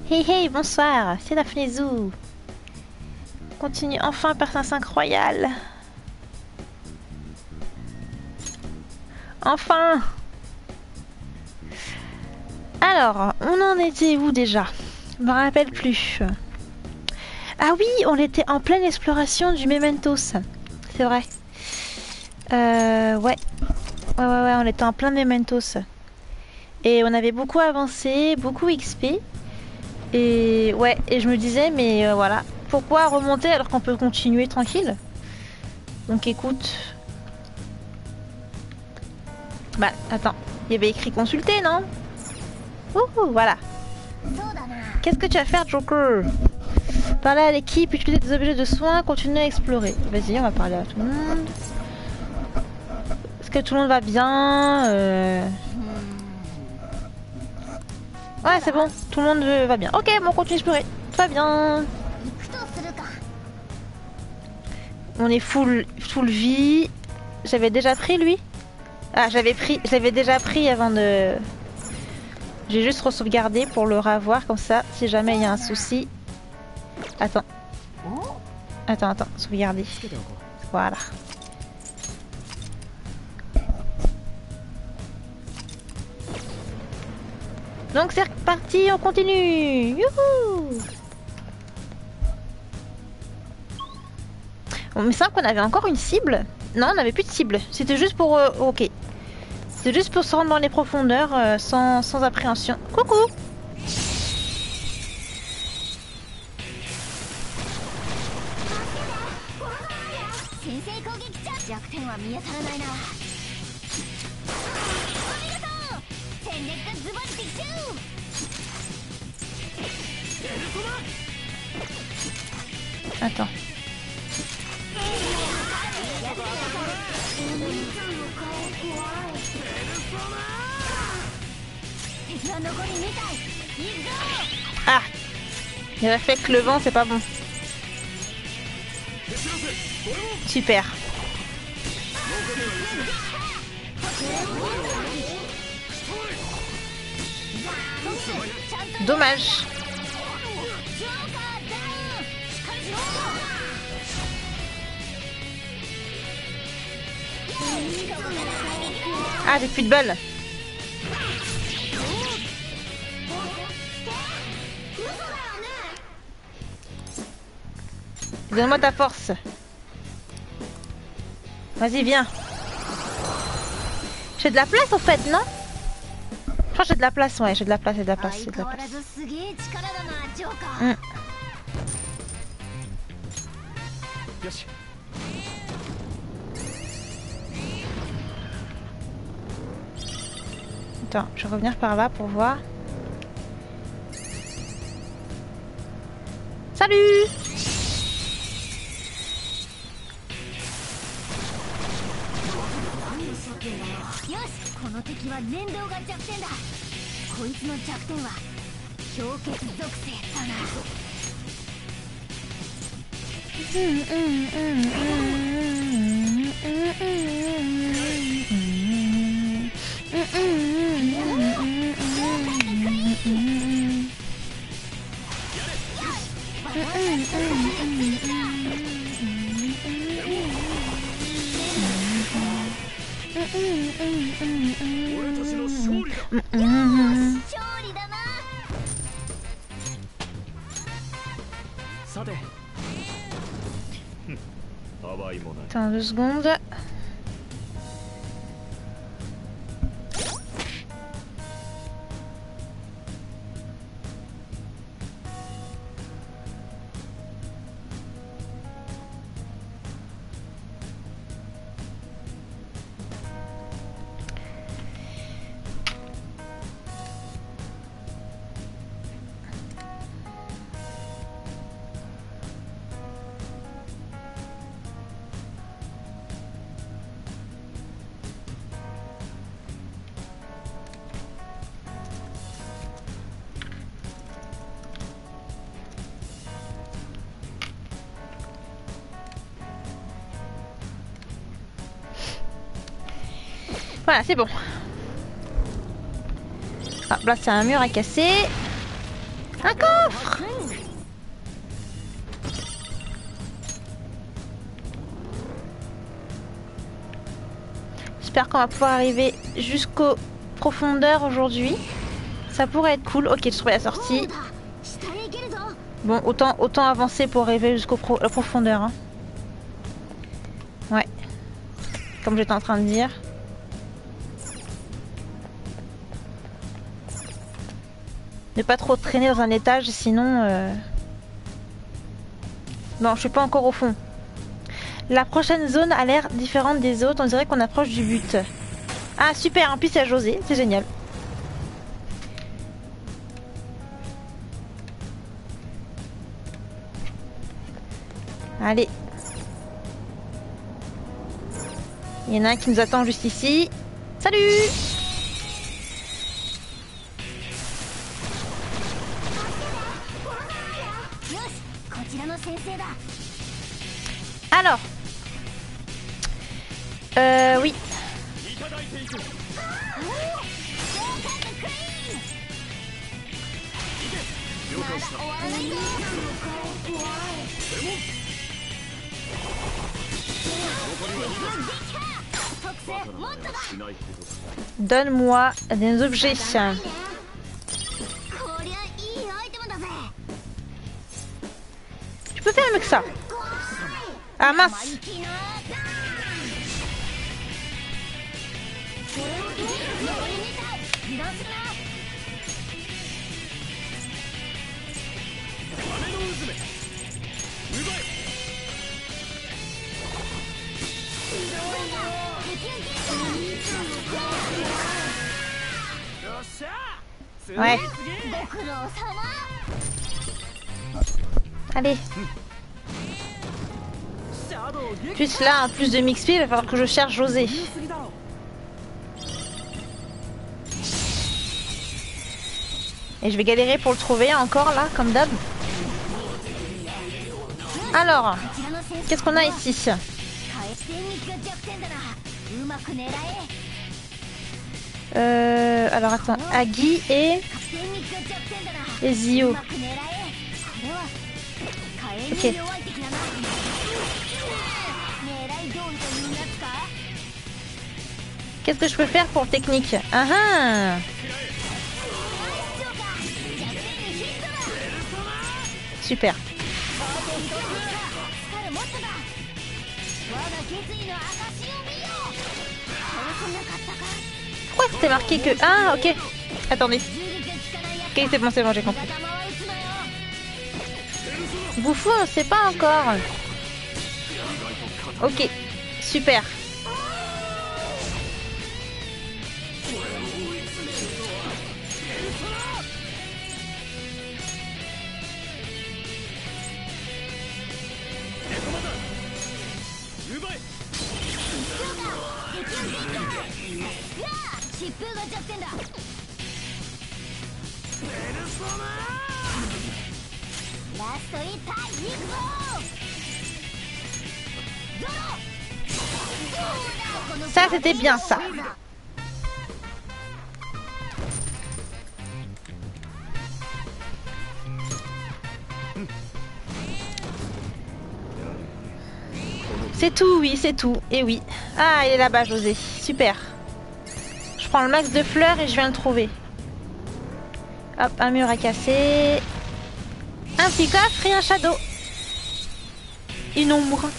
Hey hey, bonsoir, c'est Daphné Zou. Continue enfin Persona 5 Royal. Enfin. Alors, on en était où déjà? Je me rappelle plus. Ah oui, on était en pleine exploration du Mementos. C'est vrai. Ouais. Ouais, on était en plein Mementos. Et on avait beaucoup avancé, beaucoup XP. Et ouais, et je me disais, mais voilà, pourquoi remonter alors qu'on peut continuer tranquille? Donc écoute. Bah, attends, il y avait écrit consulter, non? Ouh, voilà. Qu'est-ce que tu vas faire, Joker? Parler à l'équipe, utiliser des objets de soins, continuer à explorer. Vas-y, on va parler à tout le monde. Est-ce que tout le monde va bien? Ouais, c'est bon, tout le monde va bien. Ok, bon, on continue à explorer. Tout va bien. On est full vie. J'avais déjà pris lui. Ah, j'avais déjà pris avant de... J'ai juste re-sauvegardé pour le revoir comme ça, si jamais il y a un souci. Attends, sauvegarder. Voilà. Donc c'est reparti, on continue. Youhou! Bon, mais c'est vrai qu'on avait encore une cible. Non, on n'avait plus de cible. C'était juste pour... ok. C'est juste pour se rendre dans les profondeurs sans appréhension. Coucou! Attends. Ah! Les réflexes le vent, c'est pas bon. Super. Dommage. Ah, j'ai plus de balles. Donne-moi ta force. Vas-y, viens. J'ai de la place en fait, non? Je crois que j'ai de la place, ouais, j'ai de la place. Attends, je vais revenir par là pour voir. Salut! Attends 2 secondes. Voilà, c'est bon. Ah, là, c'est un mur à casser. Un coffre! j'espère qu'on va pouvoir arriver jusqu'aux profondeurs aujourd'hui. Ça pourrait être cool. Ok, je trouvais la sortie. Bon, autant avancer pour arriver jusqu'aux la profondeur. Hein. Ouais. Comme j'étais en train de dire. Ne pas trop traîner dans un étage, sinon... Non, je suis pas encore au fond. La prochaine zone a l'air différente des autres. On dirait qu'on approche du but. Ah, super. En plus, il y a José. C'est génial. Allez. Il y en a un qui nous attend juste ici. Salut! Alors. Oui. Donne-moi des objets. Tu peux faire mieux que ça. Ah mince. Ouais. Allez. Plus là, en plus de Mixp, il va falloir que je cherche José. Et je vais galérer pour le trouver encore là, comme d'hab. Alors, qu'est-ce qu'on a ici? Alors attends, Agi et Zio. Ok. Qu'est-ce que je peux faire pour technique? Ah ah! Super. Pourquoi c'était marqué que... Ah, ok. Attendez. Ok, c'est bon, j'ai compris. Bouffon, on sait pas encore. Ok, super. Ça, c'était bien ça. C'est tout, oui, c'est tout. Et oui. Ah, il est là-bas, José. Super. Je prends le max de fleurs et je viens le trouver. Hop, un mur à casser. Un petit coffre et un shadow. Une ombre.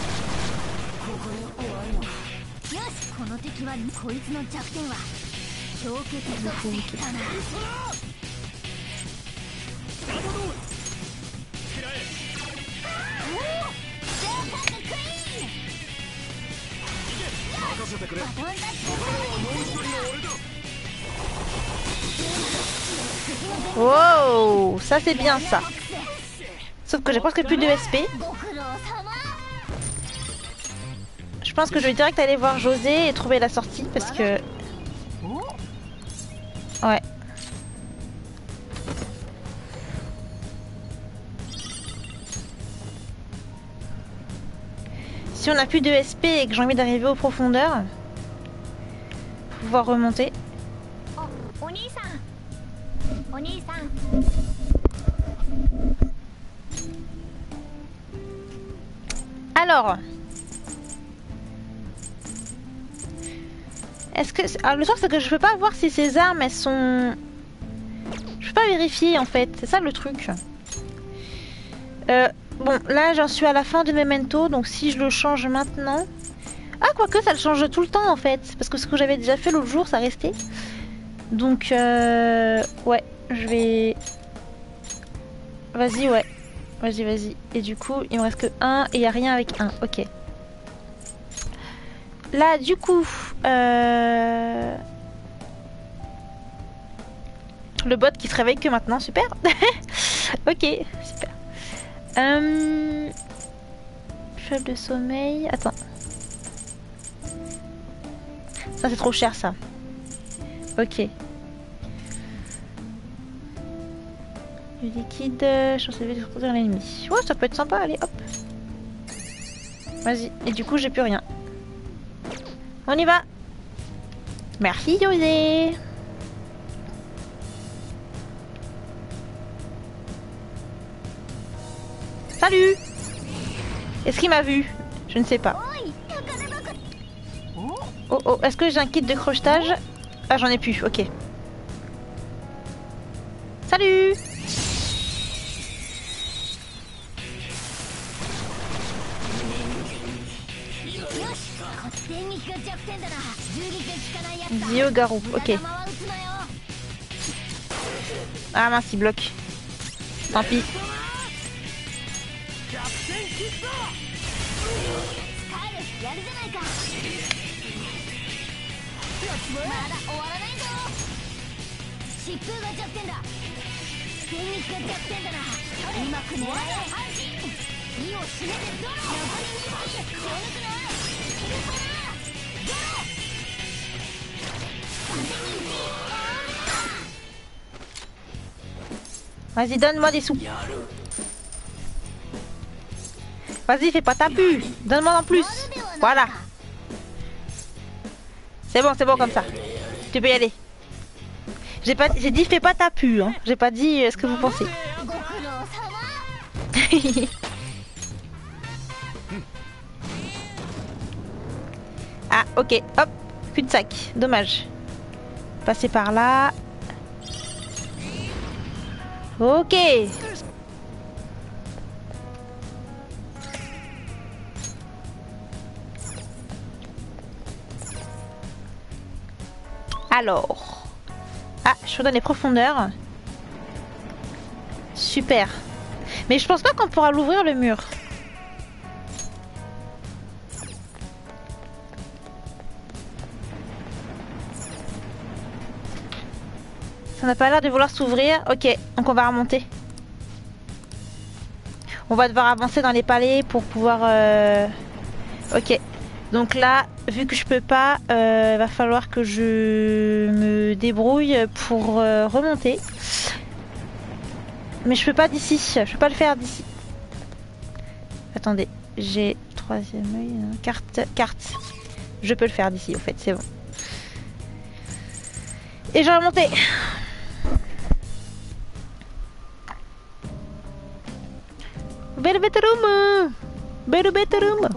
Wow, ça c'est bien ça. Sauf que j'ai presque plus de SP. Je pense que je vais direct aller voir José et trouver la sortie parce que... Ouais. Si on a plus de SP et que j'ai envie d'arriver aux profondeurs, pour pouvoir remonter. Alors, est-ce que... Alors, le truc c'est que je peux pas voir si ces armes elles sont... Je peux pas vérifier en fait, c'est ça le truc. Bon, là j'en suis à la fin de Memento, donc si je le change maintenant... Ah, quoique ça le change tout le temps en fait, parce que ce que j'avais déjà fait l'autre jour, ça restait. Donc, ouais, je vais... Vas-y, ouais. Vas-y, vas-y. Et du coup, il me reste que 1 et il n'y a rien avec 1. Ok. Là, du coup... Le bot qui se réveille que maintenant, super. Ok, super. Cheval de sommeil... Attends. Ça, c'est trop cher, ça. Ok. Du liquide, chance élevée de reproduire l'ennemi. Ouais, ça peut être sympa, allez, hop. Vas-y, et du coup, j'ai plus rien. On y va. Merci, José. Salut. Est-ce qu'il m'a vu? Je ne sais pas. Oh oh, est-ce que j'ai un kit de crochetage? Ah, j'en ai plus, ok. Salut. Dio Garou, ok. Ah mince, il bloque. Tant pis. Vas-y, donne-moi des sous. Vas-y, fais pas ta pu. Donne-moi en plus. Voilà. C'est bon comme ça. Tu peux y aller. J'ai dit fais pas ta pu, hein. J'ai pas dit ce que vous pensez. Ah, ok. Hop. Cul-de-sac. Dommage. Passer par là. Ok. Alors. Ah, je suis dans les profondeurs. Super. Mais je pense pas qu'on pourra l'ouvrir le mur. Ça n'a pas l'air de vouloir s'ouvrir. Ok, donc on va remonter. On va devoir avancer dans les palais pour pouvoir... Ok. Donc là, vu que je peux pas, va falloir que je me débrouille pour remonter. Mais je peux pas d'ici. Je peux pas le faire d'ici. Attendez, j'ai troisième œil. Carte. Je peux le faire d'ici, au fait, c'est bon. Et je vais remonter. Bedroom. Bedroom.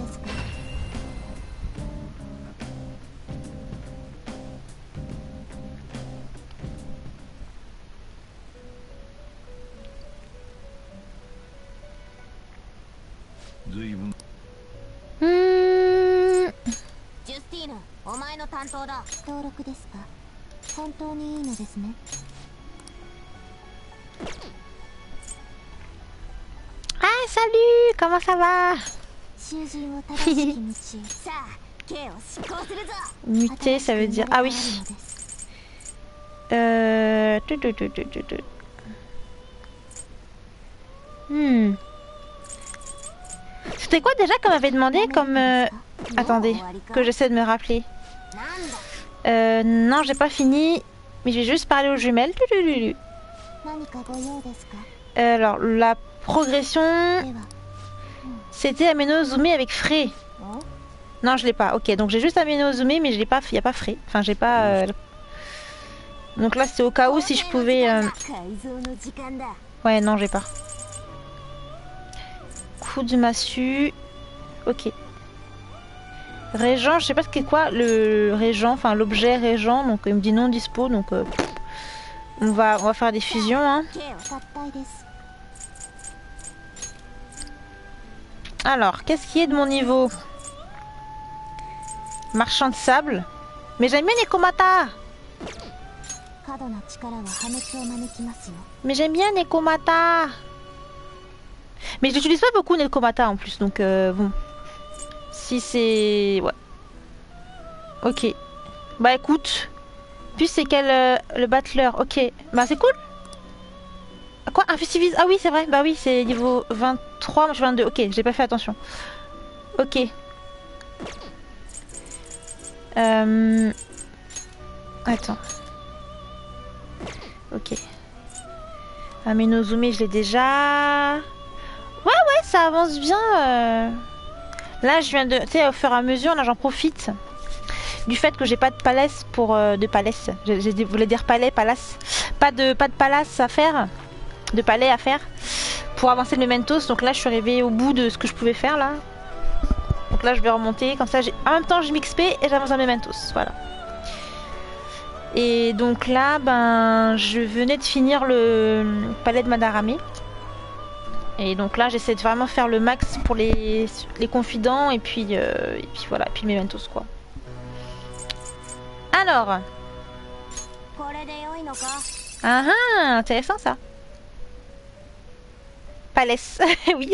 Ah, salut, comment ça va? Muter, ça veut dire... Ah oui. C'était quoi déjà qu'on m'avait demandé comme... Attendez, que j'essaie de me rappeler. Non, j'ai pas fini. Mais j'ai juste parlé aux jumelles. Alors, la progression... C'était Amenozumi avec frais. Non, je l'ai pas. Ok, donc j'ai juste Amenozumi, mais je l'ai pas. Il n'y a pas frais. Enfin, j'ai pas... Donc là, c'est au cas où si je pouvais... Ouais, non, j'ai pas. Coup de massue. Ok. Régent, je sais pas ce qu'est quoi le régent, enfin l'objet régent, donc il me dit non dispo, donc on va faire des fusions. Hein. Alors, qu'est-ce qui est de mon niveau? Marchand de sable. Mais j'aime bien Nekomata. Mais j'aime bien Nekomata. Mais je l'utilise pas beaucoup Nekomata en plus, donc bon. Si c'est... Ouais. Ok. Bah écoute. Puis c'est quel... le battleur. Ok. Bah c'est cool. Quoi? Un festivise? Ah oui c'est vrai. Bah oui c'est niveau 23. Moi je suis 22. Ok j'ai pas fait attention. Ok. Attends. Ok. Amenozume je l'ai déjà. Ouais ça avance bien. Là je viens de... Tu sais au fur et à mesure là j'en profite. Du fait que j'ai pas de palace pour... de palace. Je voulais dire palais, palace. Pas de palace à faire. De palais à faire. Pour avancer le Mementos. Donc là je suis arrivée au bout de ce que je pouvais faire là. Donc là je vais remonter. Comme ça en même temps je m'XP et j'avance un Mementos. Voilà. Et donc là ben je venais de finir le palais de Madarame. Et donc là j'essaie de vraiment faire le max pour les confidents et puis voilà. Et puis Mementos quoi. Alors. Ah ah, intéressant ça. Palace, oui.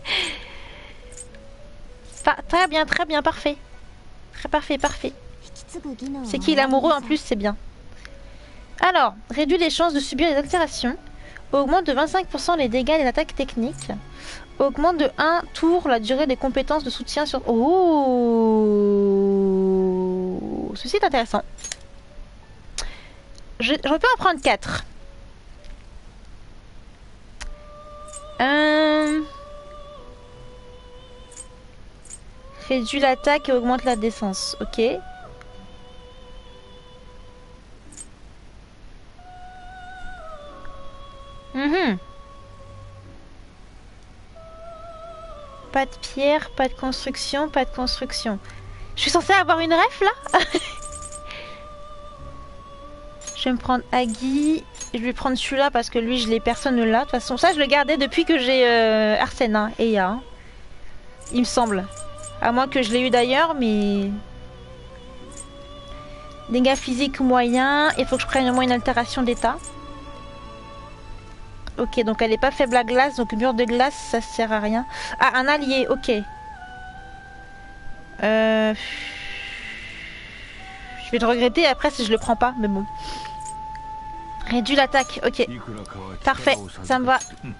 Très bien, parfait. Parfait. C'est qui l'amoureux en plus, c'est bien. Alors, réduit les chances de subir les altérations. Augmente de 25% les dégâts et les attaques techniques. Augmente de 1 tour la durée des compétences de soutien sur... Oh, ceci est intéressant. J'aurais pu en prendre 4. Réduit l'attaque et augmente la défense. Ok. Pas de pierre, pas de construction, pas de construction. Je suis censée avoir une ref là. Je vais me prendre Agi. Je vais prendre celui-là parce que lui je l'ai personne là. De toute façon ça je le gardais depuis que j'ai Arsena et Eya. Il me semble. À moins que je l'ai eu d'ailleurs mais... Dégâts physiques moyens. Il faut que je prenne au moins une altération d'état. Ok donc elle est pas faible à glace. Donc mur de glace ça sert à rien. Ah un allié ok. Je vais le regretter après si je le prends pas mais bon. Réduit l'attaque, ok. Parfait, ça me va.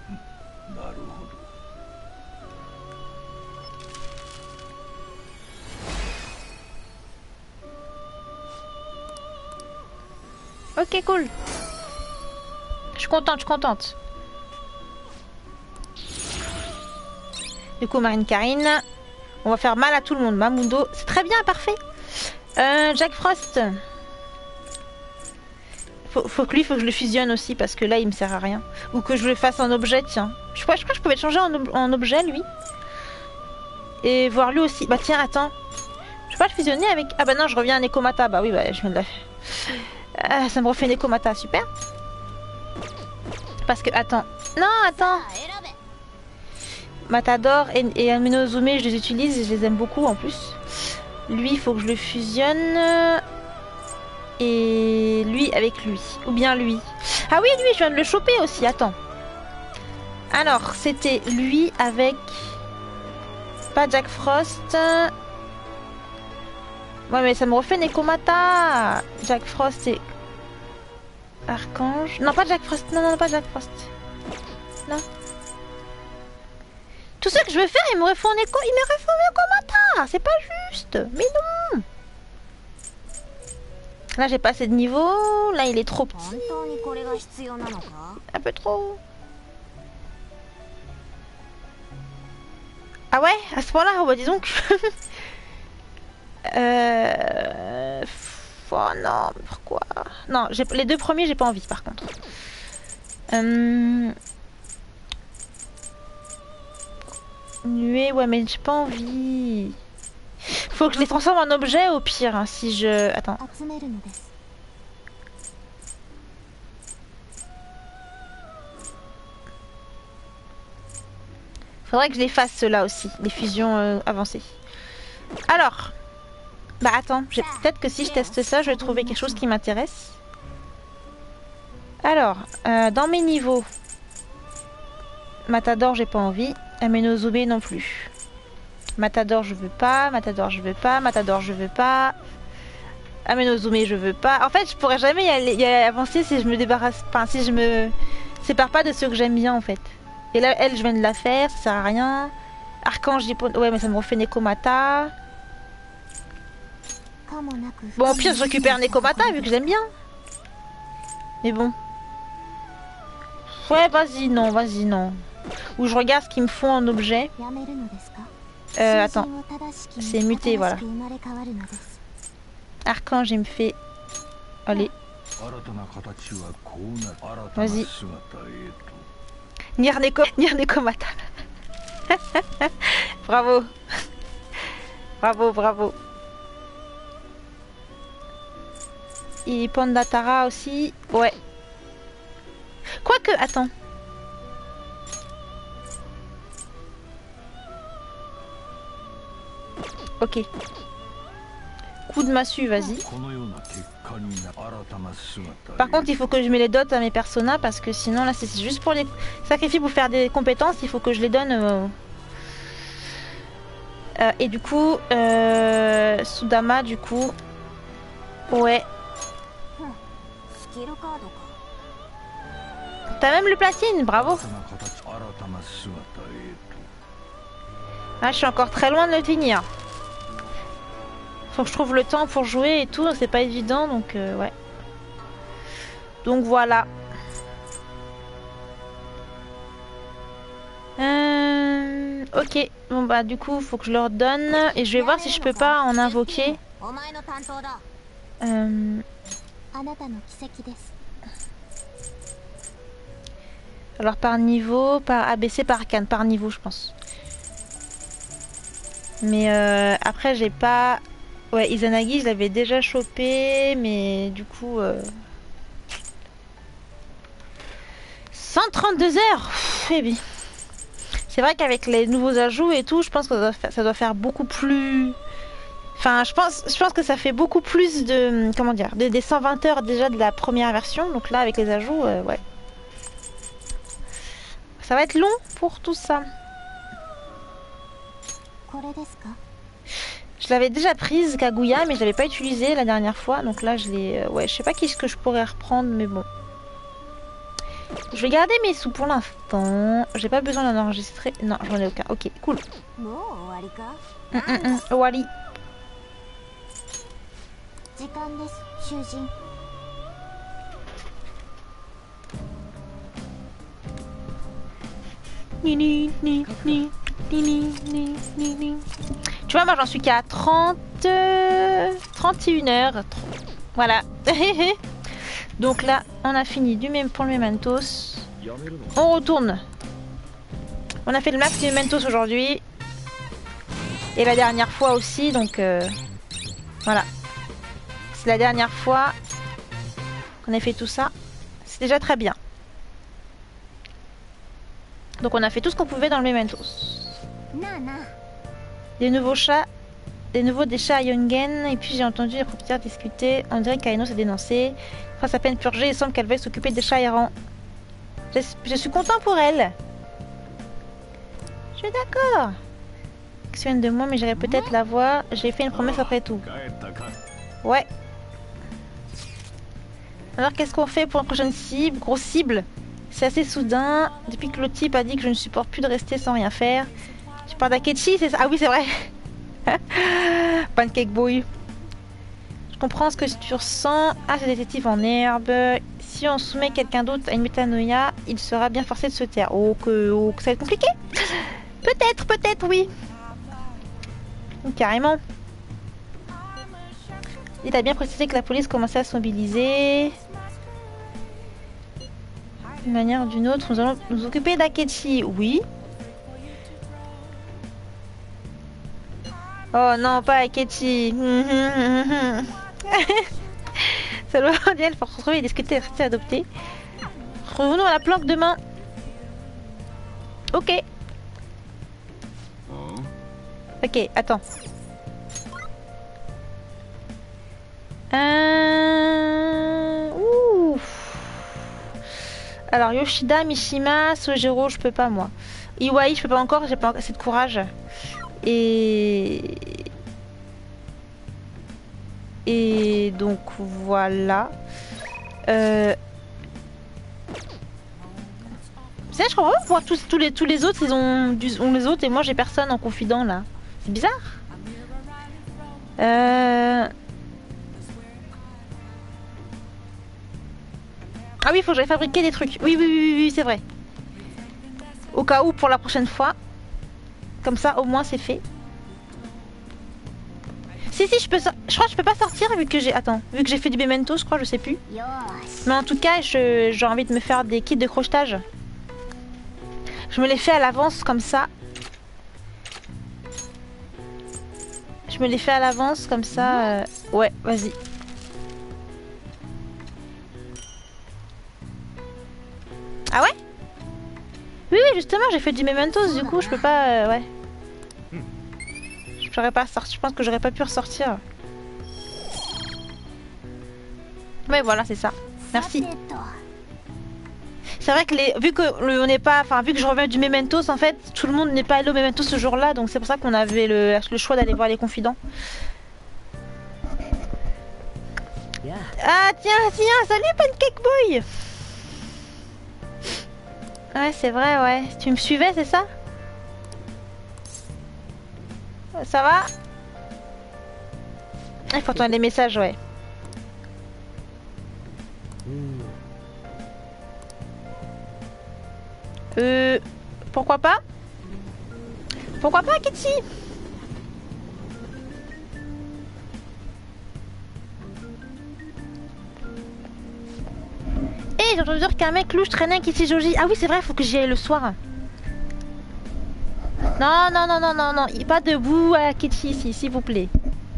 Ok, cool. Je suis contente. Du coup, Marine Karine. On va faire mal à tout le monde. Mamundo, c'est très bien, parfait. Jack Frost. Faut que je le fusionne aussi parce que là il me sert à rien. Ou que je le fasse en objet, tiens. Je crois que je pouvais le changer en objet lui. Et voir lui aussi. Bah tiens, attends. Je peux pas le fusionner avec... Ah bah non, je reviens à Nekomata. Bah oui, bah je viens de la... ça me refait Nekomata, super. Parce que, attends. Non, attends. Matador et Amenozume, je les utilise et je les aime beaucoup en plus. Lui, il faut que je le fusionne... Et lui avec lui. Ou bien lui. Ah oui, lui, je viens de le choper aussi. Attends. Alors, c'était lui avec... Pas Jack Frost. Ouais, mais ça me refait Nekomata. Jack Frost et... Archange. Non, pas Jack Frost. Non, pas Jack Frost. Non. Tout ce que je veux faire, il me refait Nekomata. C'est pas juste. Mais non. Là j'ai pas assez de niveau, là il est trop petit. Un peu trop. Ah ouais, à ce point-là, oh bah dis donc. Oh non, mais pourquoi? Non, les deux premiers j'ai pas envie par contre. Nuée, ouais mais j'ai pas envie. Faut que je les transforme en objets au pire, hein, si je... Attends. Faudrait que je les fasse ceux-là aussi, les fusions avancées. Alors, bah attends, peut-être que si je teste ça, je vais trouver quelque chose qui m'intéresse. Alors, dans mes niveaux, Matador, j'ai pas envie. Amenozube non plus. Matador, je veux pas. Matador, je veux pas. Matador, je veux pas. Amenozube, je veux pas. En fait, je pourrais jamais y avancer si je me débarrasse, enfin si je me sépare pas de ceux que j'aime bien en fait. Et là, elle, je viens de la faire, ça sert à rien. Archange, ouais, mais ça me refait Nekomata. Bon, au pire, je récupère Nekomata vu que j'aime bien. Mais bon. Ouais, vas-y, non, vas-y, non. Ou je regarde ce qu'ils me font en objet. Attends. C'est muté, voilà. Archange, il me fait... Allez. Vas-y. Nier Nekomata. Bravo. Bravo, bravo. Et Pandatara aussi. Ouais. Quoique, attends. Ok. Coup de massue, vas-y. Par contre, il faut que je mette les dots à mes personnages parce que sinon, là, c'est juste pour les sacrifier pour faire des compétences. Il faut que je les donne. Et du coup, Sudama, du coup. Ouais. T'as même le platine, bravo. Ah, je suis encore très loin de le finir. Faut que je trouve le temps pour jouer et tout, c'est pas évident, donc ouais. Donc voilà. Ok, bon bah du coup faut que je leur donne et je vais voir si je peux pas en invoquer. Alors par niveau, par ABC, par arcane, par niveau je pense. Mais après j'ai pas... Ouais, Izanagi je l'avais déjà chopé, mais du coup... 132 heures. Eh bien. C'est vrai qu'avec les nouveaux ajouts et tout, je pense que ça doit faire beaucoup plus... Enfin, je pense que ça fait beaucoup plus de... Comment dire, des 120 heures déjà de la première version. Donc là, avec les ajouts, ouais. Ça va être long pour tout ça. Je l'avais déjà prise, Kaguya, mais je l'avais pas utilisée la dernière fois. Donc là, je l'ai... ouais, je sais pas qu'est-ce que je pourrais reprendre, mais bon. Je vais garder mes sous pour l'instant. J'ai pas besoin d'en enregistrer. Non, j'en ai aucun. Ok, cool. Wally. Tu vois, moi j'en suis qu'à 31 heures. Voilà. Donc là, on a fini du même pour le Mementos. On retourne. On a fait le max du Mementos aujourd'hui. Et la dernière fois aussi, donc voilà. C'est la dernière fois qu'on a fait tout ça. C'est déjà très bien. Donc on a fait tout ce qu'on pouvait dans le Mementos. Des nouveaux chats. Des chats à Yongen. Et puis j'ai entendu les propriétaires discuter. On dirait qu'Aino s'est dénoncé. Après sa peine purgée, il semble qu'elle veuille s'occuper des chats errants. Je suis content pour elle. Je suis d'accord. Qu'est-ce de moi, mais j'irai peut-être la voir. J'ai fait une promesse après tout. Ouais. Alors qu'est-ce qu'on fait pour une prochaine cible? Grosse cible. C'est assez soudain. Depuis que le type a dit que je ne supporte plus de rester sans rien faire. Je parle d'Akechi, c'est ça? Ah oui, c'est vrai. Pancake Boy. Je comprends ce que tu ressens. Ah, c'est détective en herbe. Si on soumet quelqu'un d'autre à une métanoïa, il sera bien forcé de se taire. Oh, que ça va être compliqué. Peut-être, oui. Carrément. Il a bien précisé que la police commençait à se mobiliser. D'une manière ou d'une autre, nous allons nous occuper d'Akechi. Oui. Oh non, pas Akechi. Seulement Diel pour se retrouver et discuter et rester adopté. Revenons à la planque demain. Ok. Ok, attends. Ouf. Alors Yoshida, Mishima, Sojiro, je peux pas moi. Iwai, je peux pas encore, j'ai pas assez de courage. Et donc voilà. C'est je crois pas pouvoir tous les autres, ils ont les autres et moi j'ai personne en confident là. C'est bizarre. Ah oui, il faut que j'aille fabriquer des trucs. Oui, c'est vrai. Au cas où pour la prochaine fois. Comme ça, au moins c'est fait. Si, je peux je crois que je peux pas sortir vu que j'ai... Attends, vu que j'ai fait du memento, je crois, je sais plus. Mais en tout cas, j'ai envie de me faire des kits de crochetage. Je me les fais à l'avance comme ça. Je me les fais à l'avance comme ça. Ouais, vas-y. Ah ouais? Oui, justement, j'ai fait du mementos, du coup, je peux pas... ouais. J'aurais pas sorti, je pense que j'aurais pas pu ressortir. Ouais, voilà, c'est ça. Merci. C'est vrai que vu que on n'est pas, enfin vu que je reviens du Mementos, en fait, tout le monde n'est pas allé au Mementos ce jour-là, donc c'est pour ça qu'on avait le choix d'aller voir les confidents. Ah tiens, salut Pancake Boy. Ouais, c'est vrai, ouais. Tu me suivais, c'est ça? Ça va? Il faut entendre les messages, ouais. Pourquoi pas? Pourquoi pas, Kitty? Eh, j'ai entendu dire qu'un mec louche traînait un Kitty Joji. Ah oui, c'est vrai, faut que j'y aille le soir. Non, pas debout à Kitty ici, s'il vous plaît.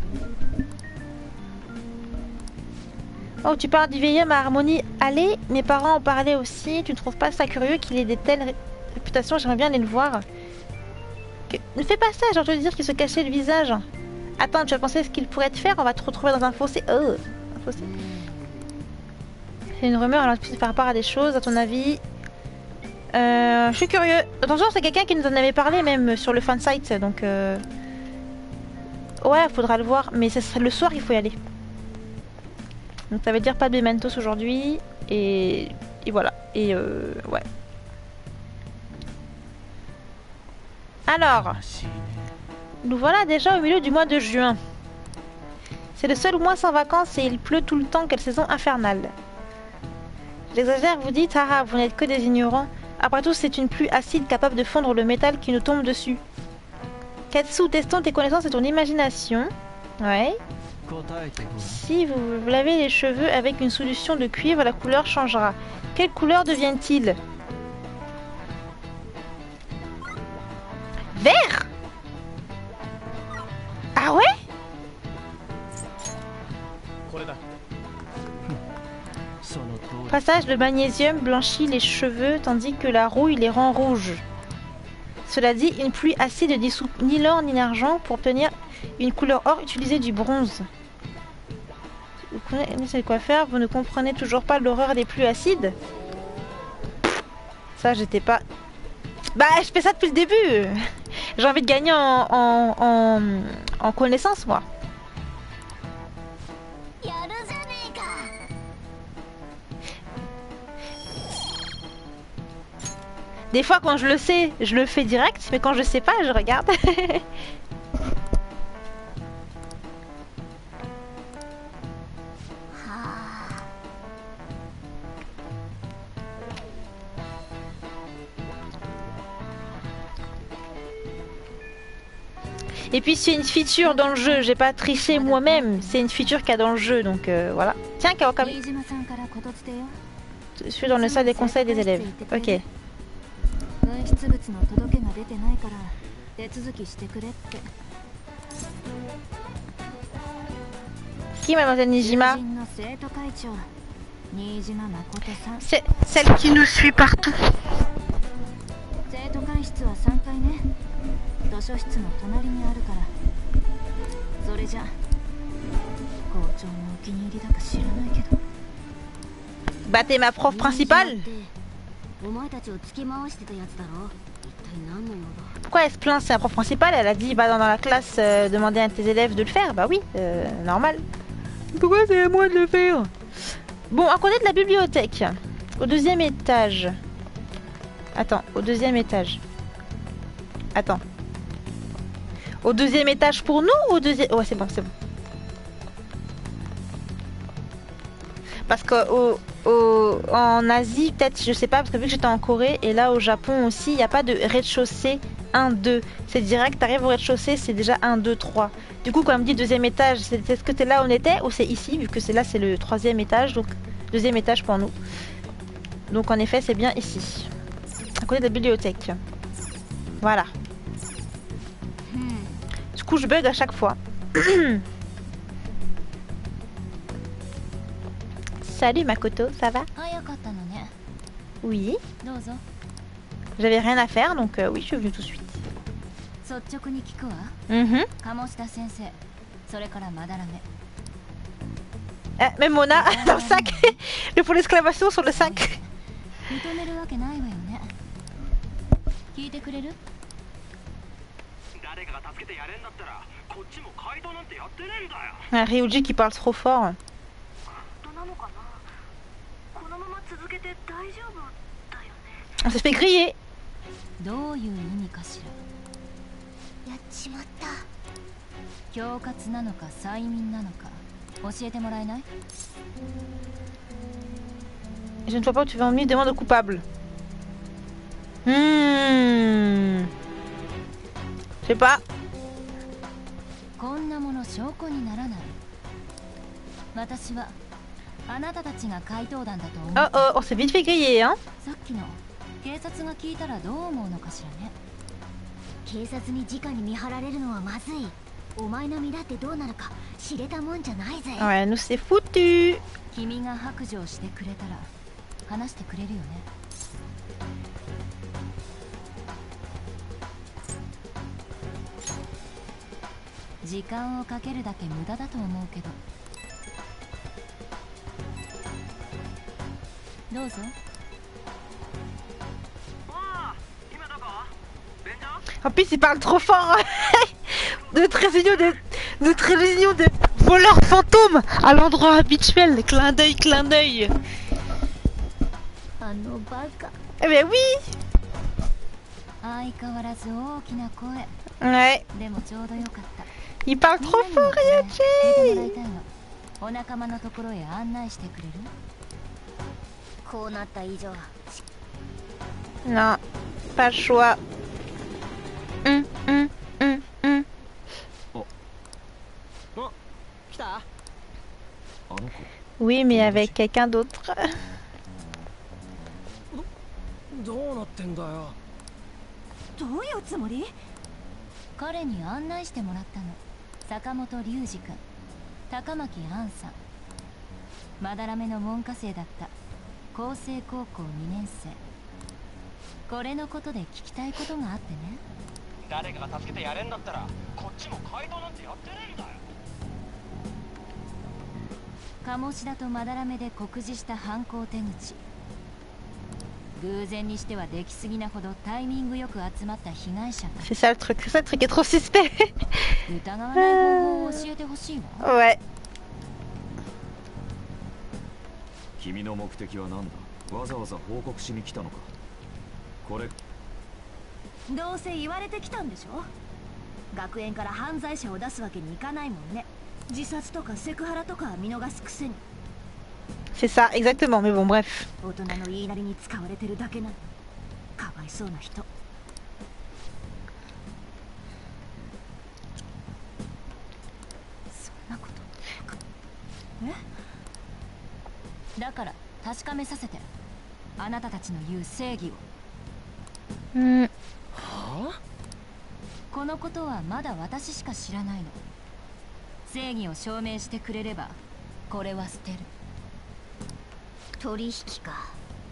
Oh, tu parles du vieil homme à Harmonie. Allez, mes parents en parlaient aussi. Tu ne trouves pas ça curieux qu'il ait des telles réputations? J'aimerais bien aller le voir. Ne fais pas ça, j'ai entendu dire qu'il se cachait le visage. Attends, tu as pensé ce qu'il pourrait te faire? On va te retrouver dans un fossé. Oh, un fossé. C'est une rumeur, alors tu peux faire part à des choses, à ton avis? Je suis curieux. Attention, c'est quelqu'un qui nous en avait parlé même sur le fansite, donc... Ouais, faudra le voir, mais ce serait le soir, il faut y aller. Donc ça veut dire pas de mementos aujourd'hui, et voilà, et ouais. Alors, nous voilà déjà au milieu du mois de juin. C'est le seul mois sans vacances et il pleut tout le temps, quelle saison infernale. J'exagère, vous dites, ah, vous n'êtes que des ignorants. Après tout, c'est une pluie acide capable de fondre le métal qui nous tombe dessus. Katsu, testons tes connaissances et ton imagination. Ouais. Si vous lavez les cheveux avec une solution de cuivre, la couleur changera. Quelle couleur devient-il? Vert? Ah ouais? Passage de magnésium blanchit les cheveux tandis que la rouille les rend rouges. Cela dit, une pluie acide ne dissout ni l'or ni l'argent. Pour obtenir une couleur or, utilisez du bronze. Vous connaissez quoi faire? Vous ne comprenez toujours pas l'horreur des pluies acides? Ça, j'étais pas... Bah, je fais ça depuis le début. J'ai envie de gagner en connaissance, moi. Des fois, quand je le sais, je le fais direct, mais quand je sais pas, je regarde. Et puis c'est une feature dans le jeu, j'ai pas triché moi-même, c'est une feature qu'il y a dans le jeu, donc voilà. Tiens, Kawakami. Je suis dans le salle des conseils des élèves. Ok. Qui, mademoiselle Nijima? C'est celle qui nous suit partout. Bah t'es ma prof principale. Pourquoi elle se plaint? C'est la prof principale, elle a dit bah dans la classe demander à tes élèves de le faire. Bah oui, normal. Pourquoi c'est à moi de le faire? Bon, à côté de la bibliothèque, au deuxième étage. Attends, au deuxième étage. Attends. Au deuxième étage pour nous ou au deuxième... Ouais, c'est bon, c'est bon. Parce que en Asie, peut-être, je sais pas, parce que vu que j'étais en Corée, et là au Japon aussi, il n'y a pas de rez-de-chaussée 1, 2. C'est direct, t'arrives au rez-de-chaussée, c'est déjà 1, 2, 3. Du coup, quand on me dit deuxième étage, c'est ce que c'est là où on était ou c'est ici, vu que c'est là, c'est le troisième étage, donc deuxième étage pour nous. Donc en effet, c'est bien ici. À côté de la bibliothèque. Voilà. Du coup, je bug à chaque fois. Salut Makoto, ça va? Oui. J'avais rien à faire, donc oui, je suis venue tout de suite. Même Mona, dans le sac. Le point d'exclamation sur le sac. Ryuji qui parle trop fort. On s'est fait griller. Je ne vois pas où tu vas emmener, demande au coupable. Je sais pas. Oh oh, on s'est vite fait griller, hein. Ouais, nous c'est foutu. En plus, il parle trop fort. Notre réunion de voleurs fantômes à l'endroit habituel. Clin d'œil, clin d'œil. Eh ben oui. Ouais. Il parle trop fort, Ryuji. Non, pas le choix. Oui, mais avec quelqu'un d'autre. C'est ça le truc, c'est ça le truc est trop suspect. Ouais. C'est ça, exactement, mais bon, bref. 正義を証明してくれればこれは捨てる。取引か。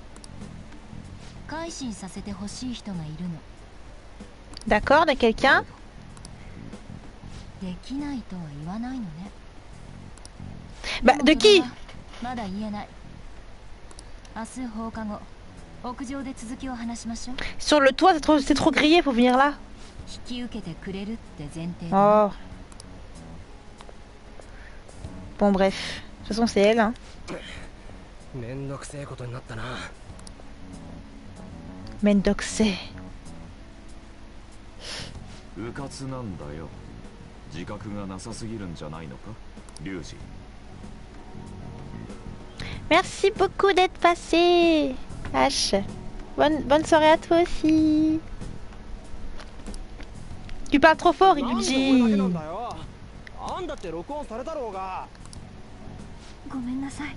改心させてほしい人がいるの。 D'accord, de quelqu'un? できないとは言わないのね。 Bah, de qui? まだ言えない。明日放課後、屋上で続きを話しましょう。 Sur le toit, c'est trop grillé, faut venir là. 引き受けてくれるって前提で。 Oh. Bon, bref. De toute façon, c'est elle, hein. めんどくせえことになったな。 めんどくせえ。 うかつなんだよ。自覚がなさすぎるんじゃないのか、リュウジ。 Merci beaucoup d'être passé, H. Bonne soirée à toi aussi. Tu parles trop fort, il lui dit. あんだって録音されたろうが。 ごめんなさい。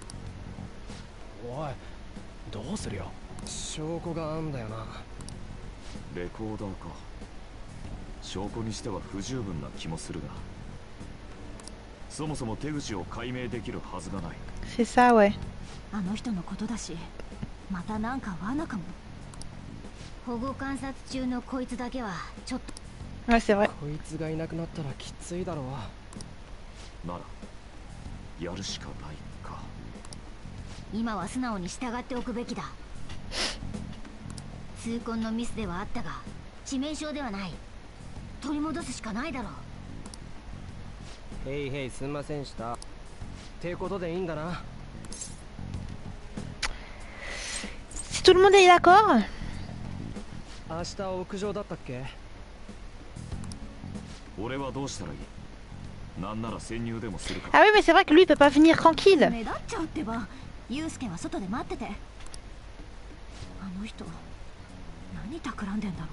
おい、どうするよ。証拠があんだよな。 レコーダーか。証拠にしては不十分な気もするが、そもそも手口を解明できるはずがない。 C'est ça, ouais. あの人のことだし、またなんか罠かも。保護観察中のこいつだけはちょっと。 Ouais, c'est vrai. こいつがいなくなったらきついだろう。 ならやるしかないか。 今は素直に従っておくべきだ。痛恨のミスではあったが致命傷ではない。取り戻すしかないだろう。 へいへい、すんませんした。ってことでいいんだな。 Si tout le monde est d'accord. 明日屋上だったっけ？ 俺はどうしたらいい？なんなら潜入でもするか。 Ah oui, mais c'est vrai que lui, il peut pas venir tranquille. 目立っちゃうってば。ユウスケは外で待ってて。あの人何企んでんだろう。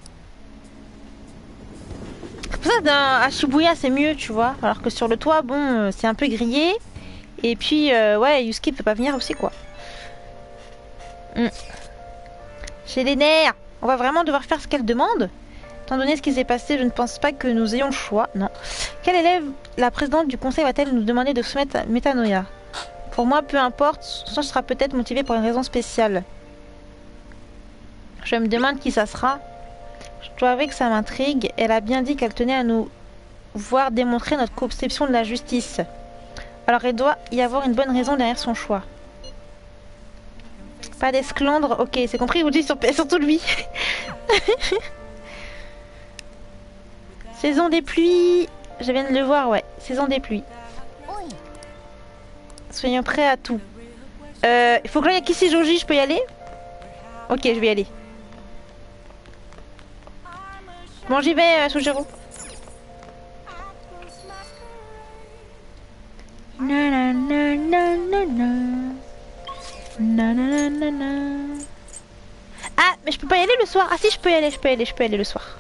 C'est pour ça à Shibuya c'est mieux, tu vois. Alors que sur le toit, bon, c'est un peu grillé. Et puis, ouais, Yusuke peut pas venir aussi, quoi. J'ai les nerfs. On va vraiment devoir faire ce qu'elle demande. Étant donné ce qui s'est passé, je ne pense pas que nous ayons le choix. Non. Quelle élève la présidente du conseil va-t-elle nous demander de soumettre à Metanoia? Pour moi, peu importe. Ça sera peut-être motivé pour une raison spéciale. Je me demande qui ça sera. Je dois avouer que ça m'intrigue. Elle a bien dit qu'elle tenait à nous voir démontrer notre conception de la justice. Alors il doit y avoir une bonne raison derrière son choix. Pas d'esclandre. Ok, c'est compris, vous dites surtout lui. Saison des pluies. Je viens de le voir, ouais. Saison des pluies. Soyons prêts à tout. Il faut que j'aille à Kissy Joji, je peux y aller? Ok, je vais y aller. Bon, j'y vais, Sujiro. Ah, mais je peux pas y aller le soir. Ah si, je peux y aller, je peux y aller le soir.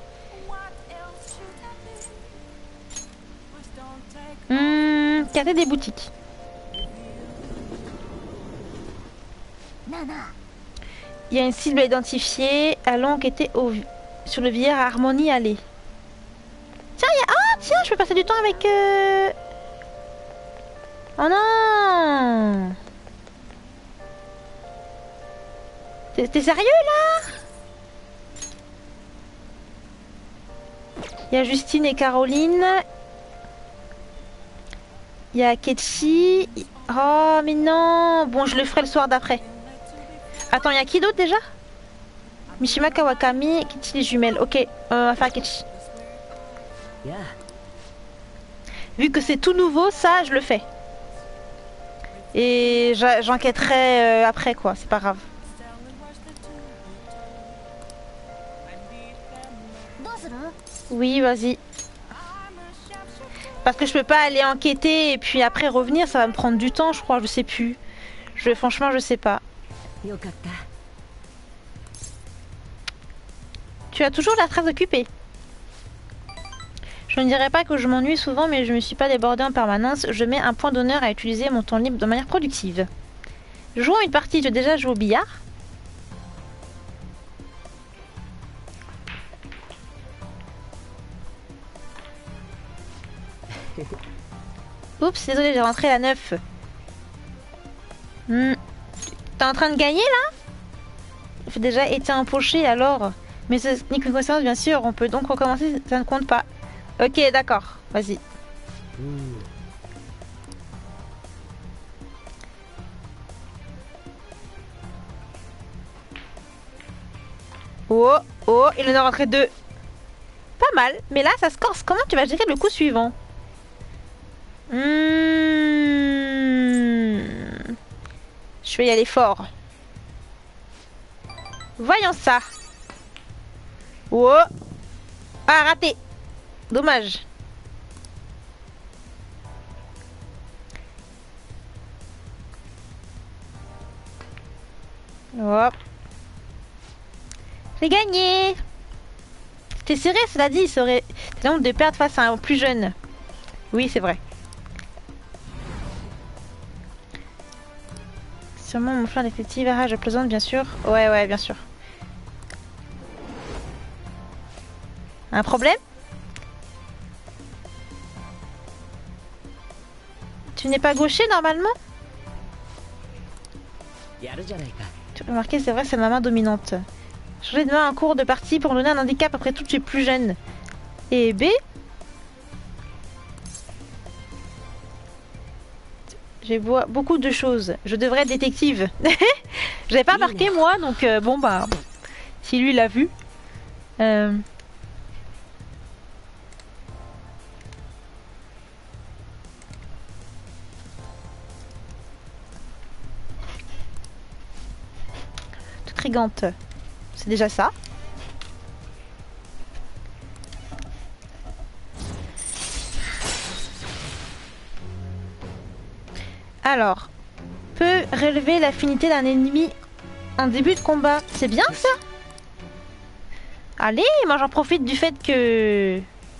Quartier des boutiques. Il y a une cible à identifier. Allons enquêter sur le vieillard Harmonie Alley. Tiens, il y a... Ah, tiens, je peux passer du temps avec... Oh non! T'es sérieux là? Il y a Justine et Caroline. Il y a Ketchi. Oh mais non. Bon, je le ferai le soir d'après. Attends, il y a qui d'autre déjà? Mishima Kawakami, Ketchi les jumelles. Ok, on va faire Ketchi. Vu que c'est tout nouveau, ça je le fais. Et j'enquêterai après quoi, c'est pas grave. Oui, vas-y. Parce que je peux pas aller enquêter et puis après revenir, ça va me prendre du temps, je crois, je sais plus. Franchement, je sais pas. Tu as toujours la trace occupée. Je ne dirais pas que je m'ennuie souvent, mais je me suis pas débordée en permanence. Je mets un point d'honneur à utiliser mon temps libre de manière productive. Jouons une partie, tu as déjà joué au billard? Oups, désolé, j'ai rentré la 9. T'es en train de gagner là? J'ai déjà été empoché alors. Mais ce n'est qu'une connaissance bien sûr, on peut donc recommencer, ça ne compte pas. Ok, d'accord, vas-y. Oh, oh, il en a rentré 2. Pas mal, mais là ça se corse. Comment tu vas gérer le coup suivant? Je vais y aller fort. Voyons ça. Oh. Ah, raté. Dommage. Hop. J'ai gagné. C'était serré, cela dit, il serait honte de perdre face à un plus jeune. Oui, c'est vrai. Sûrement mon frère d'effectif. Ah, je plaisante, bien sûr. Ouais, bien sûr. Un problème? Tu n'es pas gaucher normalement? Tu as remarqué, c'est vrai, c'est ma main dominante. Changer de main en cours de partie pour me donner un handicap, après tout, tu es plus jeune. Et B? J'ai beaucoup de choses. Je devrais être détective. J'avais pas remarqué moi, donc bon bah... Si lui l'a vu... Toute rigante. C'est déjà ça. Alors, peut relever l'affinité d'un ennemi en début de combat. C'est bien ça? Allez, moi j'en profite du fait que...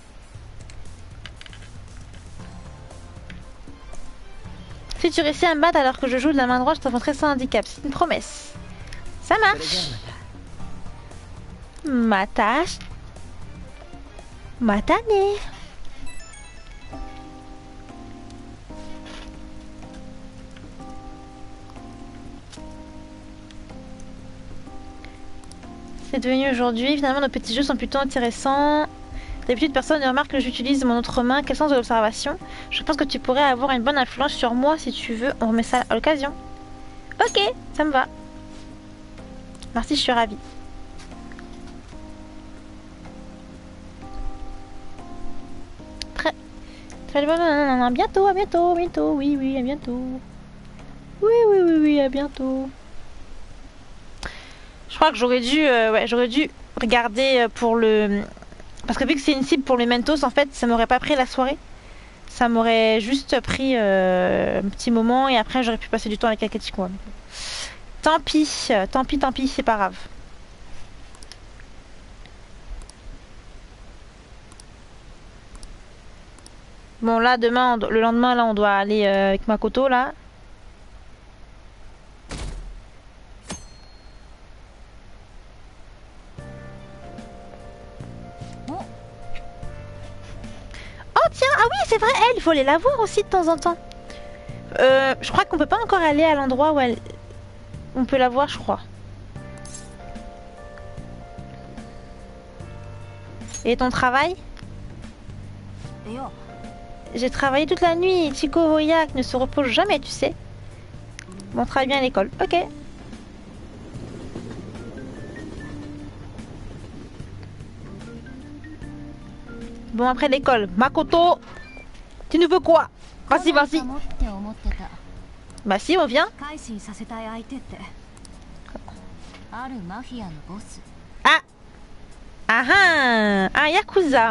Si tu réussis à me battre alors que je joue de la main droite, je t'envoierai sans handicap. C'est une promesse. Ça marche. Matane. C'est devenu aujourd'hui. Finalement, nos petits jeux sont plutôt intéressants. D'habitude, personne ne remarque que j'utilise mon autre main. Quel sens de l'observation? Je pense que tu pourrais avoir une bonne influence sur moi si tu veux. On remet ça à l'occasion. Ok, ça me va. Merci, je suis ravie. À bientôt, oui, à bientôt. Oui, à bientôt. Je crois que j'aurais dû regarder pour le... Parce que vu que c'est une cible pour les Mentos, en fait, ça m'aurait pas pris la soirée. Ça m'aurait juste pris un petit moment et après j'aurais pu passer du temps avec Akatsuki. Tant pis, c'est pas grave. Bon là demain, le lendemain là on doit aller avec Makoto là. Oh tiens, ah oui c'est vrai, elle, il faut aller la voir aussi de temps en temps. Je crois qu'on peut pas encore aller à l'endroit où elle... On peut la voir je crois. Et ton travail? J'ai travaillé toute la nuit. Chico Hoyak ne se repose jamais, tu sais. Bon, on travaille bien à l'école. Ok. Bon, après l'école. Makoto, tu nous veux quoi? Vas-y. Bah si, on vient. Ah. Un Yakuza.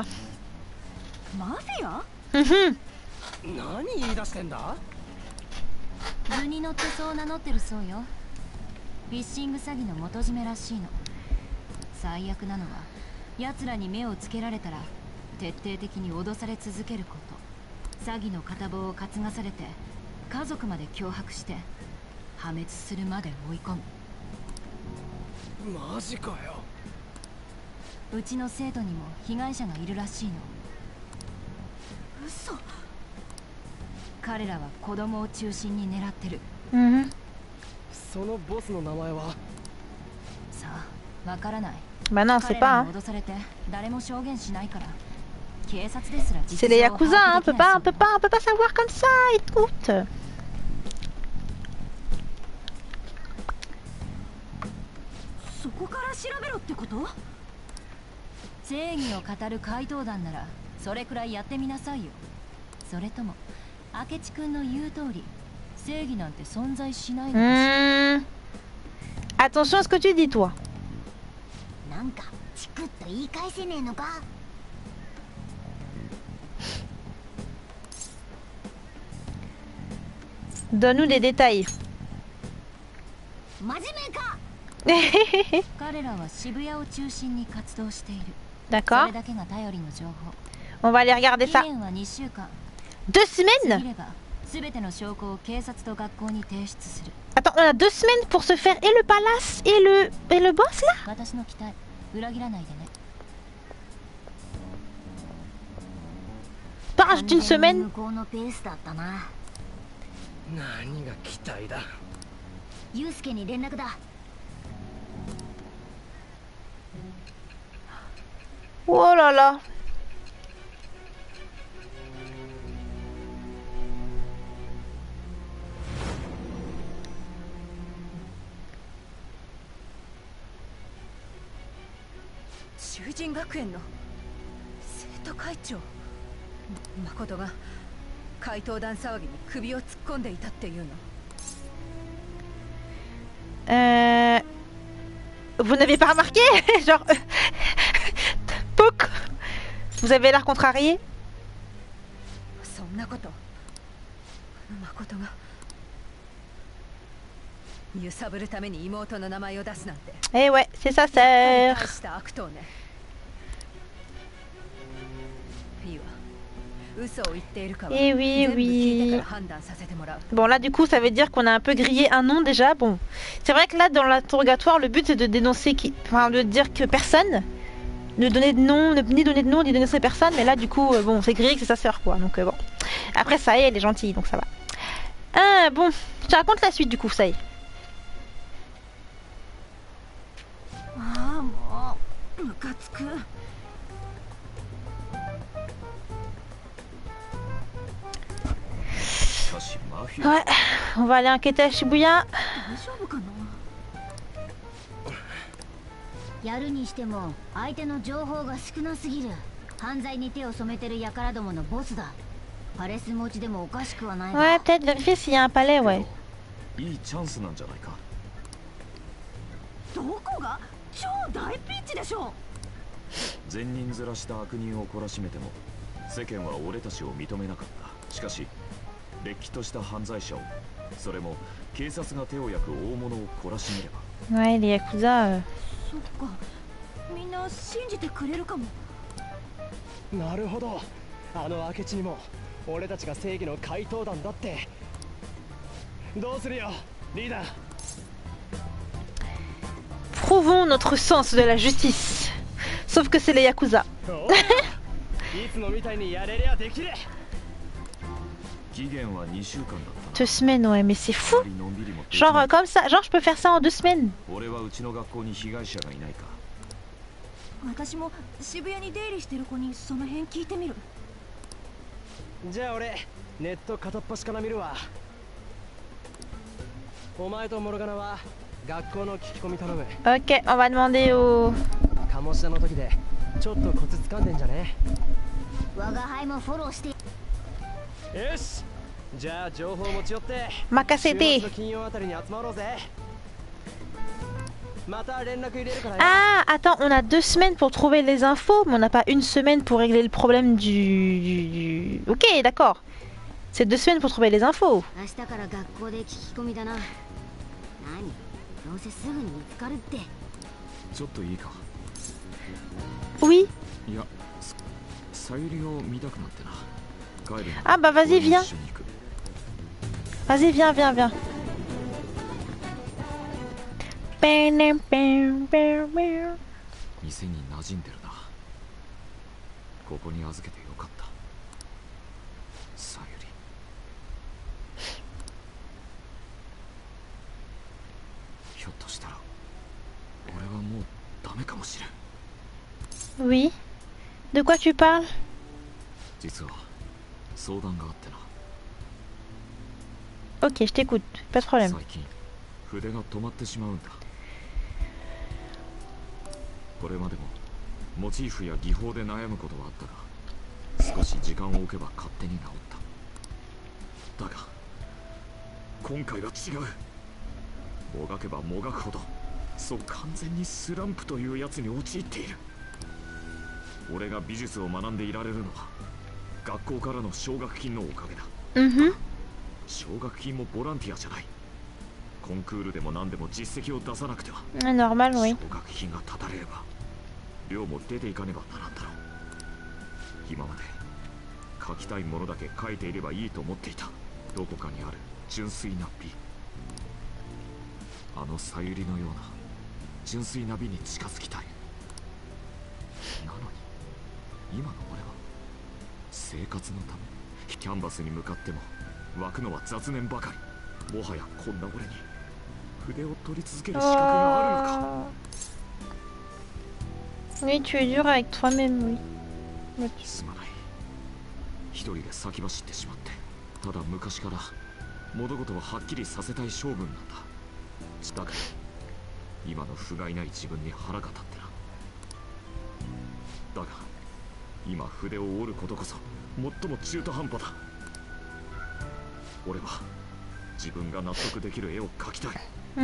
何言い出してんだ？ 図に乗ってそう名乗ってるそうよ。フィッシング詐欺の元締めらしいの。最悪なのは奴らに目をつけられたら徹底的に脅され続けること。詐欺の片棒を担がされて家族まで脅迫して破滅するまで追い込む。 マジかよ。 うちの生徒にも被害者がいるらしいの。嘘。 彼らは子供を中心に狙ってる。 Mhm. そのボスの名前は？ さあ、わからない。 Bah non, c'est 彼 pas. ら Hein. に脅されて誰も証言しないから。警察ですら C'est les Yakuza, hein. On peut pas savoir comme ça. Écoute. そこから調べろってこと？正義を語る怪盗団ならそれくらいやってみなさいよ。それとも明智君の言う通り正義なんて存在しないのかしら。 Attention à ce que tu dis, toi. なんかチクッと言い返せねえのか。 Donne-nous des détails. 真面目か。 彼らは渋谷を中心に活動している。そ D'accord. れだけが頼りの情報。 On va aller regarder 期 ça. 限は2週間。 2 過ぎ semaines? れば全ての証拠を警察と学校に提出する。 Attends, on a 2 semaines pour se faire et le palace et le boss là? 私の期待裏切らないでね。 Pas rajouter une 向 semaine? こうのペースだったな。 何が期待だ。 ユウスケに連絡だ。 Oh là là. Vous n'avez pas remarqué? Genre... Poc. Vous avez l'air contrarié? Eh ouais, c'est sa sœur. Eh oui, oui. Bon là du coup ça veut dire qu'on a un peu grillé un nom déjà. Bon, c'est vrai que là dans l'interrogatoire le but c'est de dénoncer qui, enfin de dire que personne, ne donner de nom, ni donner de nom, ni dénoncer personne. Mais là du coup bon c'est grillé que c'est sa sœur quoi. Donc bon. Après ça y est, elle est gentille donc ça va. Ah bon, je te raconte la suite du coup ça y est. しかしマフィア Ouais, on va aller enquêter à Shibuya. やるにしても相手の情報が少なすぎる。犯罪に手を染めてる輩どものボスだ。パレス持ちでもおかしくはないが。 Ouais, peut-être vérifier s'il y a un palais, ouais. いいチャンスなんじゃないか。 どこが超大ピンチでしょ。 善人面した悪人を懲らしめても世間は俺たちを認めなかった。しかしれっきとした犯罪者を、それも警察が手を焼く大物を懲らしめれば。 Ouais, les Yakuza. そっか、みんな信じてくれるかも。 なるほど。あの明智にも俺たちが正義の怪盗団だって。どうするよ、リーダー。 Prouvons notre sens de la justice. Sauf que c'est les Yakuza. いつもみたいにやれりゃできる。 期限は2週間だった 2 semaines, ouais, mais c'est fou. な。のんびりもでき Genre ない comme ça, genre je peux faire ça en 2 semaines. 俺はうちの学校に被害者がいないか。 私も渋谷に出入りしてる子にその辺聞いてみる。 じゃあ俺ネット片っ端から見るわ。お前とモルガナは学校の聞き込み頼む。 Ok, on va demander au... 鴨志田の時でちょっとコツ掴んでんじゃね。 我が輩もフォローして。 よし、じゃあ情報持ち寄って週 Makasete. 末の金曜あたりに集まろうぜ。また連絡入れるからよ。 Ah, attends, on a 2 semaines pour trouver les infos, mais on n'a pas 1 semaine pour régler le problème du... Ok, d'accord. C'est 2 semaines pour trouver les infos. 明日から学校で聞き込みだな。何？どうせすぐに見つかるって。 ちょっといいか。 Oui. いや、さゆりを見たくなってな。帰る。 Ah bah vas-y, viens. 一緒に行く。 Vas-y, viens, viens, viens. 店に馴染んでるな。ここに預けてよかった。さゆり。 Oui. De quoi tu parles? 実は相談があってな。 Ok, je t'écoute, pas de problème. 最近筆が止まってしまうんだ。これまでもモチーフや技法で悩むことはあったが、少し時間を置けば勝手に治った。だが今回は違う。もがけばもがくほど、そう完全にスランプというやつに陥っている。俺が美術を学んでいられるのは学校からの奨学金のおかげだ。奨学金もボランティアじゃない。コンクールでも何でも実績を出さなくては。 Normal, oui. 奨学金が断たれれば寮も出ていかねばならんだろう。今まで書きたいものだけ書いていればいいと思っていた。どこかにある純粋な美、あのさゆりのような純粋な美に近づきたい。なのに今の俺は生活のためキャンバスに向かっても湧くのは雑念ばかり。もはやこんな俺に筆を取り続ける資格があるのか。 Oui, tu es dur avec toi-même, oui. すまない。一人で先走ってしまって。ただ昔から物事をはっきりさせたい性分なんだ。だから今の不甲斐ない自分に腹が立ってな。だが今筆を折ることこそ最も中途半端だ。俺は自分が納得できる絵を描きたい。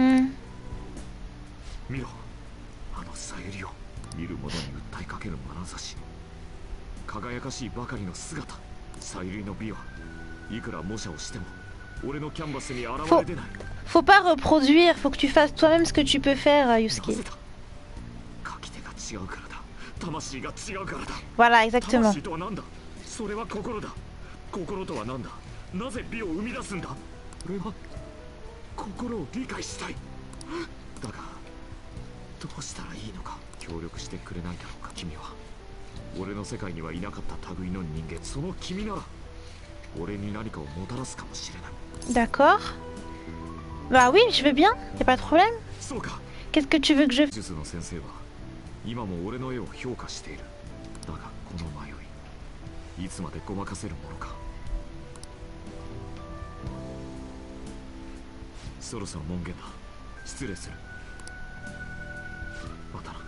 見ろ、あのさゆりを。見る者に訴えかける眼差し、輝かしいばかりの姿。さゆりの美はいくら模写をしても俺のキャンバスに現れ出ない。 Faut pas reproduire, faut que tu fasses toi-même ce que tu peux faire, Yusuke. なぜだ。描き手が違うからだ。魂が違うからだ。 Voilà, exactement. 魂とは何だ。それは心だ。心とは何だ。なぜ美を生み出すんだ。俺は心を理解したい。だがどうしたらいいのか。協力してくれないだろうか。君は俺の世界にはいなかった類の人間。その君なら俺に何かをもたらすかもしれない。 D'accord. Bah oui, je veux bien, y a pas de problème. そうか。 Qu'est-ce que tu veux que je... 美術の先生は今も俺の絵を評価している。だがこの迷い、いつまでごまかせるものか。そろそろ門限だ。失礼する。またな。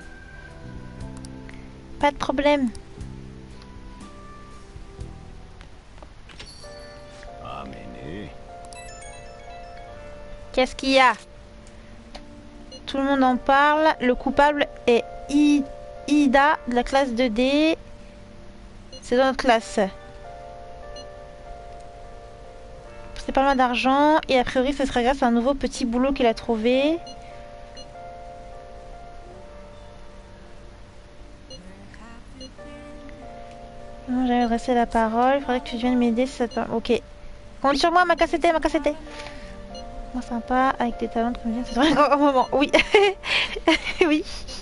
Pas de problème. Qu'est-ce qu'il y a? Tout le monde en parle. Le coupable est Ida de la classe 2D. C'est dans notre classe. C'est pas mal d'argent. Et a priori, ce serait grâce à un nouveau petit boulot qu'il a trouvé. J'avais adressé la parole. Il faudrait que tu viennes m'aider si ça te... Ok. Compte sur moi, ma cassette, ma cassette. Moi sympa, avec tes talents de comédien, c'est vrai un moment. Oui. Oui.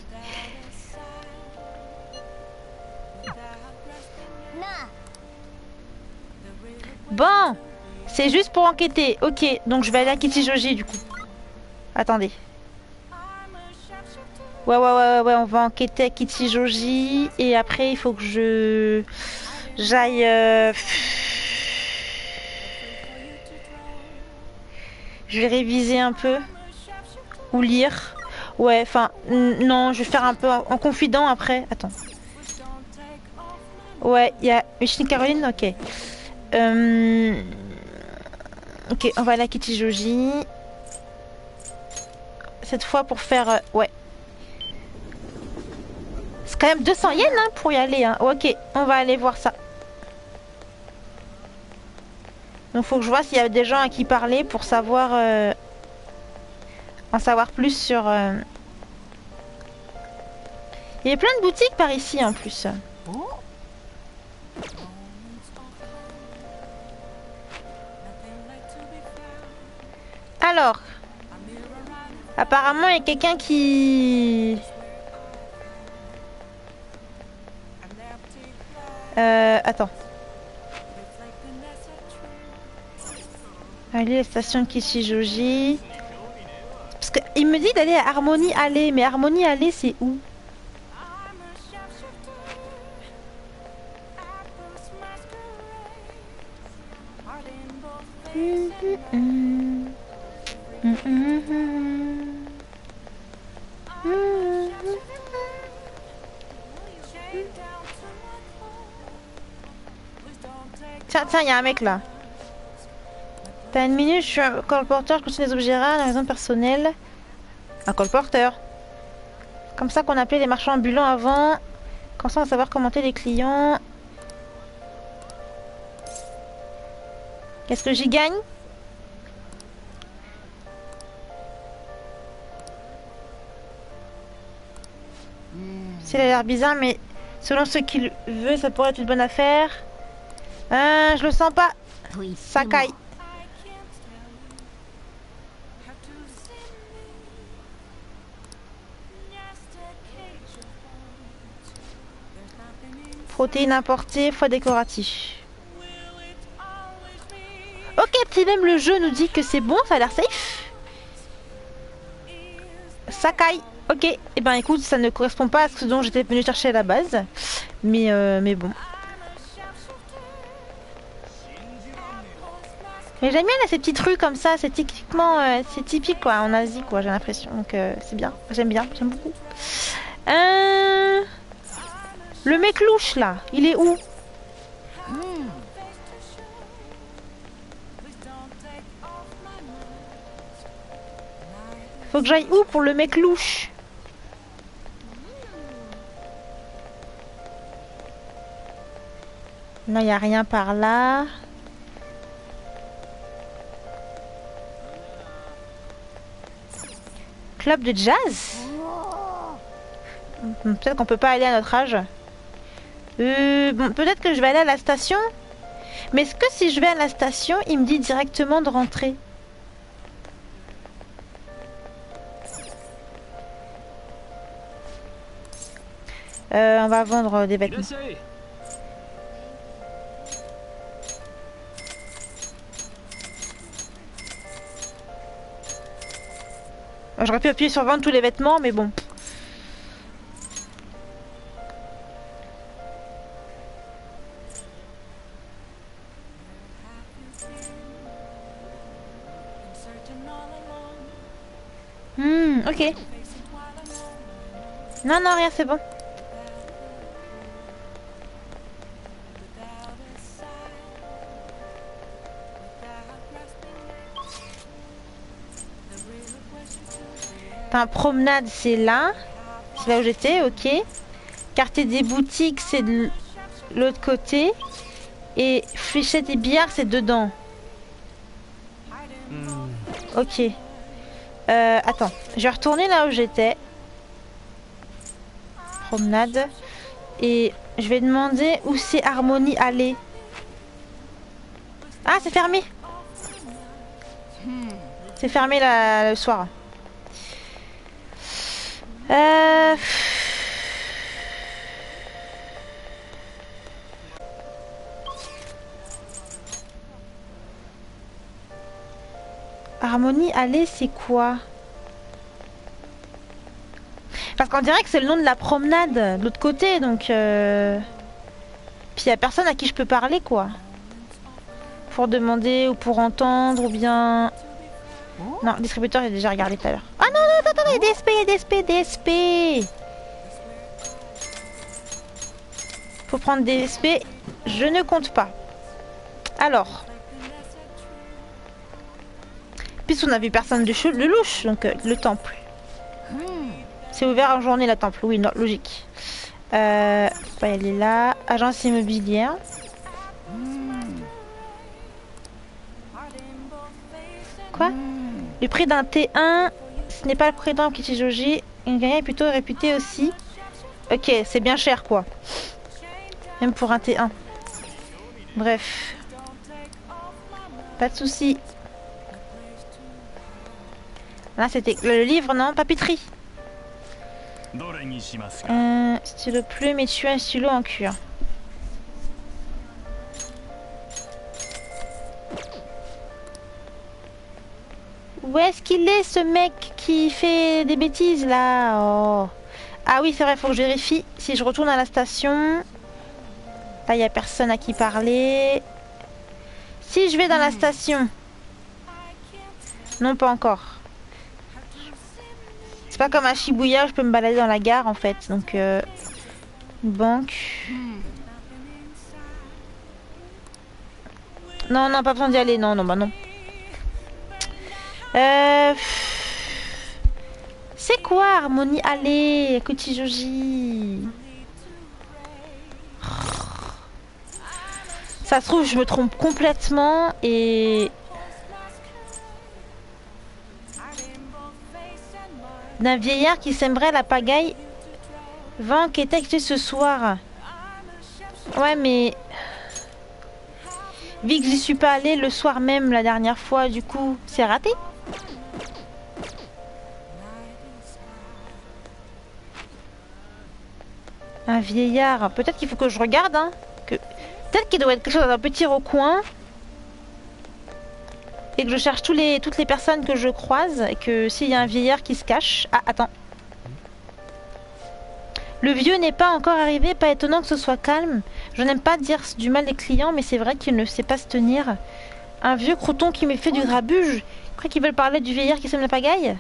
Bon. C'est juste pour enquêter. Ok, donc je vais aller à Kichijoji du coup. Attendez. Ouais, on va enquêter à Kichijoji. Et après, il faut que j'aille... Je vais réviser un peu. Ou lire. Ouais, enfin... Non, je vais faire un peu en confident après. Attends. Ouais, il y a Michine Caroline, ok. Ok, on va aller à Kichijoji. Cette fois pour faire... ouais. C'est quand même 200 yens hein, pour y aller. Hein. Ok, on va aller voir ça. Donc faut que je vois s'il y a des gens à qui parler pour savoir... en savoir plus sur... Il y a plein de boutiques par ici en plus. Alors, apparemment il y a quelqu'un qui... attends. Allez, la station Kichijoji. Parce qu'il me dit d'aller à Harmonie Alley, mais Harmonie Alley c'est où? Tiens, il y a un mec là. T'as une minute, je suis un colporteur, je continue les objets rares, la raison personnelle. Un colporteur. Comme ça qu'on appelait les marchands ambulants avant. Comme ça on va savoir commenter les clients. Qu'est-ce que j'y gagne? C'est l'air bizarre, mais selon ce qu'il veut, ça pourrait être une bonne affaire. Je le sens pas. Sakai. Protéines importées, foie décoratif. Ok, puis même le jeu nous dit que c'est bon, ça a l'air safe. Sakai. Ok, et ben écoute, ça ne correspond pas à ce dont j'étais venu chercher à la base. Mais bon. Mais j'aime bien là, ces petites rues comme ça, c'est typiquement, c'est typique quoi, en Asie quoi, j'ai l'impression. Donc c'est bien, j'aime beaucoup. Le mec louche là, il est où? Faut que j'aille où pour le mec louche? Non, il n'y a rien par là. Club de jazz? Peut-être qu'on peut pas aller à notre âge. Bon, peut-être que je vais aller à la station. Mais est-ce que si je vais à la station, il me dit directement de rentrer? On va vendre des vêtements. J'aurais pu appuyer sur vendre tous les vêtements, mais bon. Ok. Non, rien, c'est bon. Enfin, promenade, c'est là. C'est là où j'étais, ok. Quartier des boutiques, c'est de l'autre côté. Et fléchette et billard, c'est dedans. Ok. Attends, je vais retourner là où j'étais. Promenade. Et je vais demander où c'est Harmonie Alley. Ah, c'est fermé. C'est fermé le soir. Harmonie Alley, c'est quoi? Parce qu'on dirait que c'est le nom de la promenade de l'autre côté, donc puis il n'y a personne à qui je peux parler quoi. Pour demander ou pour entendre ou bien... Non, le distributeur j'ai déjà regardé tout à l'heure. Ah non, attends, il y a des SP. Faut prendre des SP, je ne compte pas. Alors. Puisqu'on a vu personne de louche, donc le temple. C'est ouvert en journée la temple, oui, non, logique. Elle est là. Agence immobilière. Quoi? Le prix d'un T1, ce n'est pas le prix d'un Kichijoji. Une gagnante est plutôt réputée aussi. Ok, c'est bien cher quoi. Même pour un T1. Bref. Pas de soucis. Là c'était le livre, non? Papeterie. Stylo plume et tu as un stylo en cuir. Où est-ce qu'il est ce mec qui fait des bêtises là? Oh. Ah oui c'est vrai, faut que je vérifie. Si je retourne à la station, là il n'y a personne à qui parler. Si je vais dans la station, Non, pas encore. C'est pas comme à Shibuya, je peux me balader dans la gare en fait. Donc, une banque. Non, non, pas besoin d'y aller. Non, non, bah non. C'est quoi Harmonie? Allez, Kuchijoji. Ça se trouve, je me trompe complètement et... D'un vieillard qui sèmerait la pagaille va enquêter avec lui ce soir. Ouais, mais... Vu que j'y suis pas allée le soir même la dernière fois, du coup, c'est raté. Un vieillard. Peut-être qu'il faut que je regarde, hein. Peut-être qu'il doit être quelque chose dans un petit recoin. Et que je cherche toutes les personnes que je croise. Et que s'il y a un vieillard qui se cache... Ah, attends. Le vieux n'est pas encore arrivé, pas étonnant que ce soit calme. Je n'aime pas dire du mal des clients, mais c'est vrai qu'il ne sait pas se tenir. Un vieux crouton qui me fait du grabuge. Je crois qu'ils veulent parler du vieillard qui sème la pagaille.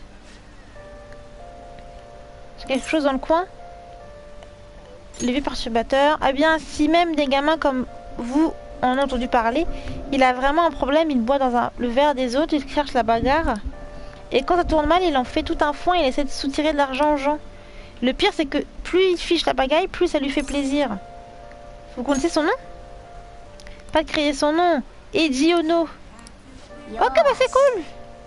J'ai quelque chose dans le coin. Les vieux perturbateurs. Ah bien, si même des gamins comme vous en ont entendu parler, il a vraiment un problème. Il boit dans le verre des autres, il cherche la bagarre. Et quand ça tourne mal, il en fait tout un foin, il essaie de soutirer de l'argent aux gens. Le pire, c'est que plus il fiche la pagaille, plus ça lui fait plaisir. Vous connaissez son nom? Pas de crier son nom. Eiji Ono. Ok, bah c'est cool.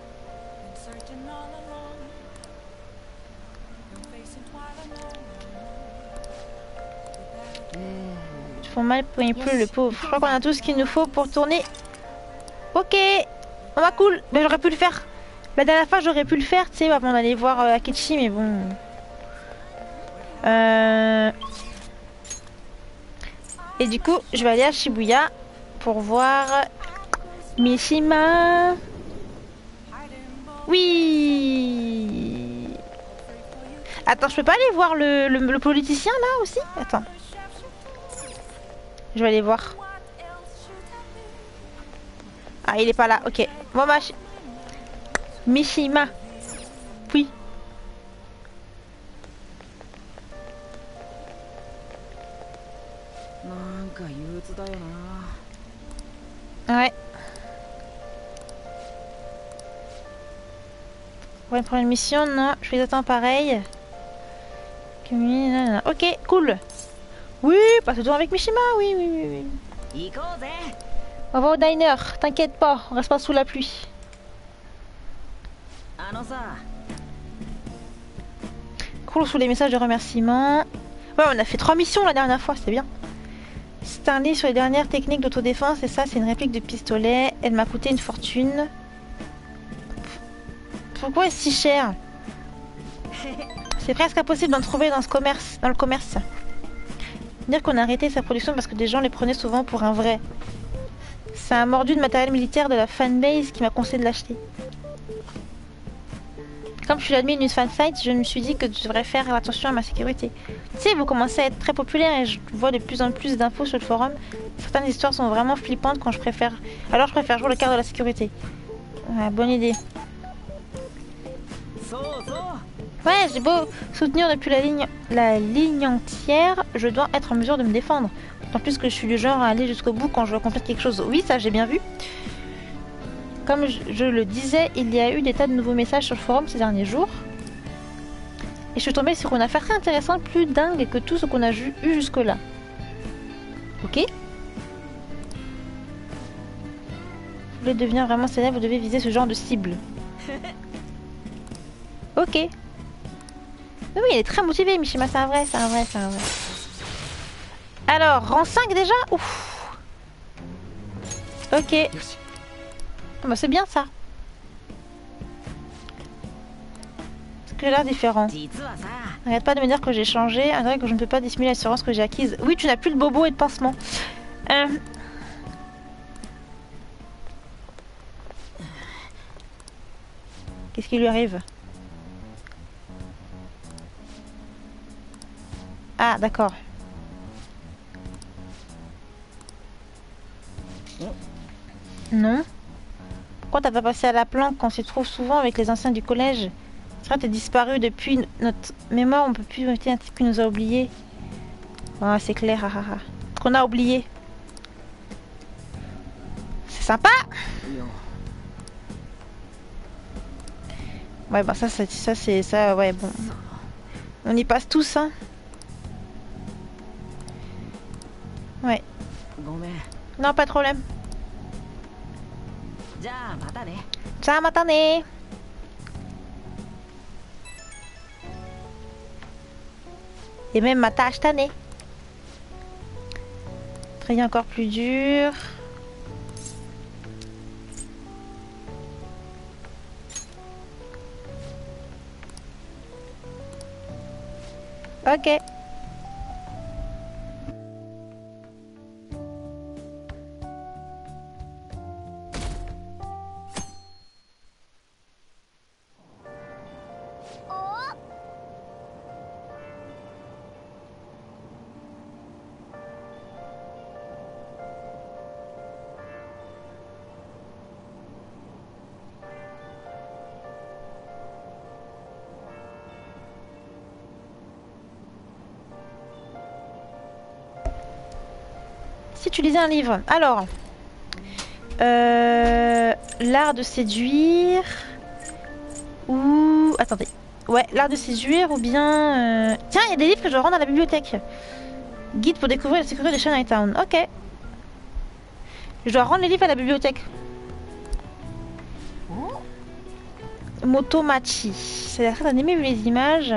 Ils font mal quand il pleut, le pauvre. Je crois qu'on a tout ce qu'il nous faut pour tourner. Ok. On va cool. Mais j'aurais pu le faire. La dernière fois, j'aurais pu le faire, tu sais, avant d'aller voir Akechi, mais bon... Et du coup, je vais aller à Shibuya pour voir Mishima. Oui. Attends, je peux pas aller voir le politicien là aussi? Attends. Je vais aller voir. Ah, il est pas là. Ok. Bon bah... Mishima. Oui. Ouais. Pour une première mission, non. Je fais des temps pareil. Ok, cool. Oui, passe le tour avec Mishima. Oui, oui, oui, oui. On va au diner. T'inquiète pas, on reste pas sous la pluie. Cool, sous les messages de remerciement. Ouais, on a fait 3 missions la dernière fois, c'était bien. C'est un livre sur les dernières techniques d'autodéfense et ça c'est une réplique de pistolet. Elle m'a coûté une fortune. Pourquoi est-ce si cher? C'est presque impossible d'en trouver dans le commerce. Dire qu'on a arrêté sa production parce que des gens les prenaient souvent pour un vrai. C'est un mordu de matériel militaire de la fanbase qui m'a conseillé de l'acheter. Comme je suis l'admin d'une fansite, je me suis dit que je devrais faire attention à ma sécurité. Tu sais, vous commencez à être très populaire et je vois de plus en plus d'infos sur le forum. Certaines histoires sont vraiment flippantes quand je préfère... Alors je préfère jouer le quart de la sécurité. Ouais, bonne idée. Ouais, j'ai beau soutenir depuis la ligne entière, je dois être en mesure de me défendre. D'autant plus que je suis du genre à aller jusqu'au bout quand je veux accomplir quelque chose. Oui, ça j'ai bien vu. Comme je le disais, il y a eu des tas de nouveaux messages sur le forum ces derniers jours. Et je suis tombée sur une affaire très intéressante, plus dingue que tout ce qu'on a eu jusque-là. Ok. Vous voulez devenir vraiment célèbre, vous devez viser ce genre de cible. Ok. Mais oui, il est très motivé, Mishima, c'est un vrai, c'est un vrai, c'est un vrai. Alors, rang 5 déjà? Ouf. Ok. Ah bah c'est bien ça. Est-ce que j'ai l'air différent? Arrête pas de me dire que j'ai changé. On dirait que je ne peux pas dissimuler l'assurance que j'ai acquise. Oui, tu n'as plus de bobo et de pansement. Qu'est-ce qui lui arrive? Ah, d'accord. Non. Pourquoi t'as pas passé à la planque quand on s'y trouve souvent avec les anciens du collège? C'est vrai, t'es disparu depuis notre mémoire, on peut plus inviter un type qui nous a oubliés. Ah, c'est clair, hahaha. Qu'on a oublié. C'est sympa! Ouais, bah ça, c'est ça, ouais, bon. On y passe tous, hein. Ouais. Non, pas de problème. Ciao, matane. Et même ma tâche tannée. Travailler encore plus dur. Ok. Si tu lisais un livre. Alors, l'art de séduire ou... Attendez. Ouais, l'art de séduire ou bien... Tiens, il y a des livres que je dois rendre à la bibliothèque. Guide pour découvrir la sécurité de Chinatown. Ok. Je dois rendre les livres à la bibliothèque. Motomachi. Ça a l'air très animé vu les images.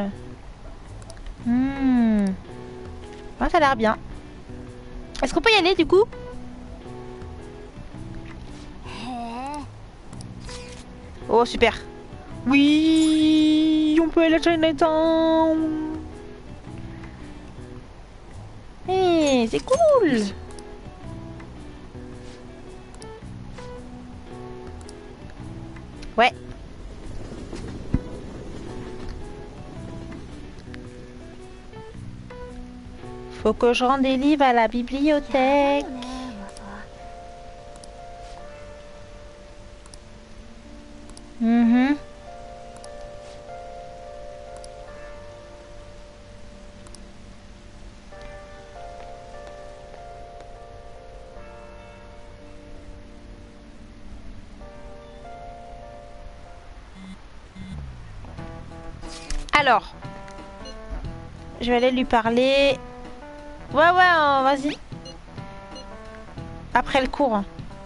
Ouais, ça a l'air bien. Est-ce qu'on peut y aller du coup? Oh super. Oui, on peut aller à Chinatown. Hey, c'est cool. Ouais. Faut que je rende des livres à la bibliothèque. Alors, je vais aller lui parler. Ouais, vas-y. Après le cours.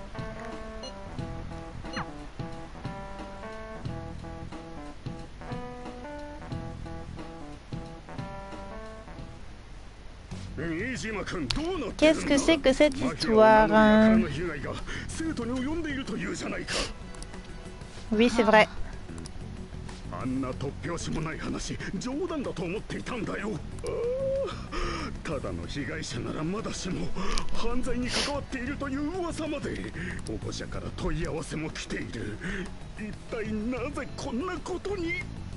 Qu'est-ce que c'est que cette histoire? Oui, c'est vrai. あんな突拍子もない話、冗談だと思っていたんだよ。ただの被害者ならまだしも、犯罪に関わっているという噂まで、保護者から問い合わせも来ている。一体なぜこんなことに？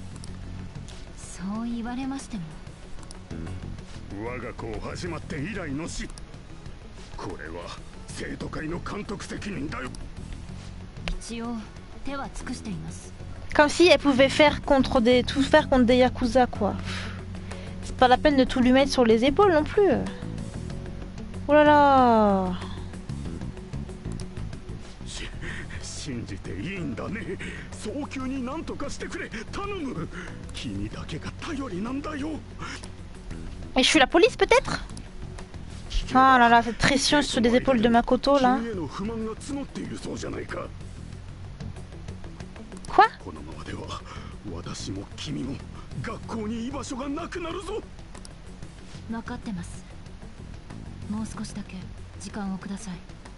そう言われましても。 我が校始まって以来の死。これは生徒会の監督責任だよ。 一応手は尽くしています。 Comme si elle pouvait faire tout faire contre des yakuza quoi. C'est pas la peine de tout lui mettre sur les épaules non plus. Oh là là. 信じていいんだね。早急に何とかしてくれ。頼む。君だけが頼りなんだよ。 Et je suis la police peut-être? Ah là là, cette pression sur les épaules de Makoto là. Quoi? このままでは私も君も学校に居場所がなくなるぞ。 分かってます。もう少しだけ時間をください。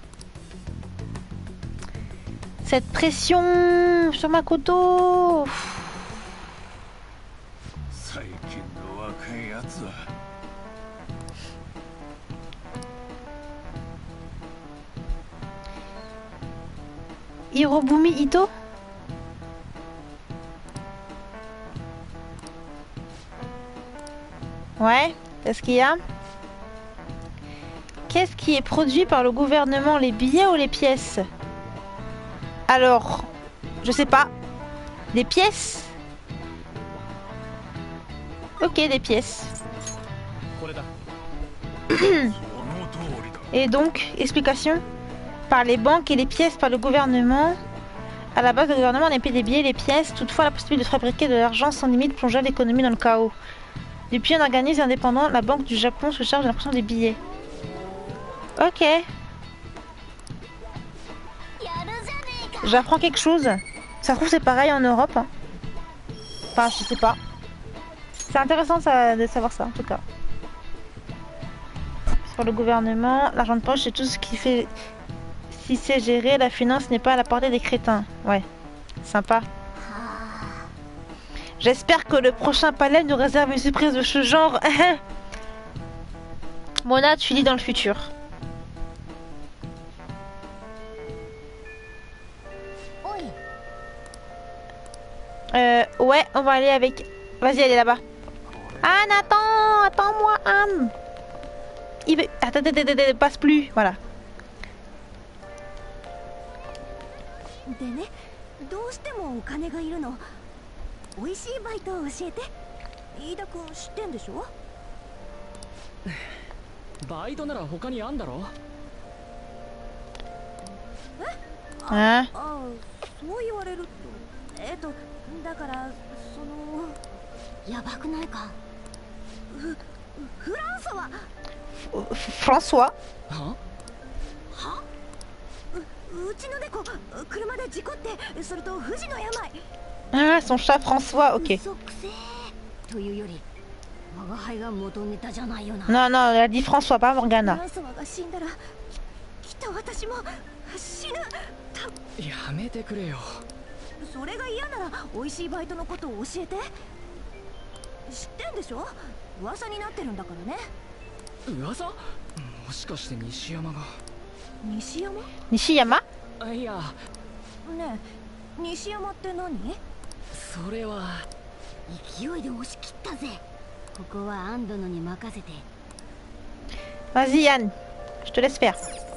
Cette pression sur Makoto. 最近の若いやつは Hirobumi Ito? Ouais, qu'est-ce qu'il y a? Qu'est-ce qui est produit par le gouvernement, les billets ou les pièces? Alors, je sais pas. Des pièces? Ok, des pièces. Et donc, explication. Par les banques et les pièces par le gouvernement. À la base, le gouvernement n'a pas des billets et les pièces. Toutefois, la possibilité de fabriquer de l'argent sans limite plongea l'économie dans le chaos. Depuis un organisme indépendant, la Banque du Japon se charge de l'impression des billets. Ok. J'apprends quelque chose. Ça se trouve c'est pareil en Europe. Hein. Enfin, je sais pas. C'est intéressant ça, de savoir ça en tout cas. Sur le gouvernement, l'argent de poche c'est tout ce qui fait... Si c'est géré, la finance n'est pas à la portée des crétins. Ouais, sympa. J'espère que le prochain palais nous réserve une surprise de ce genre. Mona, tu lis dans le futur. Ouais, on va aller avec... Vas-y, elle est là-bas. Anne, attends, attends-moi, Anne. Il veut... Attends, passe plus, voilà. でね、どうしてもお金がいるの。美味しいバイトを教えて。飯田君知ってんでしょ？ バイトなら他にあんだろ。 あ、 そう言われると、だからそのやばくないか。 フランソワ。 フランソワ。 は？ うちの猫車で事故ってそれと不治の病。 Ah, son chat François, ok. 嘘くせえというより我が輩が元ネタじゃないよな。 Non, non, elle a dit François, pas フ Morgana. ランソワが死んだらきっと私も死ぬ。 やめてくれよ。 それが嫌なら美味しいバイトのことを教えて。知ってんでしょ？噂になってるんだからね。 噂？もしかして西山が。 西山？ Nishiyama? いや、 ねえ、西山って何？ それは勢いで押し切ったぜ。ここはアンドノに任せて。 Vas-y, Yann. Je te laisse faire.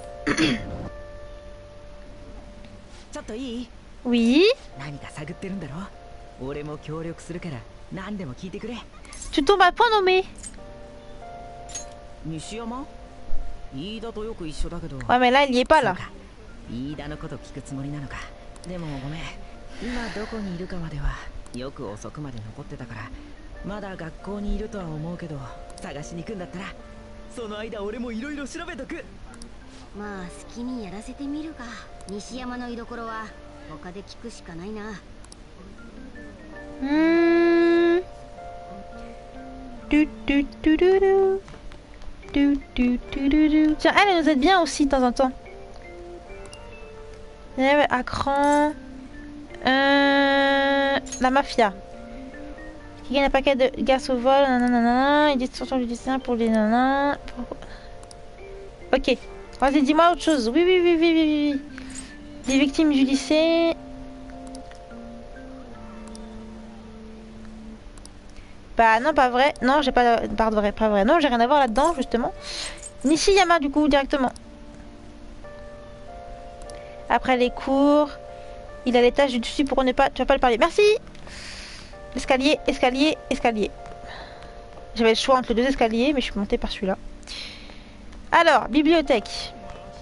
ちょっといい？ Oui? 何か探ってるんだろ？俺も協力するから何でも聞いてくれ。 Tu tombes à point nommé. 西山？飯田とよく一緒だけど。 Ouais, mais là, il y est pas là. 飯田のこと聞くつもりなのか。でもごめん。今どこにいるかまではよく遅くまで残ってたから、まだ学校にいるとは思うけど、探しに行くんだったら、その間俺もいろいろ調べとく。 まあ好きにやらせてみるか。西山の居所は他で聞くしかないな。 Tiens, elle nous aide bien aussi de temps en temps. À cran. La mafia. Qui gagne un paquet de gaz au vol. Nanana. Il dit surtout du dessin pour les nanas. Ok. Vas-y, dis-moi autre chose. Oui. Les victimes du lycée. Bah non, pas vrai. Non, j'ai pas... Pardon, vrai, pas vrai. Non, j'ai rien à voir là-dedans, justement. Nishiyama, du coup, directement. Après les cours, il a l'étage du dessus pour ne pas... Tu vas pas le parler. Merci. Escalier, escalier, escalier. J'avais le choix entre les deux escaliers, mais je suis montée par celui-là. Alors, bibliothèque.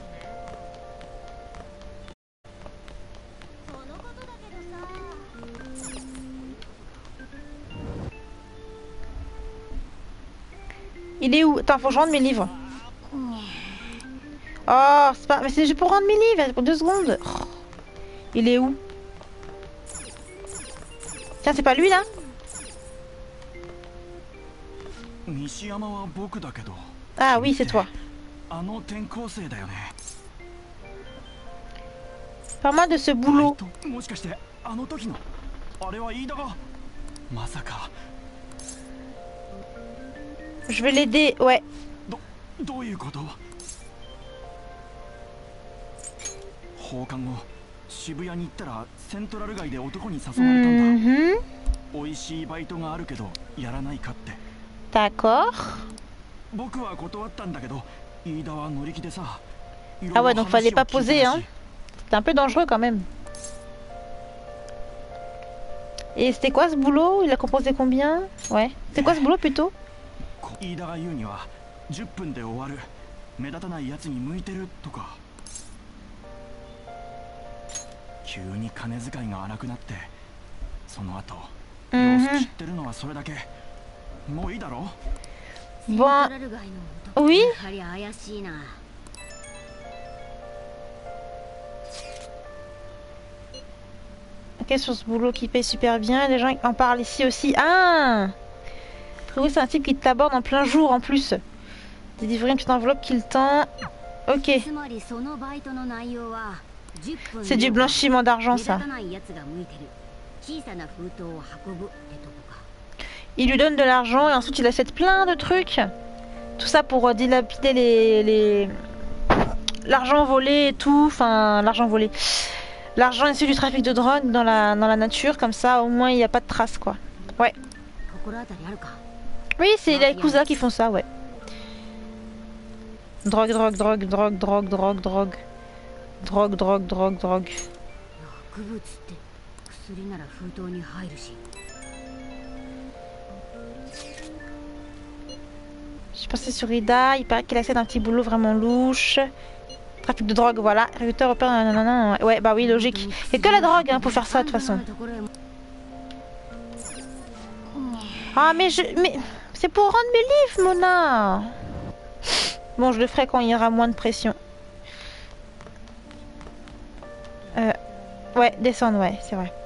Il est où? Attends, faut que je rende mes livres. Oh, c'est pas... Mais c'est juste pour rendre mes livres, pour 2 secondes. Oh. Il est où? Tiens, c'est pas lui, là? Ah oui, c'est toi. Parle-moi de ce boulot. Je vais l'aider, ouais. D'accord. Ah ouais, donc fallait pas poser, hein. C'était un peu dangereux quand même. Et c'était quoi ce boulot? Il a composé combien? Ouais. C'était quoi ce boulot plutôt? 飯田が言うには10分で終わる目立たないやつに向いてるとか。急に金遣いが荒くなってその後様子知ってるのはそれだけ。もういいだろ。 Bon. Oui. Ok, sur ce boulot qui paye super bien, les gens en parlent ici aussi. Ah, oui, c'est un type qui t'aborde en plein jour en plus. Délivrer une petite enveloppe qu'il tend. Ok. C'est du blanchiment d'argent, ça. Il lui donne de l'argent et ensuite il achète plein de trucs. Tout ça pour dilapider l'argent volé et tout. Enfin, l'argent volé. L'argent issu du trafic de drogue dans la nature, comme ça au moins il n'y a pas de traces quoi. Ouais. Oui, c'est les cousins qui font ça, ouais. Drogue, drogue, drogue, drogue, drogue, drogue, drogue. Drogue, drogue, drogue, drogue. Je suis passée sur Ida, il paraît qu'il accède à un petit boulot vraiment louche. Trafic de drogue, voilà. Réducteur opère, nanana. Ouais, bah oui, logique. Il n'y a que la drogue hein, pour faire ça de toute façon. Ah, mais c'est pour rendre mes livres, Mona. Bon, je le ferai quand il y aura moins de pression. Ouais, descendre, ouais, c'est vrai.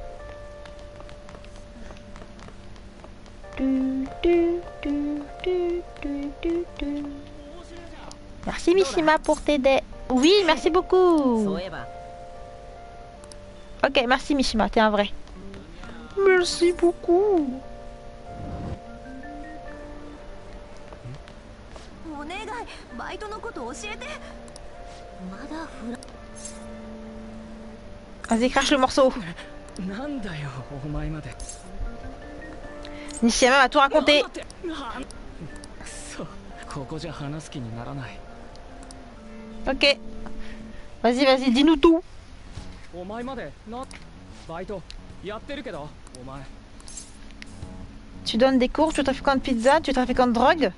Merci Mishima pour t'aider. Oui, merci beaucoup. Ok, merci Mishima, t'es un vrai. Merci beaucoup. Vas-y, crache le morceau. Nishiyama va tout raconter. Ok. Vas-y, vas-y, dis-nous tout. Tu donnes des cours, tu es trafiquant de pizza, tu es trafiquant de drogue.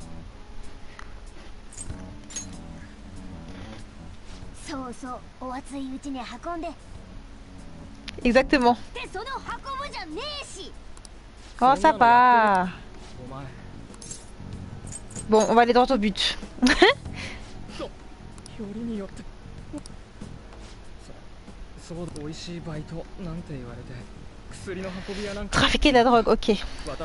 Exactement. Oh, ça va. Bon, on va aller droit au but. Trafiquer de la drogue, ok.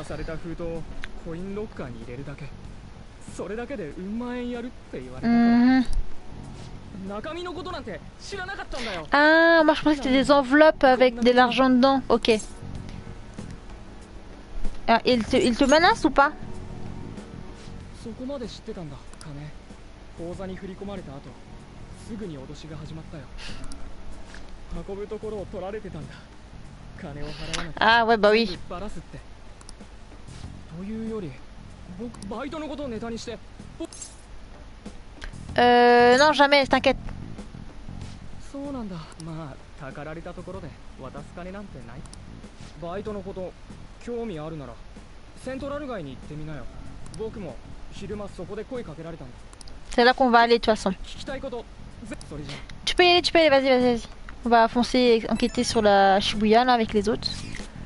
Ah, moi je pensais que c'était des enveloppes avec de l'argent dedans. Ok. Ah, il te menace ou pas? Ah ouais, bah oui. Non, jamais, t'inquiète. C'est là qu'on va aller de toute façon. Tu peux y aller, vas-y, vas-y, vas-y. On va foncer enquêter sur la Shibuya là avec les autres.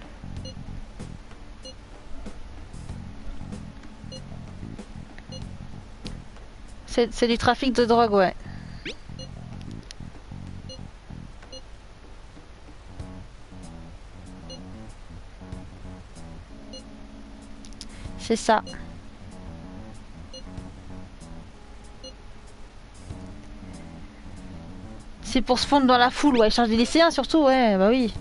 C'est du trafic de drogue, ouais. C'est ça. C'est pour se fondre dans la foule, ouais. Charge des lycéens surtout, ouais, bah oui.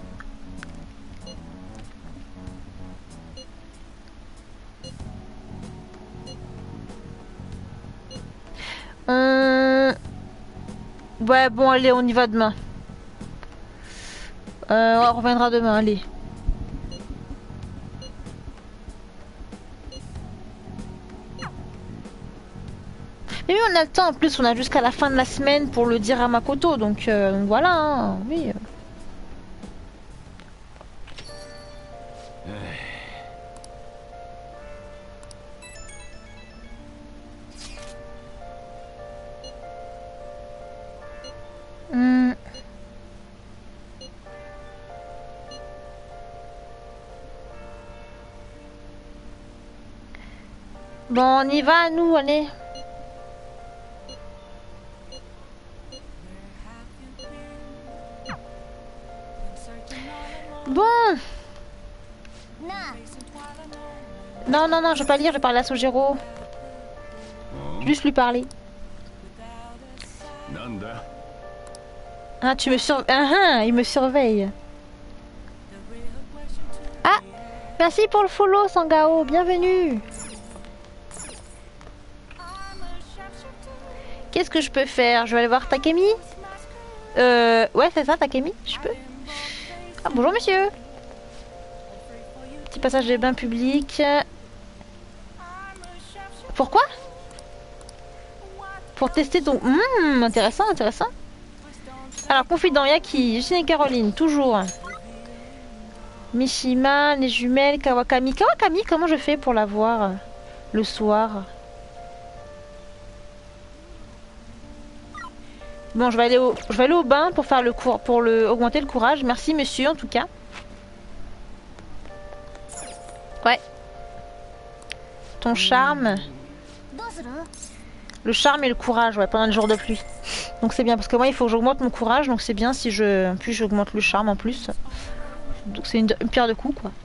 Ouais, bon, allez, on y va demain. On reviendra demain, allez. Mais oui, on a le temps, en plus, on a jusqu'à la fin de la semaine pour le dire à Makoto, donc voilà, hein, oui. Bon, on y va, nous, allez. Bon. Non, non, non, je vais pas lire, je vais parler à Sojiro. Juste lui parler. Ah, tu me surveilles. Ah, il me surveille. Ah, merci pour le follow, Sangao. Bienvenue. Qu'est-ce que je peux faire? Je vais aller voir Takemi. Ouais, c'est ça, Takemi. Je peux. Ah, bonjour, monsieur. Petit passage des bains publics. Pourquoi? Pour tester ton... intéressant, intéressant. Alors, confident Yaki, Justine et Caroline, toujours. Mishima, les jumelles, Kawakami. Kawakami, comment je fais pour la voir le soir? Bon, je vais aller au bain pour faire le cours, pour augmenter le courage. Merci, monsieur, en tout cas. Ouais. Ton charme. Le charme et le courage, ouais, pendant le jour de pluie. Donc c'est bien, parce que moi, il faut que j'augmente mon courage, donc c'est bien si puis j'augmente le charme en plus. Donc c'est une pierre de coups, quoi.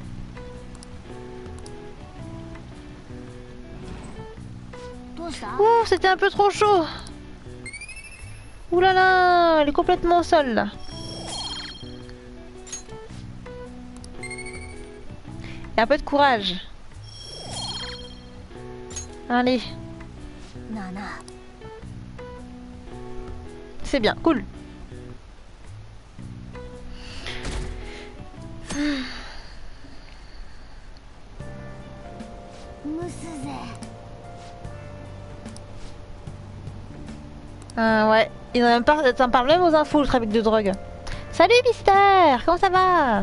Ouh, c'était un peu trop chaud. Ouh là là, elle est complètement au sol, là. Et un peu de courage. Allez. C'est bien, cool. Ouais, ils ont même pas... T'en parles même aux infos, le trafic de drogue. Salut Mystère, comment ça va?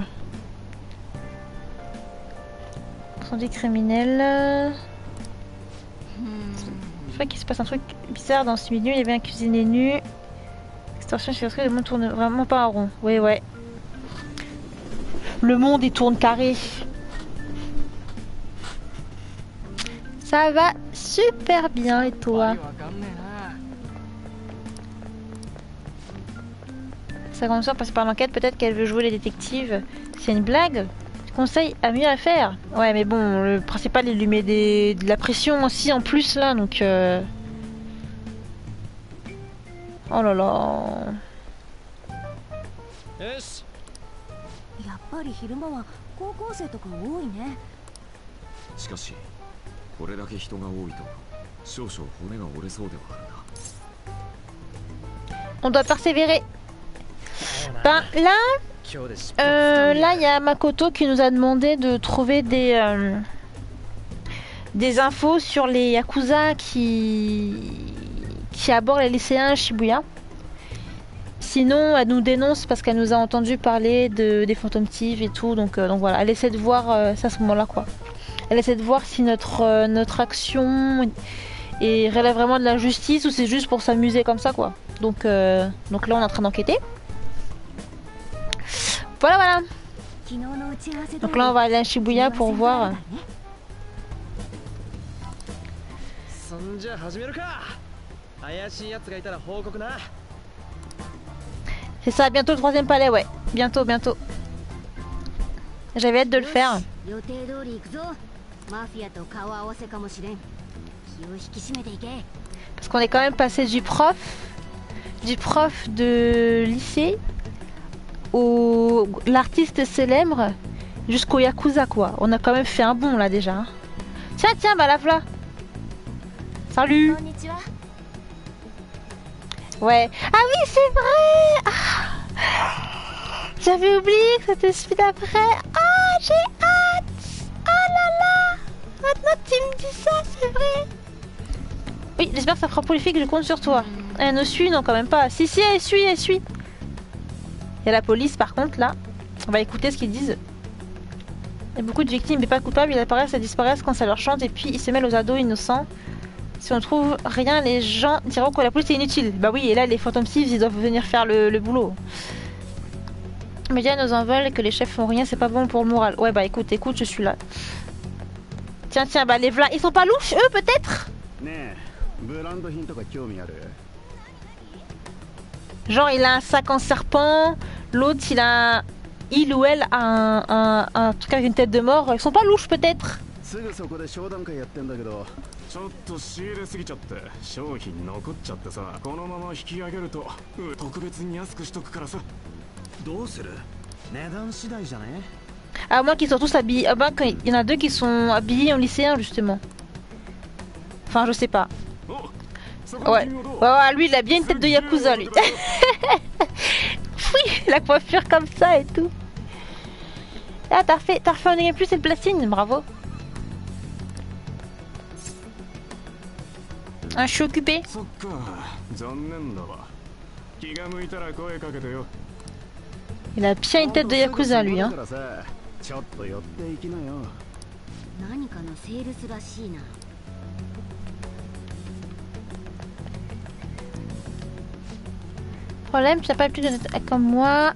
Incendie criminel. Je crois qu'il se passe un truc bizarre dans ce milieu. Il y avait un cuisinier nu. Extorsion chez le monde tourne vraiment pas en rond. Ouais, ouais. Le monde il tourne carré. Ça va super bien et toi? Sa grande soeur passe par l'enquête. Peut-être qu'elle veut jouer les détectives. C'est une blague? Conseil à mieux à faire. Ouais, mais bon, le principal il lui met de la pression aussi en plus là, donc. Oh là là. On doit persévérer. Ben là. Là, il y a Makoto qui nous a demandé de trouver des infos sur les Yakuza qui abordent les lycéens à Shibuya. Sinon, elle nous dénonce parce qu'elle nous a entendu parler des Phantom Thieves et tout. Donc voilà, elle essaie de voir ça à ce moment-là, quoi. Elle essaie de voir si notre action relève vraiment de la justice ou c'est juste pour s'amuser comme ça, quoi. Donc là, on est en train d'enquêter. Voilà, voilà. Donc là, on va aller à Shibuya pour voir. C'est ça, bientôt le 3e palais, ouais. Bientôt, bientôt. J'avais hâte de le faire. Parce qu'on est quand même passé du prof de lycée l'artiste célèbre jusqu'au Yakuza, quoi. On a quand même fait un bond là déjà. Tiens, tiens, bah la voilà. Salut. Ouais. Ah oui, c'est vrai. J'avais oublié que c'était celui d'après. Ah, j'ai hâte. Oh là là. Maintenant tu me dis ça, c'est vrai. Oui, j'espère que ça fera prolifique, je compte sur toi. Elle nous suit, non quand même pas. Si, elle suit, elle suit. Il y a la police par contre là. On va écouter ce qu'ils disent. Il y a beaucoup de victimes mais pas coupables. Ils apparaissent et disparaissent quand ça leur chante et puis ils se mêlent aux ados innocents. Si on trouve rien, les gens diront que la police est inutile. Bah oui, et là les Phantom Thieves ils doivent venir faire le boulot. Les médias nous en veulent et que les chefs font rien, c'est pas bon pour le moral. Ouais bah écoute, je suis là. Tiens, tiens, bah les v'là, ils sont pas louches, eux, peut-être? Genre, il a un sac en serpent, l'autre, il ou elle a un truc avec une tête de mort. Ils sont pas louches, peut-être? ちょっと仕入れすぎちゃって商品残っちゃってさ、このまま引き上げると特別に安くしとくからさ。どうする？値段次第じゃね？ À moins qu'ils soient tous habillés. Ah bah, il y en a deux qui sont habillés en lycéen, justement. Enfin, je sais pas. Ouais. Ouais, lui, il a bien une tête de Yakuza, lui. Oui, la coiffure comme ça et tout. Ah, t'as refait un game plus et le platine, bravo. Ah, je suis occupé. Il a bien une tête de Yakuza, lui, hein. Problème, tu n'as pas plus de notes comme moi.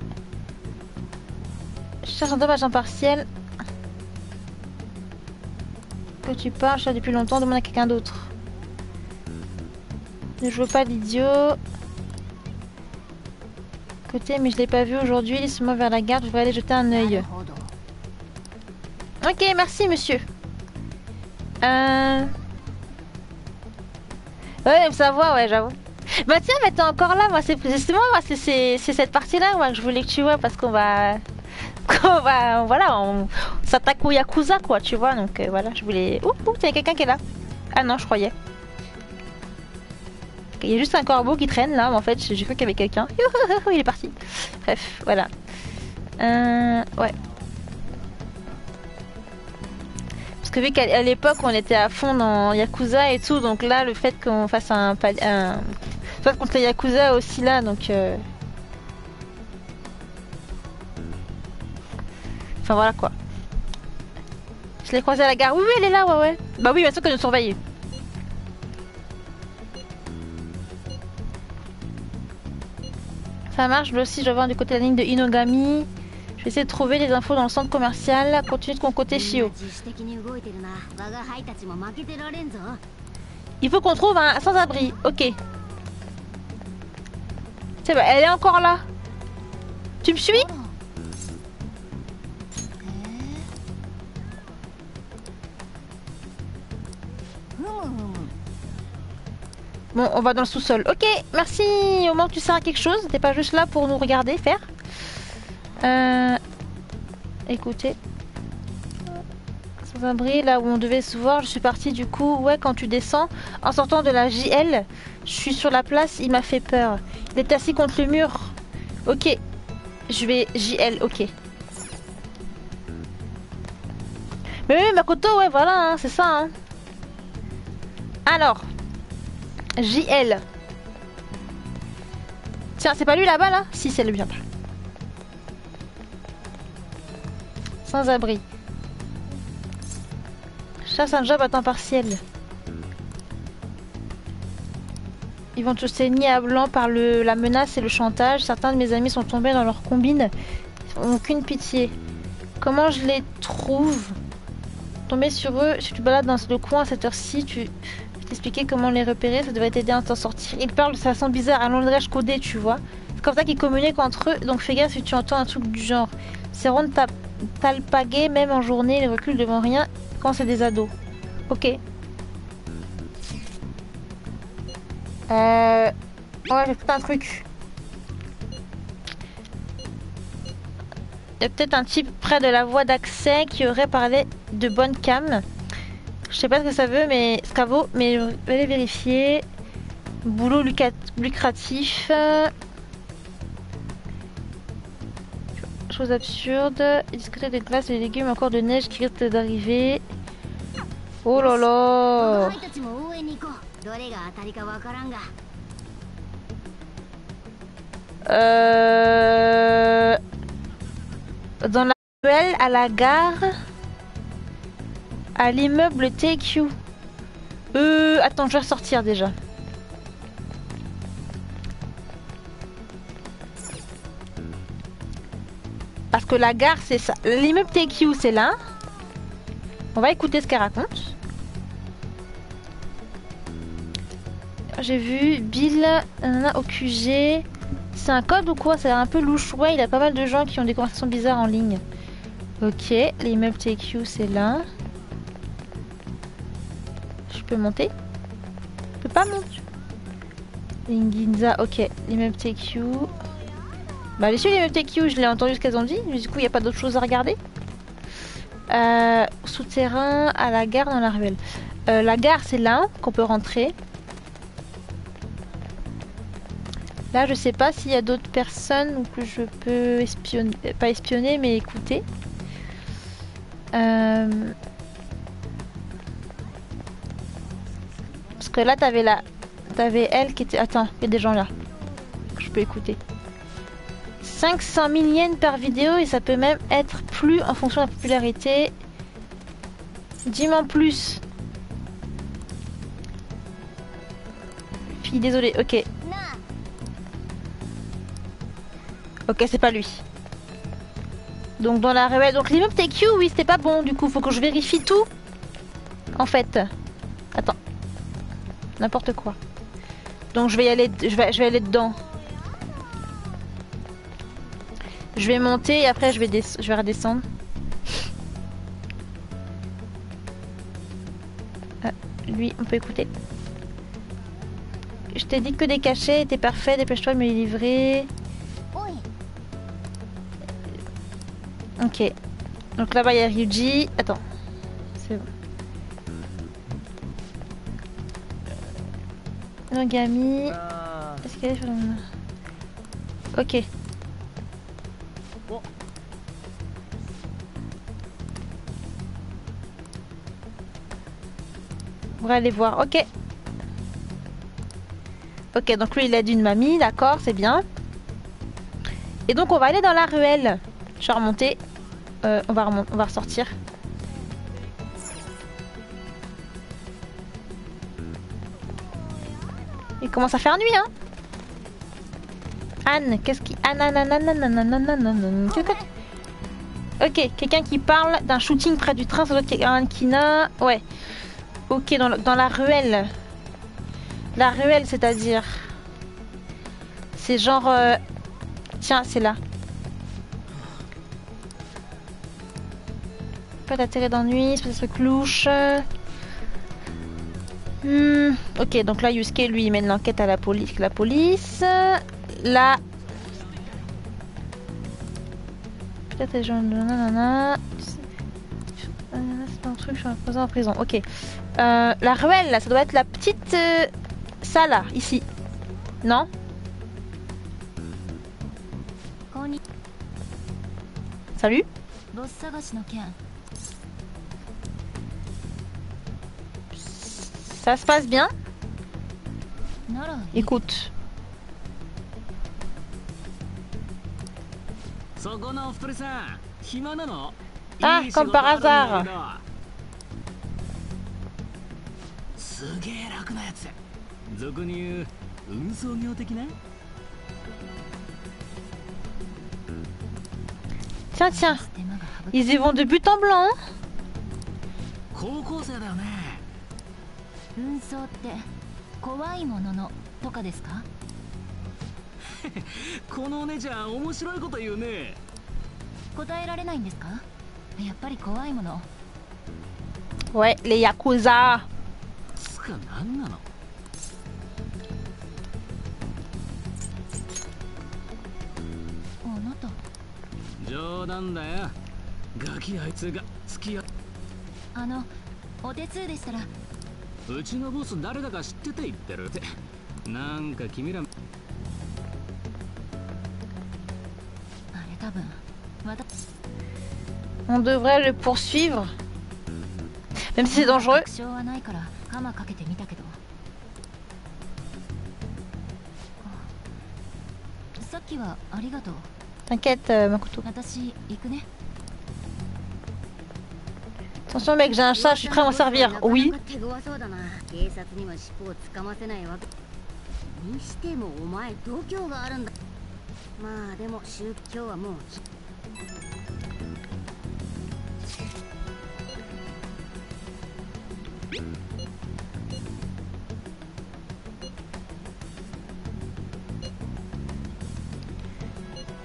Je cherche un dommage en partiel. Que tu parles, je suis là depuis longtemps, demande à quelqu'un d'autre. Ne joue pas l'idiot. Côté, mais je l'ai pas vu aujourd'hui. Laisse-moi vers la gare, je vais aller jeter un œil. Ok, merci monsieur. Ouais, ça va, ouais, j'avoue. Bah tiens, mais t'es encore là, moi, c'est justement, moi, c'est cette partie-là, moi, que je voulais que tu vois, parce qu'on va... voilà, on s'attaque au Yakuza, quoi, tu vois, donc voilà, je voulais... Ouh, tiens, quelqu'un qui est là. Ah non, je croyais. Il y a juste un corbeau qui traîne, là, mais en fait, j'ai cru qu'il y avait quelqu'un. Il est parti. Bref, voilà. Ouais. Parce que vu qu'à l'époque, on était à fond dans Yakuza et tout, donc là, le fait qu'on fasse un soit contre les Yakuza aussi là, donc... Enfin voilà quoi. Je l'ai croisée à la gare. Oui, oui, elle est là, ouais, ouais. Bah oui, bien sûr qu'elle nous surveille. Ça marche, lui aussi, je vais voir du côté de la ligne de Inogami. Je vais essayer de trouver les infos dans le centre commercial. Continue de ton côté, Shio. Il faut qu'on trouve un sans-abri. Ok. C'est bon, elle est encore là. Tu me suis? Bon, on va dans le sous-sol. Ok, merci. Au moins que tu sers à quelque chose. T'es pas juste là pour nous regarder faire. Écoutez. Sans abri, là où on devait se voir, je suis partie du coup. Ouais, quand tu descends, en sortant de la JL, je suis sur la place, il m'a fait peur. Il est assis contre le mur. Ok. Je vais JL, ok. Mais oui, Makoto, ouais, voilà, hein, c'est ça. Hein. Alors. JL. Tiens, c'est pas lui là-bas, là? Si, c'est le bien. Sans abri. Chasse un job à temps partiel. Ils vont te saigner à blanc par la menace et le chantage. Certains de mes amis sont tombés dans leur combine. Ils n'ont aucune pitié. Comment je les trouve? Tomber sur eux, si tu balades dans le coin à cette heure-ci, tu... t'expliquer comment les repérer, ça devrait t'aider à t'en sortir. Ils parlent de façon bizarre, un langage codé, tu vois. C'est comme ça qu'ils communiquent entre eux, donc fais gaffe si tu entends un truc du genre. C'est rond de t'alpaguer, même en journée, ils reculent devant rien quand c'est des ados. Ok. Ouais, j'ai peut-être un truc. Il y a peut-être un type près de la voie d'accès qui aurait parlé de bonne cam. Je sais pas ce que ça veut, mais ce qu'à vaut, mais je vais aller vérifier. Boulot lucratif. Chose absurde. Discuter des glaces et des légumes, encore de neige qui risque d'arriver. Oh là là. Dans la ruelle, à la gare. À l'immeuble TQ. Attends, je vais ressortir déjà. Parce que la gare, c'est ça. L'immeuble TQ, c'est là. On va écouter ce qu'elle raconte. J'ai vu Bill au QG. C'est un code ou quoi? Ça a l'air un peu louche. Ouais, il y a pas mal de gens qui ont des conversations bizarres en ligne. Ok, l'immeuble TQ c'est là. Je peux monter? Je peux pas monter. Linginza, ok, l'immeuble TQ. Bah les l'immeuble TQ, je l'ai entendu ce qu'elles ont dit. Du coup, il n'y a pas d'autre chose à regarder. Souterrain à la gare dans la ruelle. La gare c'est là qu'on peut rentrer. Là, je sais pas s'il y a d'autres personnes que je peux espionner, pas espionner, mais écouter. Parce que là, t'avais elle qui était... Attends, il y a des gens là. Je peux écouter. 500 000 yens par vidéo et ça peut même être plus en fonction de la popularité. Dis-moi plus. Fille, désolée, ok. Ok, c'est pas lui. Donc dans la ruelle. Donc l'immeuble TQ, oui, c'était pas bon. Du coup, faut que je vérifie tout. En fait. Attends. N'importe quoi. Donc je vais y aller. Je vais aller dedans. Je vais monter et après je vais redescendre. Lui, on peut écouter. Je t'ai dit que des cachets étaient parfaits. Dépêche-toi de me les livrer. Ok. Donc là-bas il y a Ryuji. Attends. C'est bon. Nogami. Est-ce qu'elle est sur le... Ok. On va aller voir. Ok. Ok, donc lui il aide une mamie. D'accord, c'est bien. Et donc on va aller dans la ruelle. Je vais remonter. On va ressortir. Il commence à faire nuit, hein. Anne, qu'est-ce qui... Ok, quelqu'un qui parle d'un shooting près du train, ça doit être quelqu'un qui n'a... Ouais. Ok, dans la ruelle. La ruelle, c'est-à-dire... C'est genre... Tiens, c'est là. Pas d'intérêt d'ennui, c'est ce truc louche. Ok, donc là, Yusuke, lui, il mène l'enquête à la police. Là... Peut-être les gens... Nanana... C'est pas un truc, je suis en prison. Ok. La ruelle, là, ça doit être la petite salle, là, ici. Non? Salut. Ça se passe bien? Écoute. Ah, comme par hasard. Tiens, tiens. Ils y vont de but en blanc. Ouais, les Yakuza. On devrait le poursuivre. Même si c'est dangereux. T'inquiète, Makoto. Attention mec, j'ai un chat, je suis prêt à m'en servir. Oui.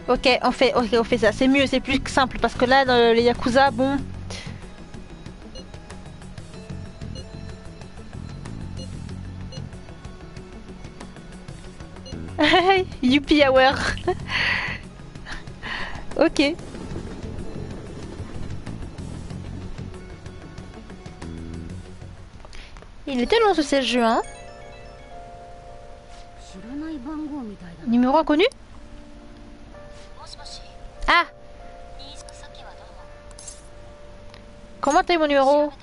Ok, on fait ça. C'est mieux, c'est plus simple parce que là, dans les Yakuza, bon. Youpi hour. Ok. Il était long ce 16 juin. Numéro inconnu? Ah! Comment t'as eu mon numéro?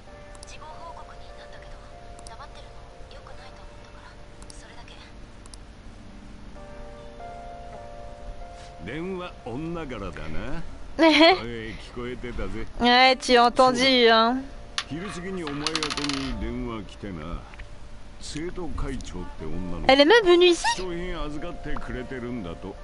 電話女からだな。聞こえてたぜ。 Ouais, tu as entendu, hein. 昼過ぎにお前宛てに電話来てな。生徒会長って女の。 Elle est même venue ici? 商品預かってくれてるんだと。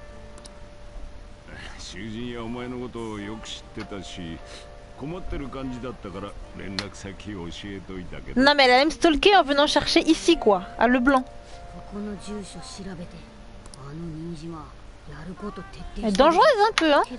囚人やお前のことをよく知ってたし、困ってる感じだったから連絡先教えといたけど。 Non, mais elle a même stalké en venant chercher ici, quoi, à Leblanc. Elle est dangereuse un peu, hein.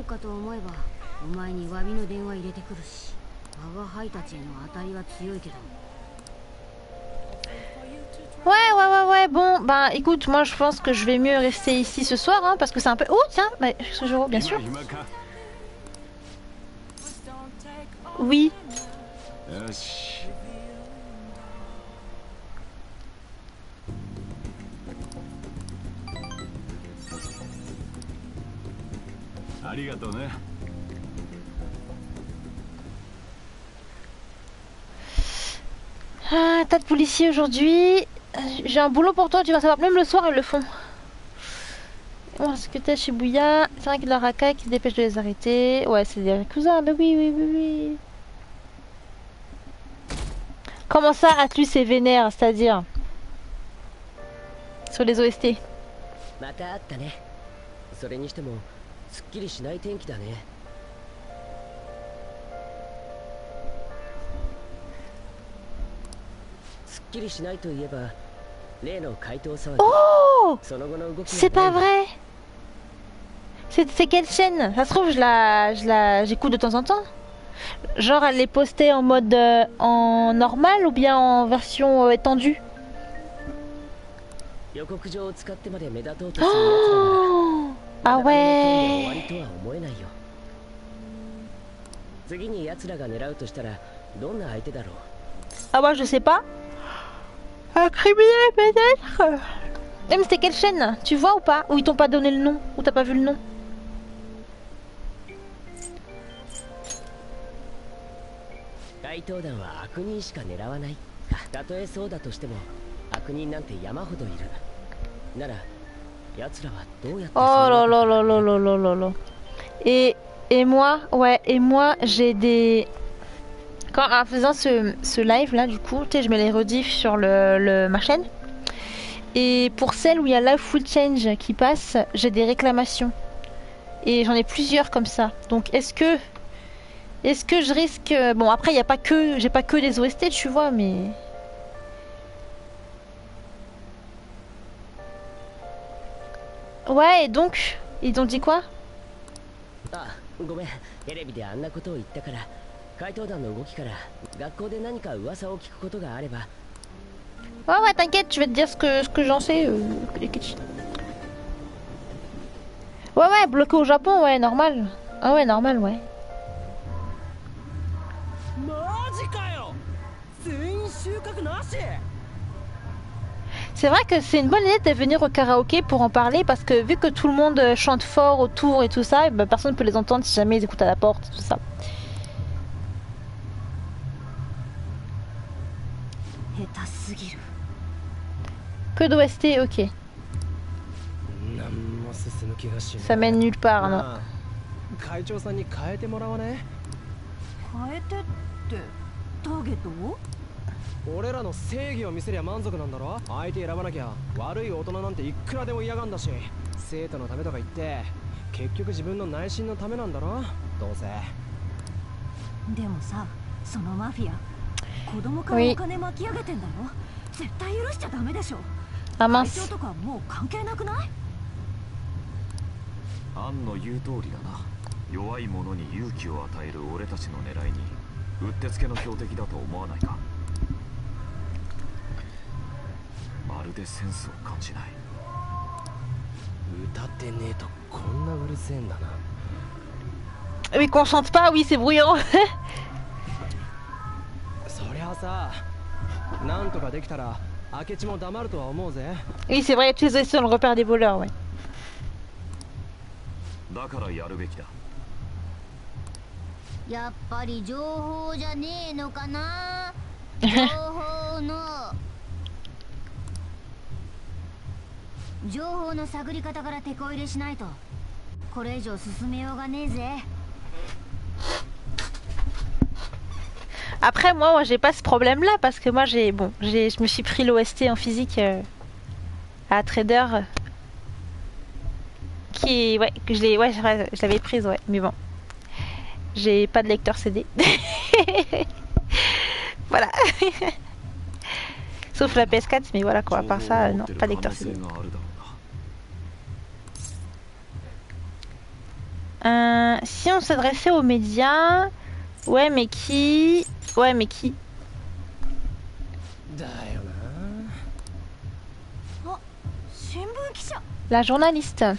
Ouais, bon, bah écoute, moi je pense que je vais mieux rester ici ce soir, hein, parce que c'est un peu... Oh, tiens, bah, Sojiro, bien sûr. Oui. Ah, tas de policiers aujourd'hui. J'ai un boulot pour toi, tu vas savoir. Même le soir, ils le font. Est-ce que t'es chez Bouya? C'est vrai qu'il y a la racaille qui se dépêche de les arrêter. Ouais, c'est des Yakuza. Bah oui. Comment ça, Atlus est vénère, c'est-à-dire sur les OST? きりしないといえば例の怪盗騒ぎ。 Oh! その後の動き C'est pas vrai. C'est quelle chaîne? Ça se trouve j'écoute de temps en temps. Genre elle est postée en mode en normal ou bien en version étendue? Oh! Ah ouais. Ah ouais, je sais pas. Un criminel peut-être. Mais c'était quelle chaîne? Tu vois ou pas? Ou ils t'ont pas donné le nom? Ou t'as pas vu le nom? Oh là là là là là là là là. Et moi, ouais, et moi j'ai des... Quand en faisant ce live là, du coup, tu sais, je mets les rediffs sur ma chaîne. Et pour celle où il y a Live Full Change qui passe, j'ai des réclamations. Et j'en ai plusieurs comme ça. Donc est-ce que je risque... Bon, après, il y a pas que... J'ai pas que des OST, tu vois, mais... Ouais, et donc, ils ont dit quoi? Ouais, t'inquiète, je vais te dire ce que j'en sais. Ouais, bloqué au Japon, ouais, normal. Ah ouais, normal, ouais. C'est vrai que c'est une bonne idée de venir au karaoké pour en parler parce que vu que tout le monde chante fort autour et tout ça, bah, personne ne peut les entendre si jamais ils écoutent à la porte, tout ça. Que d'OST, ok. Ça mène nulle part, non. Oui. Ah mince. アンの言う通りだな。弱い者に勇気を与える俺たちの狙いにうってつけの標的だと思わないか。まるでセンスを感じない。 歌ってねえとこんなうるせえんだな。 Oui, qu'on chante pas, oui, c'est bruyant. そりゃさ、なんとかできたら明智も黙るとは思うぜ。 Oui, c'est vrai, tu es sur le repère des voleurs, ouais. だからやるべきだ。 やっぱり情報じゃねえのかな。情報の探り方から手こ入れしないとこれ以上進めようがねえぜ。 Après, moi, j'ai pas ce problème-là parce que moi, je me suis pris l'OST en physique à Trader. Ouais, je l'avais prise, ouais, mais bon. J'ai pas de lecteur CD. Voilà. Sauf la PS4, mais voilà quoi, à part ça, non, pas de lecteur CD. Si on s'adressait aux médias... Ouais, mais qui... La journaliste. Ah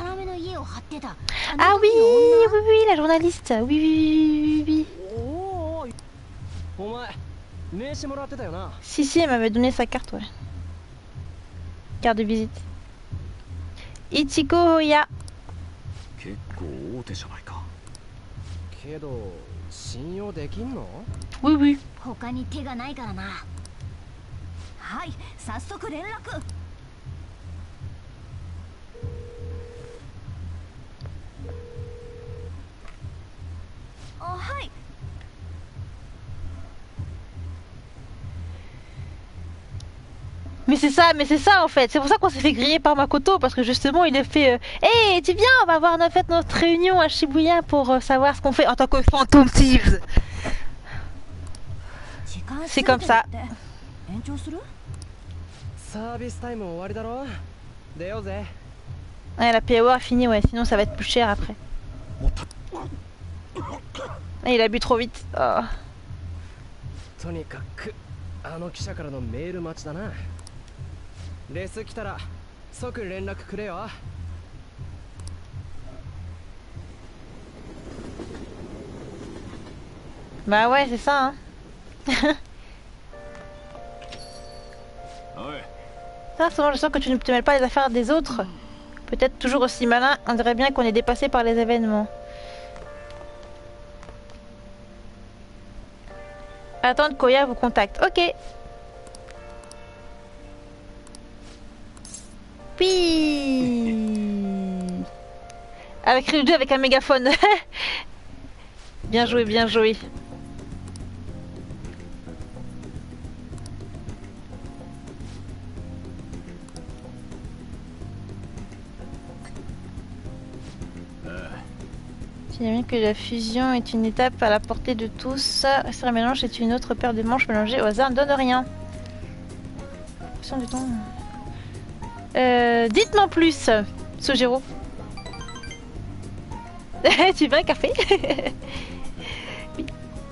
oui, la journaliste. Oui. Si, elle m'avait donné sa carte, ouais. Carte de visite. Ichiko Hoya. Oui. 他に手がないからな。はい、早速連絡。はい。 Mais c'est ça en fait. C'est pour ça qu'on s'est fait griller par Makoto parce que justement il a fait hey, tu viens, on va avoir notre réunion à Shibuya pour savoir ce qu'on fait en tant que Phantom Thieves. C'est comme ça. Ouais, la PO a fini, ouais, sinon ça va être plus cher après. Ah, il a bu trop vite. Oh. Bah ouais, c'est ça, hein. Ça, souvent je sens que tu ne te mêles pas les affaires des autres. Peut-être toujours aussi malin, on dirait bien qu'on est dépassé par les événements. Attends, Koya vous contacte. Ok. Puis avec Ryuju avec un mégaphone. Bien joué, bien joué. J'imagine que la fusion est une étape à la portée de tous. Rester un mélange est une autre paire de manches mélangées au hasard ne donne rien. Du temps. Dites-moi plus, Sojiro. Tu veux un café? Oui.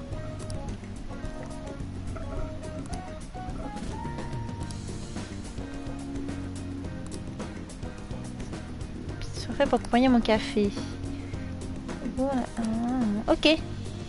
Je fais pour accompagner mon café. Voilà. Ok.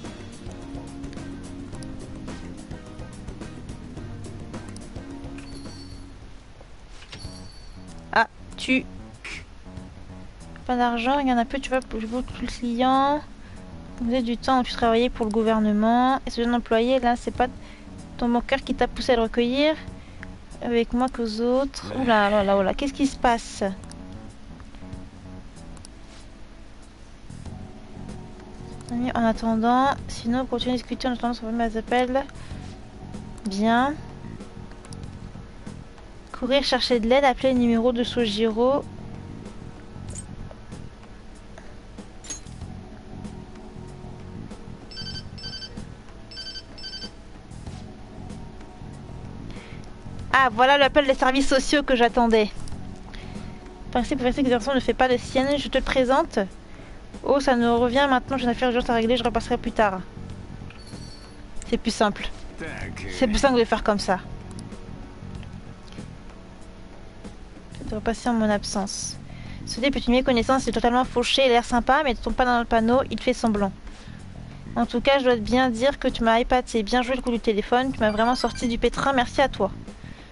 Ah, tu... Pas d'argent, il y en a peu, tu vois, pour le client. Vous avez du temps où tu travaillais pour le gouvernement. Et ce jeune employé, là, c'est pas ton cœur qui t'a poussé à le recueillir avec moi qu'aux autres. Oula, oula, qu'est-ce qui se passe? En attendant, sinon, continue à discuter en attendant sur mes appels. Bien. Courir, chercher de l'aide, appeler le numéro de Sojiro. Ah, voilà l'appel des services sociaux que j'attendais. Principe rester que garçon ne fait pas de sienne, je te le présente. Oh, ça nous revient maintenant, j'ai une affaire urgente à régler, je repasserai plus tard. C'est plus simple. C'est plus simple de faire comme ça. Je vais repasser en mon absence. Ce dé peut une méconnaissance, c'est totalement fauché, il a l'air sympa, mais ne tombe pas dans le panneau, il te fait semblant. En tout cas, je dois bien dire que tu m'as épaté, bien joué le coup du téléphone, tu m'as vraiment sorti du pétrin, merci à toi.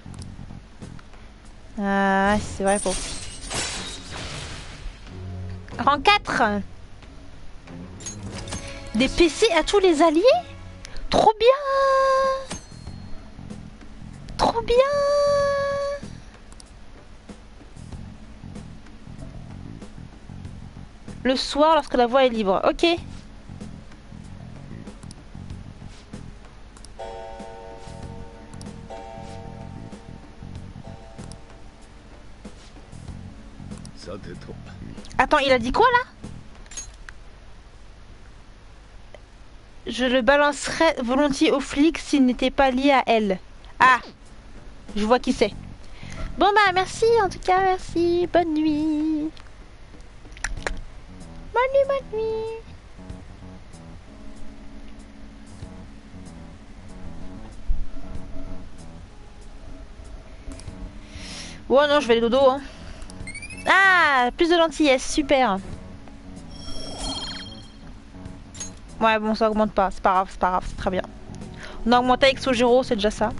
Ah, c'est vrai pour. Rang 4. Des PC à tous les alliés? Trop bien! Trop bien! Le soir, lorsque la voie est libre. Ok. Attends, il a dit quoi là? Je le balancerais volontiers aux flics s'il n'était pas lié à elle. Ah! Je vois qui c'est. Bon bah merci en tout cas, merci. Bonne nuit. Bonne nuit, bonne nuit. Oh non, je vais aller dodo hein. Ah, plus de gentillesse, super. Ouais, bon, ça augmente pas, c'est pas grave, c'est très bien. On a augmenté avec Sojiro, c'est déjà ça.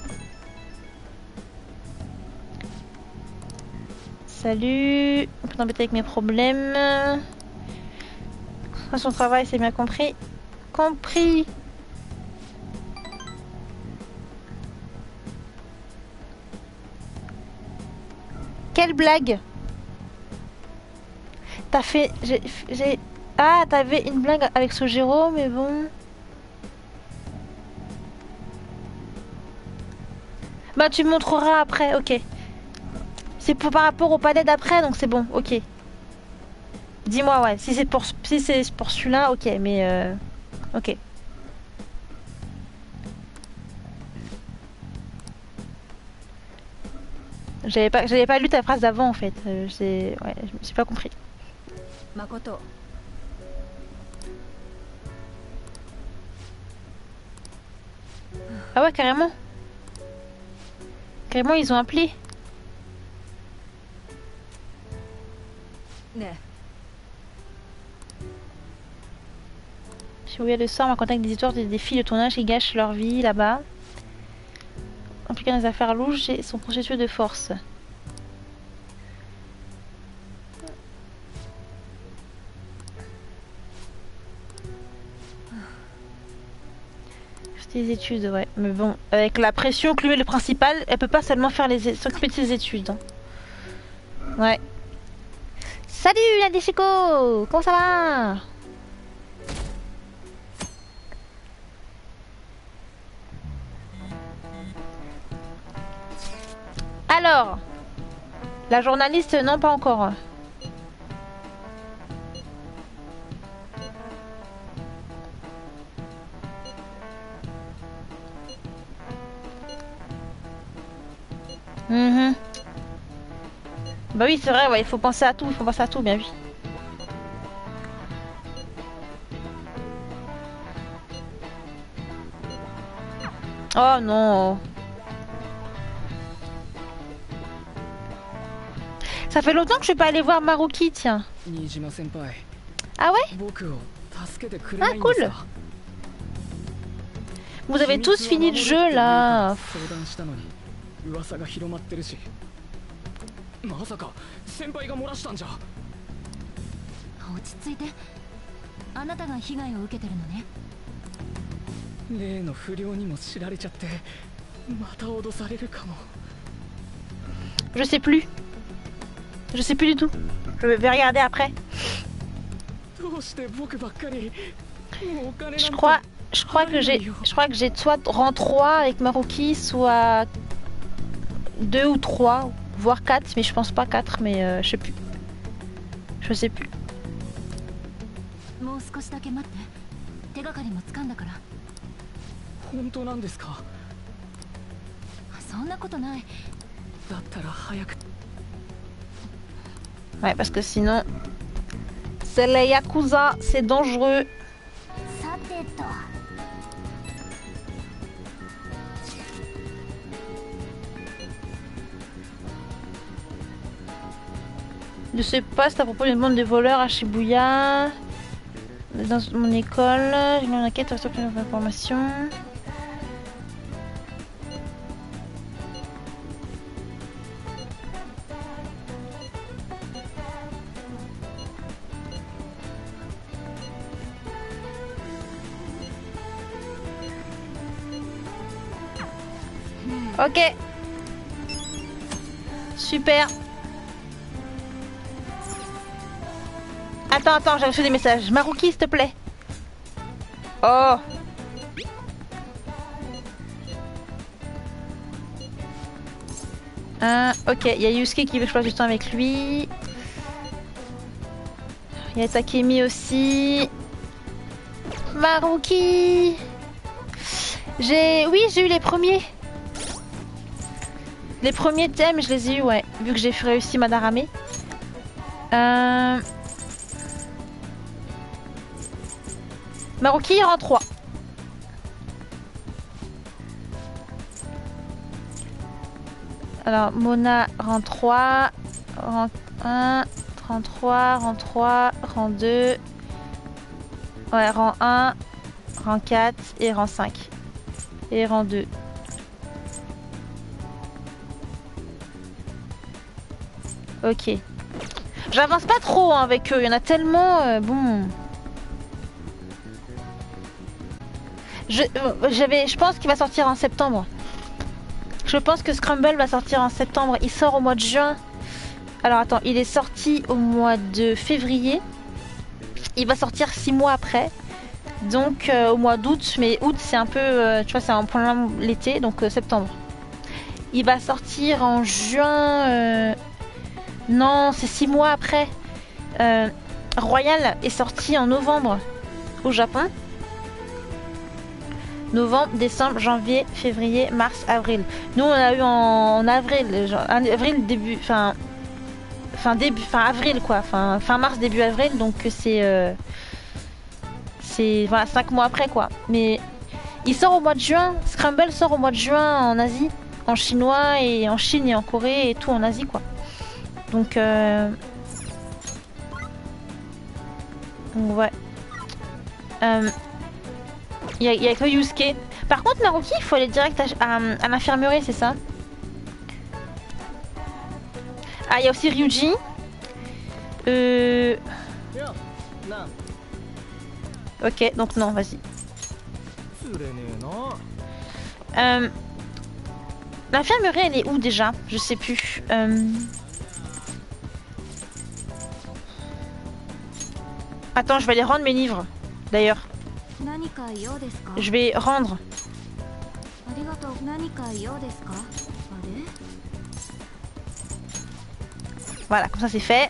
Salut, on peut t'embêter avec mes problèmes. Son travail, c'est bien compris. Compris. Quelle blague? T'as fait... J'ai... Ah, t'avais une blague avec Sojiro, mais bon... Bah, tu me montreras après, ok. C'est par rapport au palais d'après, donc c'est bon, ok. Dis-moi, ouais, si c'est pour celui-là, ok, mais... Ok. J'avais pas lu ta phrase d'avant, en fait. Ouais, j'ai pas compris. Makoto. Ah ouais, carrément. Carrément, ils ont appelé. J'ai oublié le sort, on contacte des histoires des filles de ton âge qui gâchent leur vie là-bas. Impliqués dans des affaires louches et sont constitués de force. Des études, ouais. Mais bon, avec la pression que lui met le principal, elle peut pas seulement faire s'occuper de ses études. Hein. Ouais. Salut Nadeshiko! Comment ça va? Alors, la journaliste, non, pas encore. Bah oui, c'est vrai, ouais, il faut penser à tout, bien vu. Oh non. Ça fait longtemps que je suis pas allée voir Maruki, tiens. Ah ouais? Ah cool. Vous avez tous fini le jeu là. まさか先輩が漏らしたんじゃ。 落ち着いて。あなたが被害を受けてるのね。 例の不良にも知られちゃってまた脅されるかも。 Je sais plus. Je sais plus du tout. Je vais regarder après. Je crois que j'ai soit rang 3 avec Maruki, soit 2 ou 3. Voire 4, mais je pense pas 4, mais je sais plus. Je sais plus. Ouais, parce que sinon, c'est les Yakuza, c'est dangereux. Je sais pas, c'est à propos du monde des voleurs à Shibuya. Dans mon école, j'ai une enquête sur plein d'informations. Ok. Super. Attends, j'ai reçu des messages. Maruki, s'il te plaît. Oh. Ok, il y a Yusuke qui veut que je passe du temps avec lui. Il y a Takemi aussi. Maruki. Oui, j'ai eu les premiers. Les premiers thèmes, je les ai eu, ouais. Vu que j'ai réussi Madarame. Maruki rang 3. Alors, Mona rang 3. Rang 1. Rang 3. Rang 3. Rang 2. Ouais, rang 1. Rang 4. Et rang 5. Et rang 2. Ok. J'avance pas trop hein, avec eux, il y en a tellement... bon... Je pense qu'il va sortir en septembre. Je pense que Scramble va sortir en septembre. Il sort au mois de juin. Alors attends, il est sorti au mois de février. Il va sortir 6 mois après. Donc au mois d'août. Mais août c'est un peu... tu vois, c'est en plein l'été. Donc septembre. Il va sortir en juin... Non, c'est 6 mois après. Royal est sorti en novembre au Japon. Novembre, décembre, janvier, février, mars, avril. Nous on a eu en avril, genre, avril début, fin avril quoi, fin mars début avril, donc c'est voilà, 5 mois après quoi. Mais il sort au mois de juin. Scramble sort au mois de juin en Asie, en chinois et en Chine et en Corée et tout en Asie quoi. Donc ouais. Il y a que Yusuke. Par contre, Maruki, il faut aller direct à l'infirmerie, c'est ça? Ah, il y a aussi Ryuji. Ok, donc non, vas-y. L'infirmerie, elle est où déjà? Je sais plus. Attends, je vais aller rendre mes livres, d'ailleurs. Je vais rendre. Voilà, comme ça c'est fait.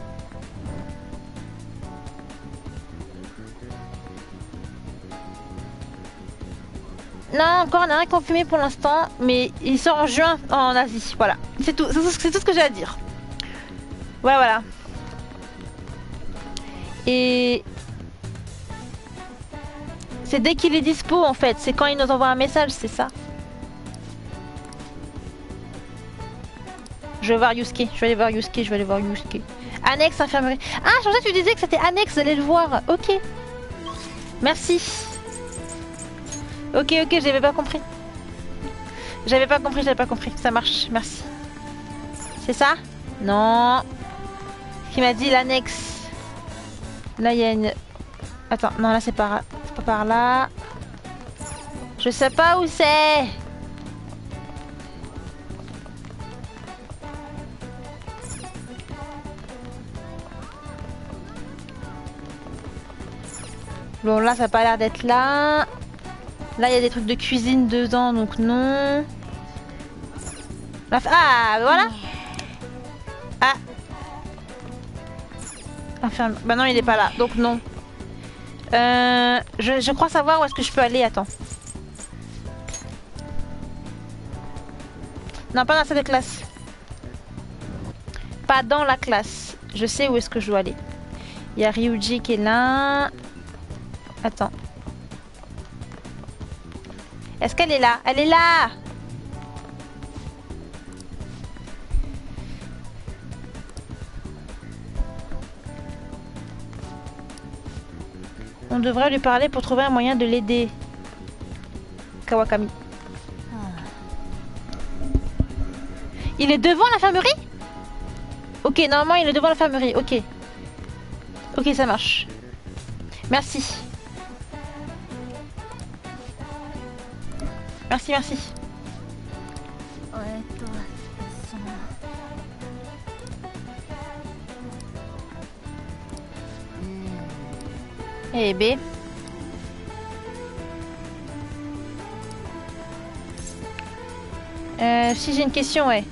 Non, encore on n'a rien confirmé pour l'instant, mais il sort en juin en Asie. Voilà, c'est tout ce que j'ai à dire. Ouais, voilà. Et c'est dès qu'il est dispo en fait, c'est quand il nous envoie un message, c'est ça. Je vais voir Yusuke, je vais aller voir Yusuke. Annexe infirmerie. Ah, je pensais que tu disais que c'était annexe, j'allais le voir. Ok. Merci. Ok, j'avais pas compris. J'avais pas compris. Ça marche, merci. C'est ça? Non. Qui m'a dit l'annexe. Là, il y a une... Attends, non, là, c'est pas par là. Je sais pas où c'est. Bon, là, ça a pas l'air d'être là. Là, il y a des trucs de cuisine dedans, donc non. Là, ah, voilà. Ah. Enfin, bah non, il est pas là, donc non. Je crois savoir où est-ce que je peux aller, attends. Non, pas dans la salle de classe. Pas dans la classe. Je sais où est-ce que je dois aller. Il y a Ryuji qui est là. Attends. Est-ce qu'elle est là? Elle est là! On devrait lui parler pour trouver un moyen de l'aider. Kawakami. Il est devant l'infirmerie? Ok, normalement il est devant l'infirmerie. Ok. Ok, ça marche. Merci. Merci, merci. Et B. Si j'ai une question, ouais.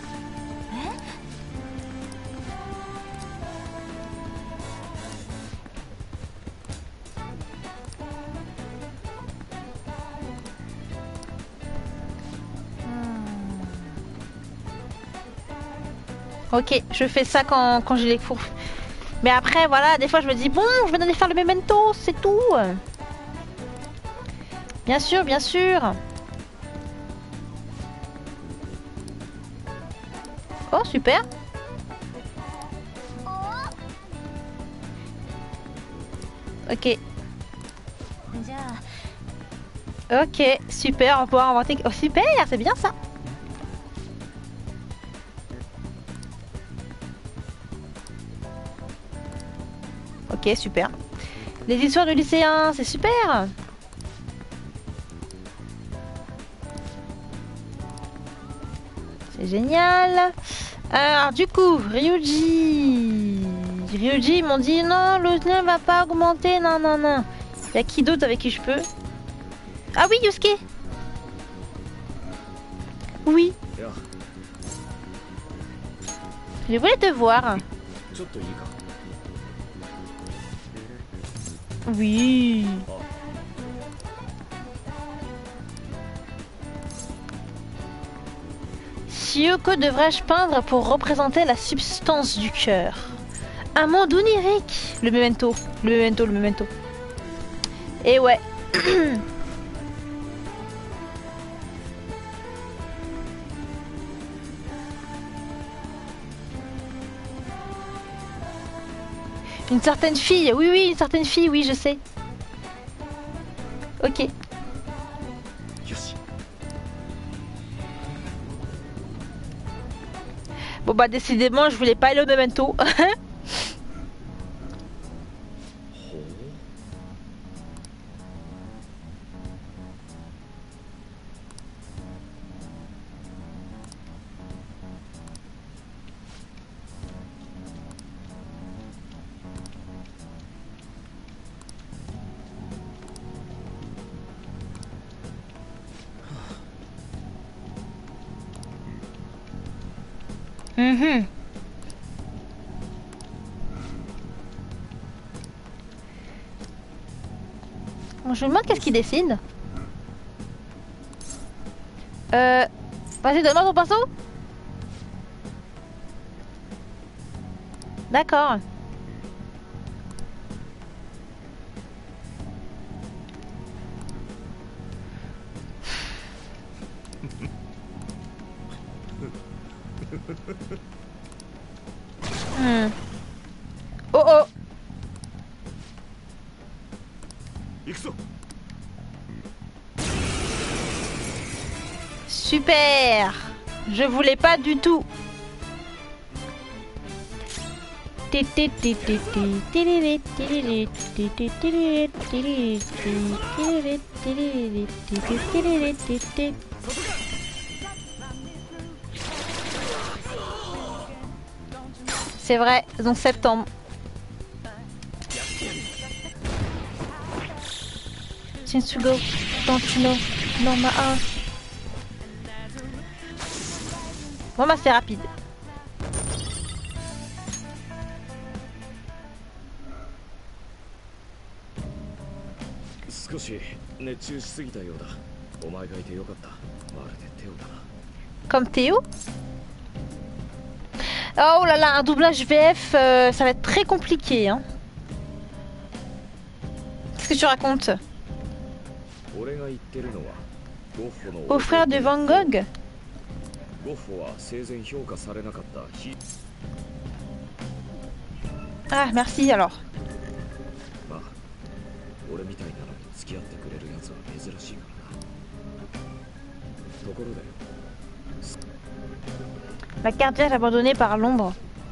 Ok, je fais ça quand j'ai les cours. Mais après, voilà, des fois je me dis, bon, je vais aller faire le memento, c'est tout. Bien sûr, bien sûr. Oh, super. Ok. Ok, super, on va pouvoir inventer... Oh, super, c'est bien ça. Ok, super. Les histoires de lycéens, c'est super. C'est génial. Alors, du coup, Ryuji, ils m'ont dit non, le lien va pas augmenter, non, non, non. Il y a qui d'autre avec qui je peux? Ah oui, Yusuke. Oui. Je voulais te voir. Oui. Shio, que devrais-je peindre pour représenter la substance du cœur? Un monde onirique. Le memento. Le memento, le memento. Et ouais. Une certaine fille, oui, oui, une certaine fille, oui, je sais. Ok. Bon bah décidément, je voulais pas aller au memento. Bon, je me demande qu'est-ce qu'il décide. Vas-y, donne-moi ton pinceau. D'accord. Oh oh. Super. Je voulais pas du tout. C'est vrai, donc septembre. Since you go, don't you know, no my heart. Bon bah c'est rapide. Comme Théo. Oh là là, un doublage VF, ça va être très compliqué. Hein. Qu'est-ce que tu racontes? Au frère de Van Gogh? Ah, merci alors. La carte vierge abandonnée par l'ombre.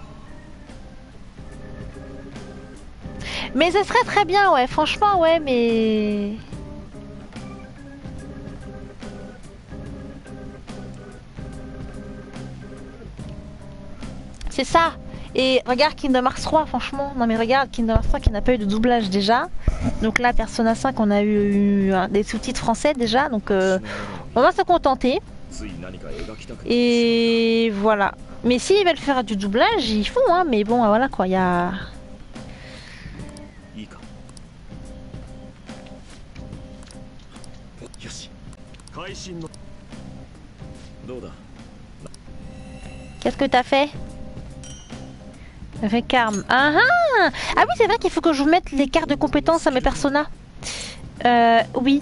Mais ça serait très bien, ouais, franchement, ouais, mais... C'est ça. Et regarde Kingdom Hearts 3, franchement. Non mais regarde Kingdom Hearts 3 qui n'a pas eu de doublage déjà. Donc là, Persona 5, on a eu des sous-titres français déjà. Donc on va se contenter. Et voilà. Mais s'ils veulent faire du doublage, ils font, hein. Mais bon, voilà quoi, il y a... Qu'est-ce que t'as fait? Récarme. Ah ah! Ah oui, c'est vrai qu'il faut que je vous mette les cartes de compétences à mes personas. Oui.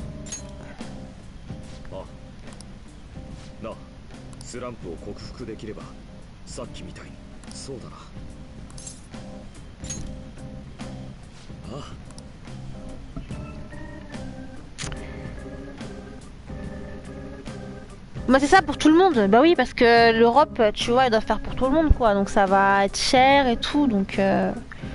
Bah c'est ça pour tout le monde. Bah oui, parce que l'Europe, tu vois, elle doit faire pour tout le monde, quoi. Donc ça va être cher et tout, donc... Bah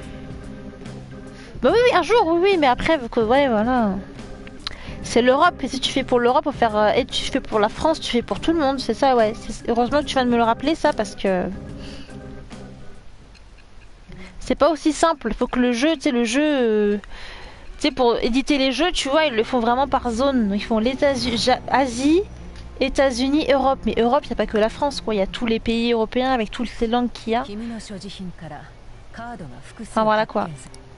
oui, oui, un jour, oui, oui, mais après, que, ouais, voilà. C'est l'Europe, et si tu fais pour l'Europe, faut faire... et tu fais pour la France, tu fais pour tout le monde, c'est ça, ouais. Heureusement que tu viens de me le rappeler, ça, parce que... C'est pas aussi simple. Faut que le jeu, tu sais, le jeu... tu sais, pour éditer les jeux, tu vois, ils le font vraiment par zone. Ils font les Asie... États-Unis, Europe, mais Europe, il n'y a pas que la France, quoi. Il y a tous les pays européens avec toutes ces langues qu'il y a. Enfin voilà quoi.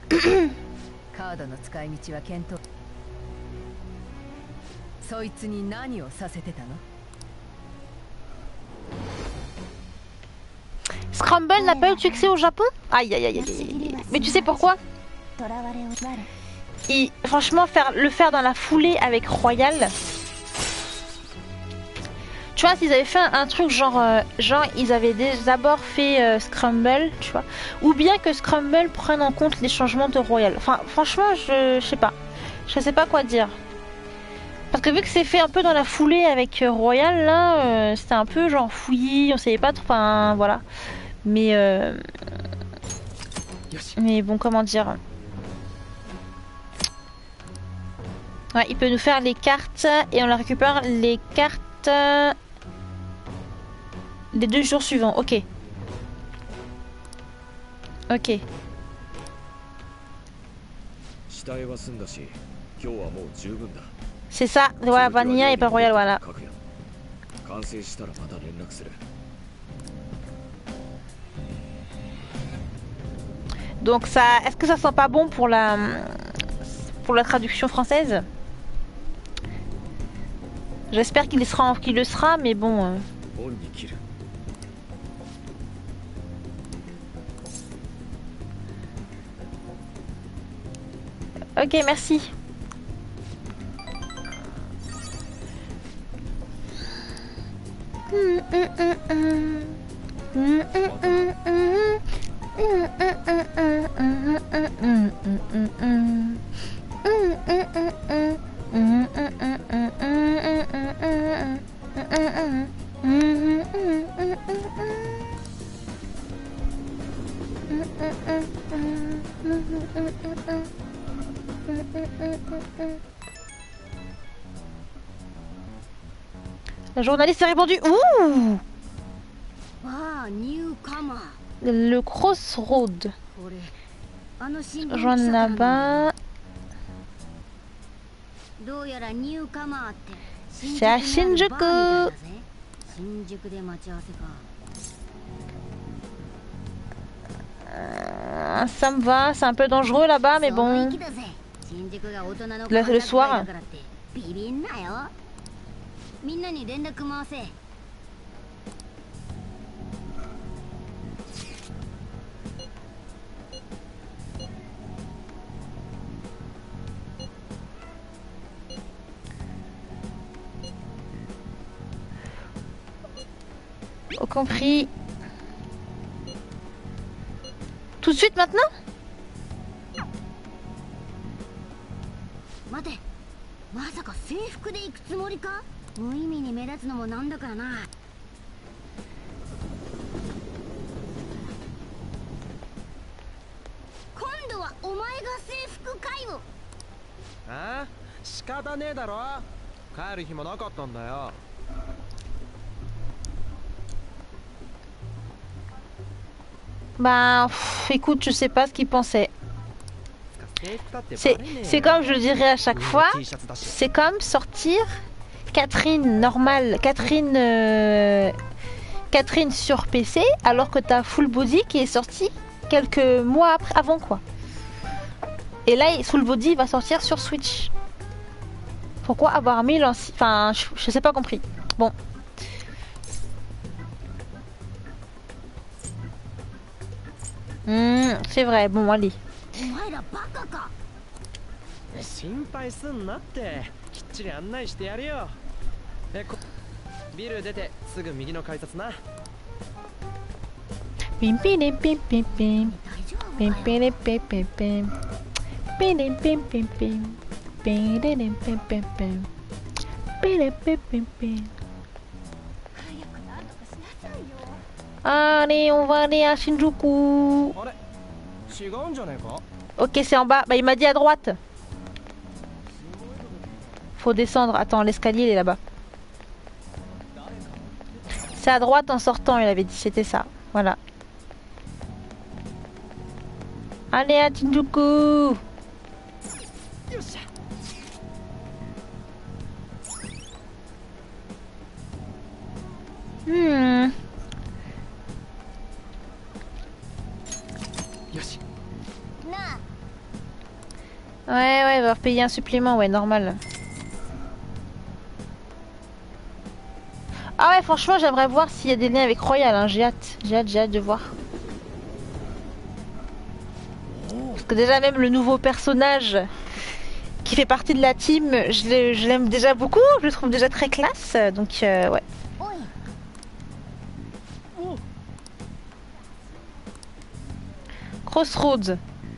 Scramble n'a pas eu de succès au Japon? Aïe aïe aïe aïe. Mais tu sais pourquoi? Franchement, le faire dans la foulée avec Royal. Tu vois, s'ils avaient fait un truc genre ils avaient d'abord fait Scramble, tu vois, ou bien que Scramble prenne en compte les changements de Royal. Enfin, franchement, je sais pas. Je sais pas quoi dire. Parce que vu que c'est fait un peu dans la foulée avec Royal, là, c'était un peu genre fouillis, on savait pas trop, enfin, voilà. Mais bon, comment dire. Ouais, il peut nous faire les cartes et on la récupère les cartes... les 2 jours suivants, ok. Ok. C'est ça, voilà, Vanilla et pas Royal, voilà. Donc ça, est-ce que ça sent pas bon pour la traduction française? J'espère qu'il le sera, mais bon... Ok, merci. La journaliste a répondu. Ouh! Le Crossroad. Joindre là-bas. C'est à Shinjuku. Ça me va, c'est un peu dangereux là-bas, mais bon. Le soir. compris. Tout de suite maintenant? 待て、まさか制服で行くつもりか？無意味に目立つのもなんだからな。今度はお前が制服かよ。 ああ、仕方ねえだろ。帰る暇なかったんだよ。 Bah, écoute, je sais pas ce qu'il pensait. C'est comme je le dirais à chaque fois, c'est comme sortir Catherine normale, Catherine sur PC, alors que t'as Full Body qui est sorti quelques mois après, avant quoi. Et là, Full Body va sortir sur Switch. Pourquoi avoir mis l'ancien... Enfin, je sais pas compris. Bon. C'est vrai, bon, allez. 心配すんなって。きっちり案内してやるよ。ビル出てすぐ右の改札な。 ピンピリピンピンピンピンピリピンピンピンピリピンピンピンピリリンピンピンピンピリピンピンピン。Allez, on va aller à Shinjuku. Ok, c'est en bas. Bah, il m'a dit à droite. Faut descendre. Attends, l'escalier, il est là-bas. C'est à droite en sortant, il avait dit. C'était ça. Voilà. Allez à Shinjuku. Ouais, il va payer un supplément, ouais, normal. Ah ouais, franchement, j'aimerais voir s'il y a des liens avec Royal, hein. J'ai hâte de voir. Parce que déjà, même le nouveau personnage qui fait partie de la team, je l'aime déjà beaucoup, je le trouve déjà très classe, donc ouais. Crossroads.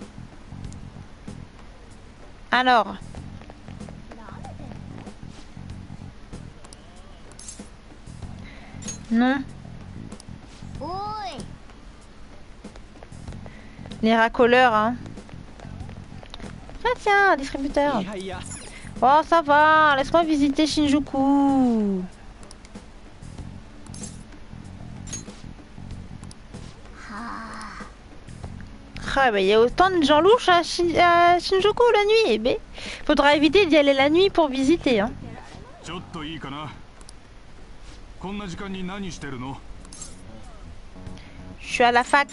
Alors. Non. Les racoleurs, hein. Ah tiens, distributeur. Oh, ça va, laisse-moi visiter Shinjuku. Ah bah il y a autant de gens louches à Shinjuku la nuit, eh ben, faudra éviter d'y aller la nuit pour visiter, hein. Je suis à la fac.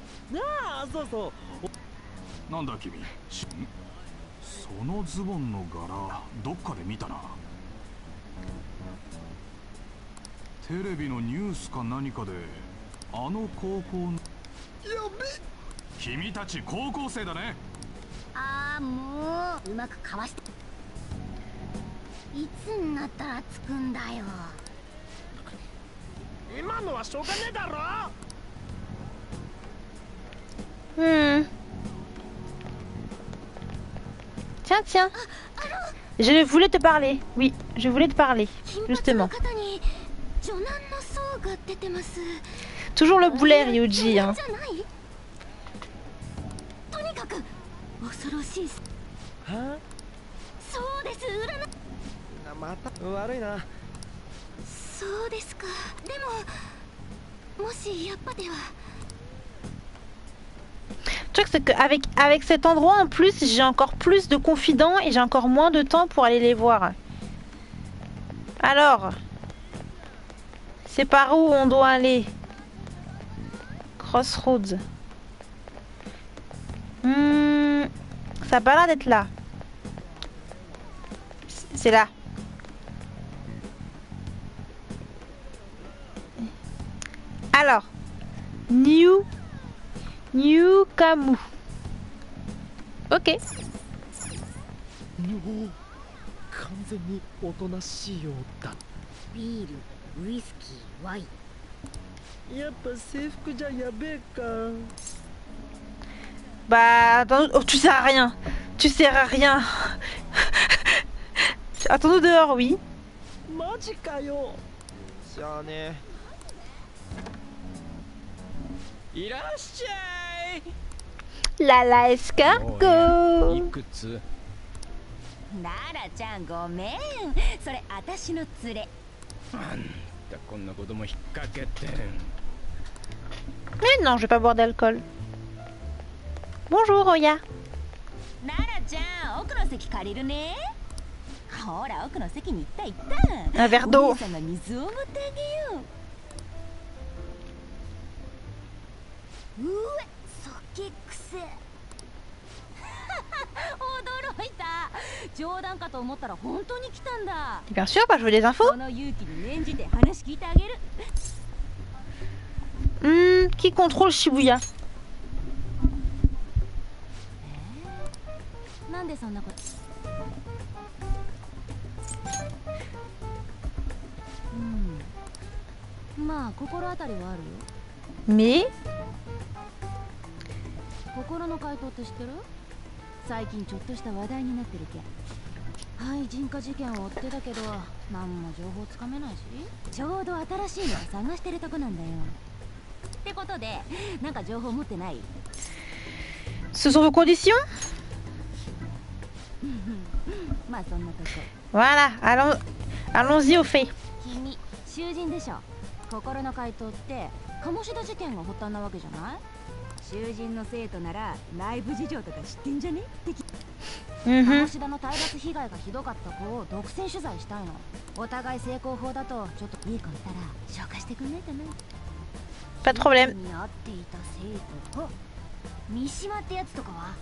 Tiens. Je voulais te parler. Oui, je voulais te parler, justement. Toujours le boulet, Ryuji, hein. Le truc c'est qu'avec cet endroit en plus j'ai encore plus de confidents et j'ai encore moins de temps pour aller les voir. Alors, c'est par où on doit aller? Crossroads. Ça a pas l'air d'être là. C'est là. Alors, New Camus. Ok. やっぱ制服じゃやべえか。 Bah, attends, oh, tu sers à rien. Tu sers à rien. Attends-nous dehors, oui. マジかよ。しゃあねえ。いらっしゃい。 La la escargot. いくつ？ ならちゃんごめん、それ私の連れ。 あんたこんな子供引っ掛けて。 Mais non, je vais pas boire d'alcool. Bonjour, Oya. ならちゃん奥の席借りるね。ほら奥の席に行った。 Un verre d'eau. お姉さんが水を持ってあげよう。うえ、そけくせ。驚いた。冗談かと思ったら本当に来たんだ。 Bien sûr, bah, je veux des infos. その勇気に念じて話聞いてあげる。 Qui contrôle Shibuya? なんでそんなこと。まあ心当たりはあるよ。 Mais 心の怪盗って知ってる？最近ちょっとした話題になってるけ。はい人家事件を追ってたけど何も情報つかめないし、ちょうど新しいのを探してるとこなんだよ。ってことでなんか情報持ってない？ ce sont vos conditions? まあそんなとこ。 Voilà, allons-y au fait. 君囚人でしょ。心の怪盗って鴨志田事件が発端なわけじゃない？囚人の生徒なら内部事情とか知ってんじゃね？鴨志田の体罰被害がひどかった子を独占取材したいの。お互い成功法だとちょっといい子いたら紹介してくんないかな？ Pas de problème. に会っていた生徒。あ、三島ってやつとかは？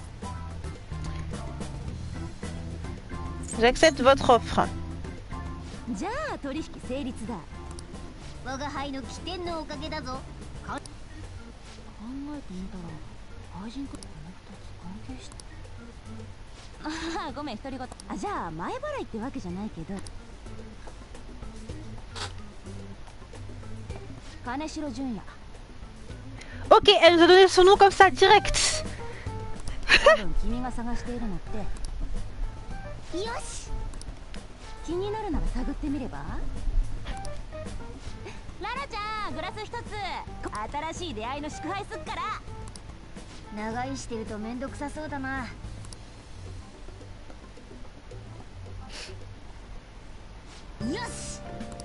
J'accepte votre offre. じゃあ取引成立だ。 我が輩の起点のおかげだぞ。 考えてみたら愛人とこの2つ関係して。ああごめん独り言。あ、じゃあ前払いってわけじゃないけど。金城純也。 Ok, elle nous a donné son nom comme ça, direct. 多分君が探しているのって。よし。気になるなら探ってみれば。ララちゃんグラス一つ。新しい出会いの祝杯すっから。 長居してるとめんどくさそうだな。よし。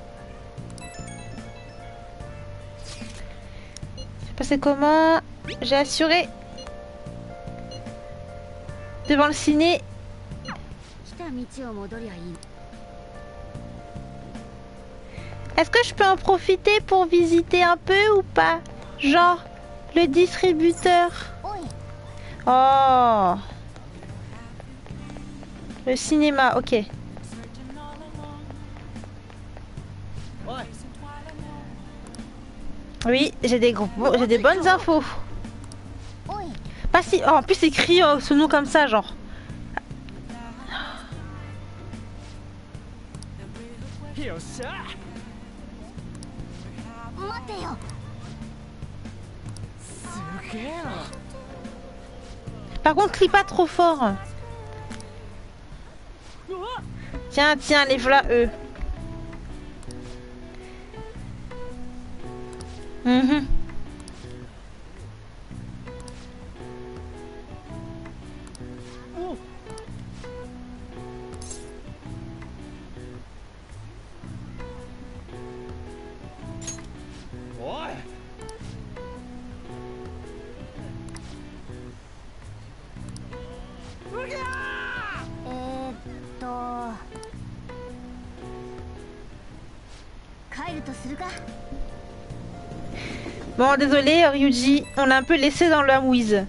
C'est passé comment? J'ai assuré. Devant le ciné. 来た道を戻りゃいい。 Est-ce que je peux en profiter pour visiter un peu ou pas? Genre, le distributeur. Oh. Le cinéma, ok. Oui, j'ai des bonnes infos. Pas si... Oh, en plus, c'est écrit ce nom comme ça, genre. Par contre, crie pas trop fort. Tiens, tiens, les voilà eux. Mhm. Bon, désolé Ryuji, on l'a un peu laissé dans la mouise.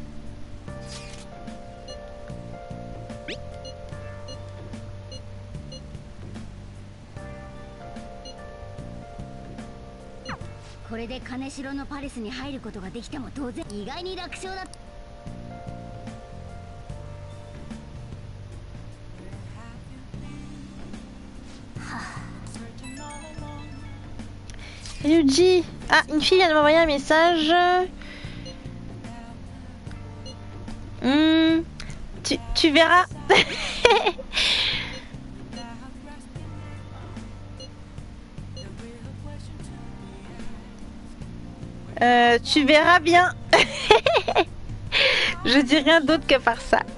Ryuji, Ah, une fille vient de m'envoyer un message. Tu verras. Tu verras bien. Je dis rien d'autre que par ça.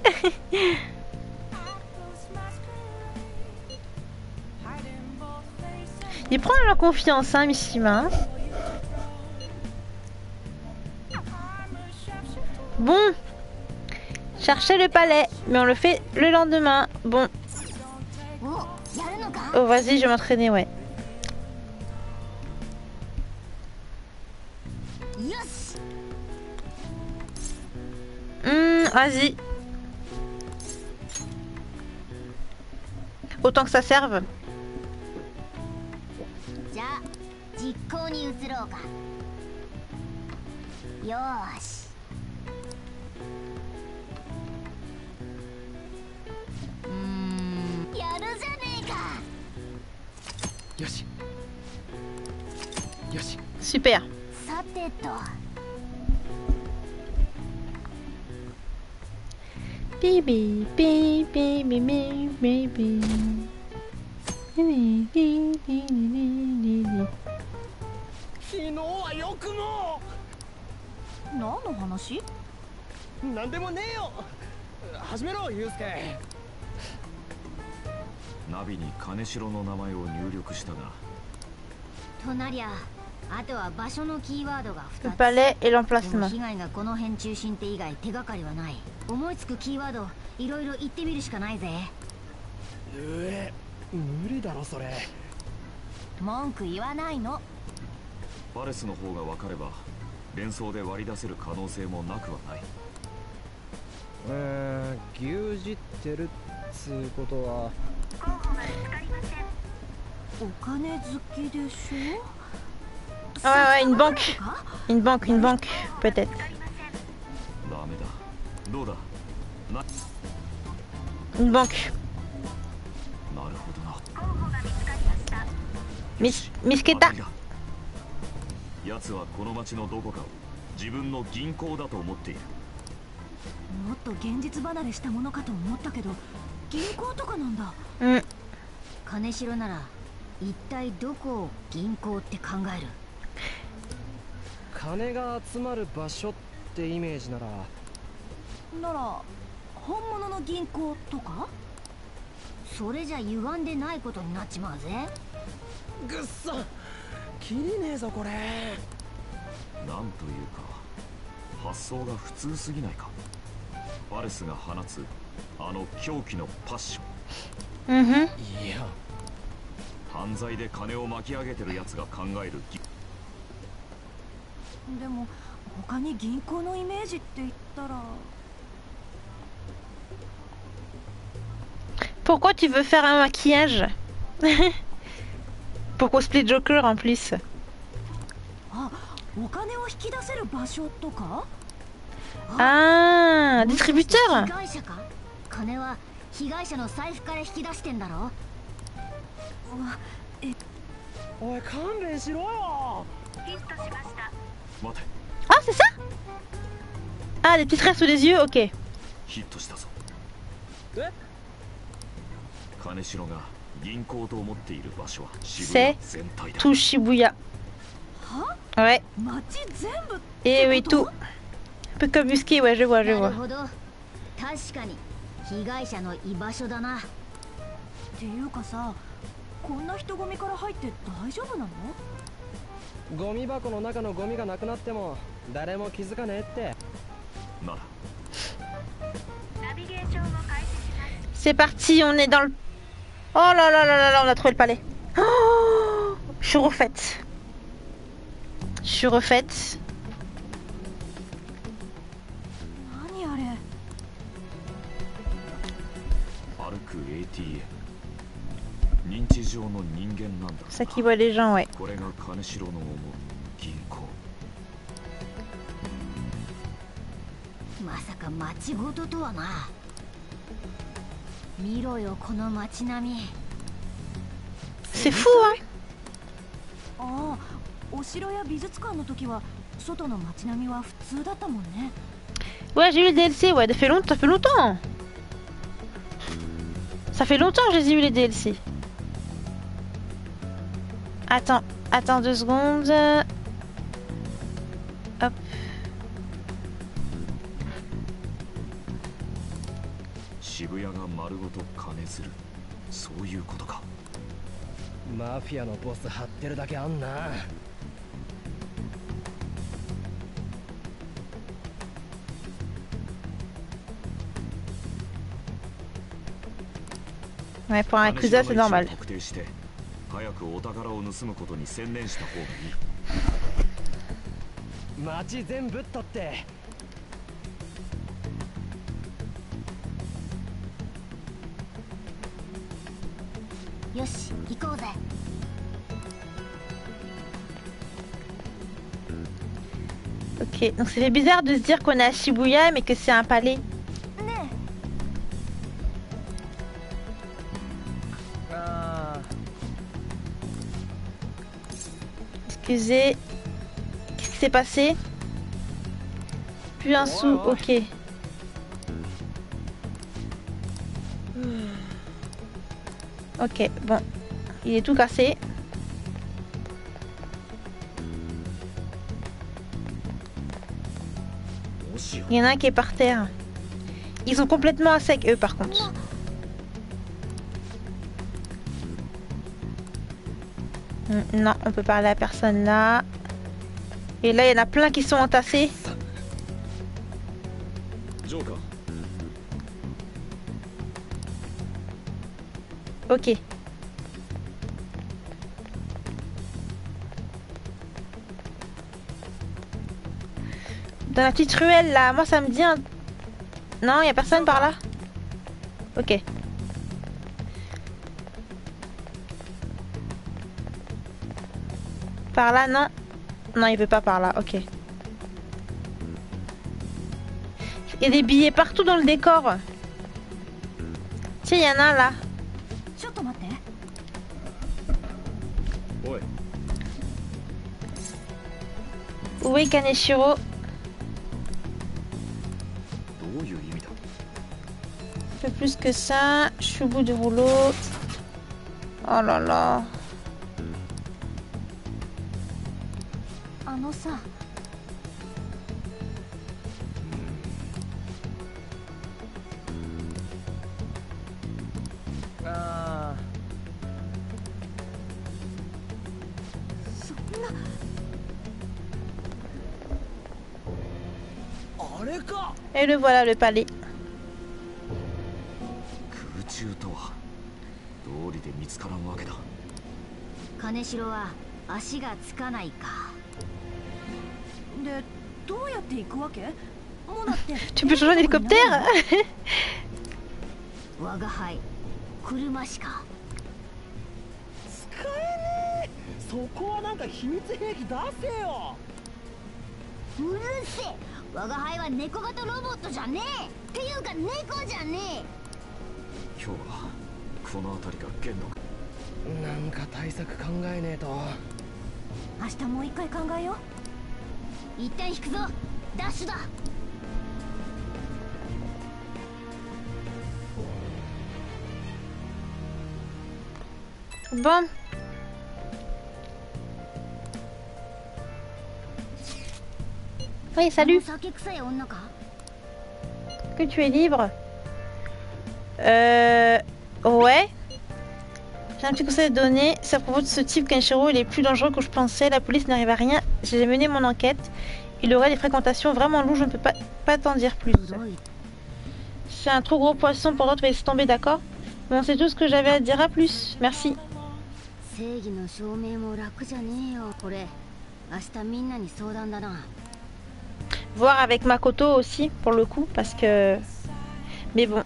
Il prend la confiance, hein, Mishima. Bon. Chercher le palais, mais on le fait le lendemain. Bon. Oh, vas-y, je vais m'entraîner, ouais. Vas-y. Autant que ça serve. Super. Bibi, bibi, bibi, bibi. Le palais et l'emplacement. 思いつくキーワードいろいろ言ってみるしかないぜ。 無理だろそれ。 文句言わないの。 パレスの方が分かれば連想で割り出せる可能性もなくはない。 牛耳ってるっつうことはお金好きでしょ。 Ah ouais, une banque. Une banque, peut-être. Une banque. Misketa. 奴はこの町のどこかを自分の銀行だと思っている。 もっと現実離れしたものかと思ったけど、銀行とかなんだ。 金城なら一体どこを銀行って考える？ 金が集まる場所ってイメージなら本物の銀行とか？ それじゃ歪んでないことになっちまうぜ。 ぐっそ切りねえぞこれ。 なんというか発想が普通すぎないか。パレスが放つあの狂気のパッション。いや犯罪で金を巻き上げてるやつが考える。 でも他に銀行のイメージって言ったら。 Pourquoi tu veux faire un maquillage? Pour cosplay Joker en plus. Ah, distributeur. Ah, c'est ça? Ah, des petits traits sous les yeux, ok. C'est tout Shibuya. Ouais. Et oui, tout. Un peu comme Musky, ouais, je vois, je vois. C'est parti, on est dans le... Oh là là là là là, on a trouvé le palais. Oh, je suis refaite. Je suis refaite. Ça qui voit les gens, ouais. C'est fou, hein? Ouais, j'ai eu le DLC, ouais, ça fait longtemps. Ça fait longtemps que j'ai eu les DLC. Attends 2 secondes. Hop. マフィアのボス張ってるだけあんな。 Ouais, pour un Yakuza, c'est normal. 早くお宝を盗むことに専念した方がいい。 町全部取って。 よし、行こうぜ。 Ok, donc c'est bizarre de se dire qu'on est à Shibuya mais que c'est un palais. Excusez. Qu'est-ce qui s'est passé? Plus un sou, ok. Ok, bon. Il est tout cassé. Il y en a un qui est par terre. Ils sont complètement à sec, eux, par contre. Non, on peut parler à personne là. Et là, il y en a plein qui sont entassés. Ok. Dans la petite ruelle là, moi ça me dit un... Non, il n'y a personne par là. Ok. Par là, non. Non, il veut pas par là, ok. Il y a des billets partout dans le décor. Tiens, il y en a un là. Où est Kaneshiro? Un peu plus que ça. Je suis au bout du rouleau. Oh là là. Et le voilà, le palais. Tu peux changer d'hélicoptère? Bon. Oui, salut. Que tu es libre? Ouais. J'ai un petit conseil à donner. C'est à propos de ce type. Kenshiro, il est plus dangereux que je pensais. La police n'arrive à rien. J'ai mené mon enquête. Il aurait des fréquentations vraiment louches. Je ne peux pas t'en dire plus. C'est un trop gros poisson pour toi. Tu vas laisser tomber, d'accord? Bon, c'est tout ce que j'avais à dire. À plus. Merci. Voir avec Makoto aussi, pour le coup, parce que... Mais bon.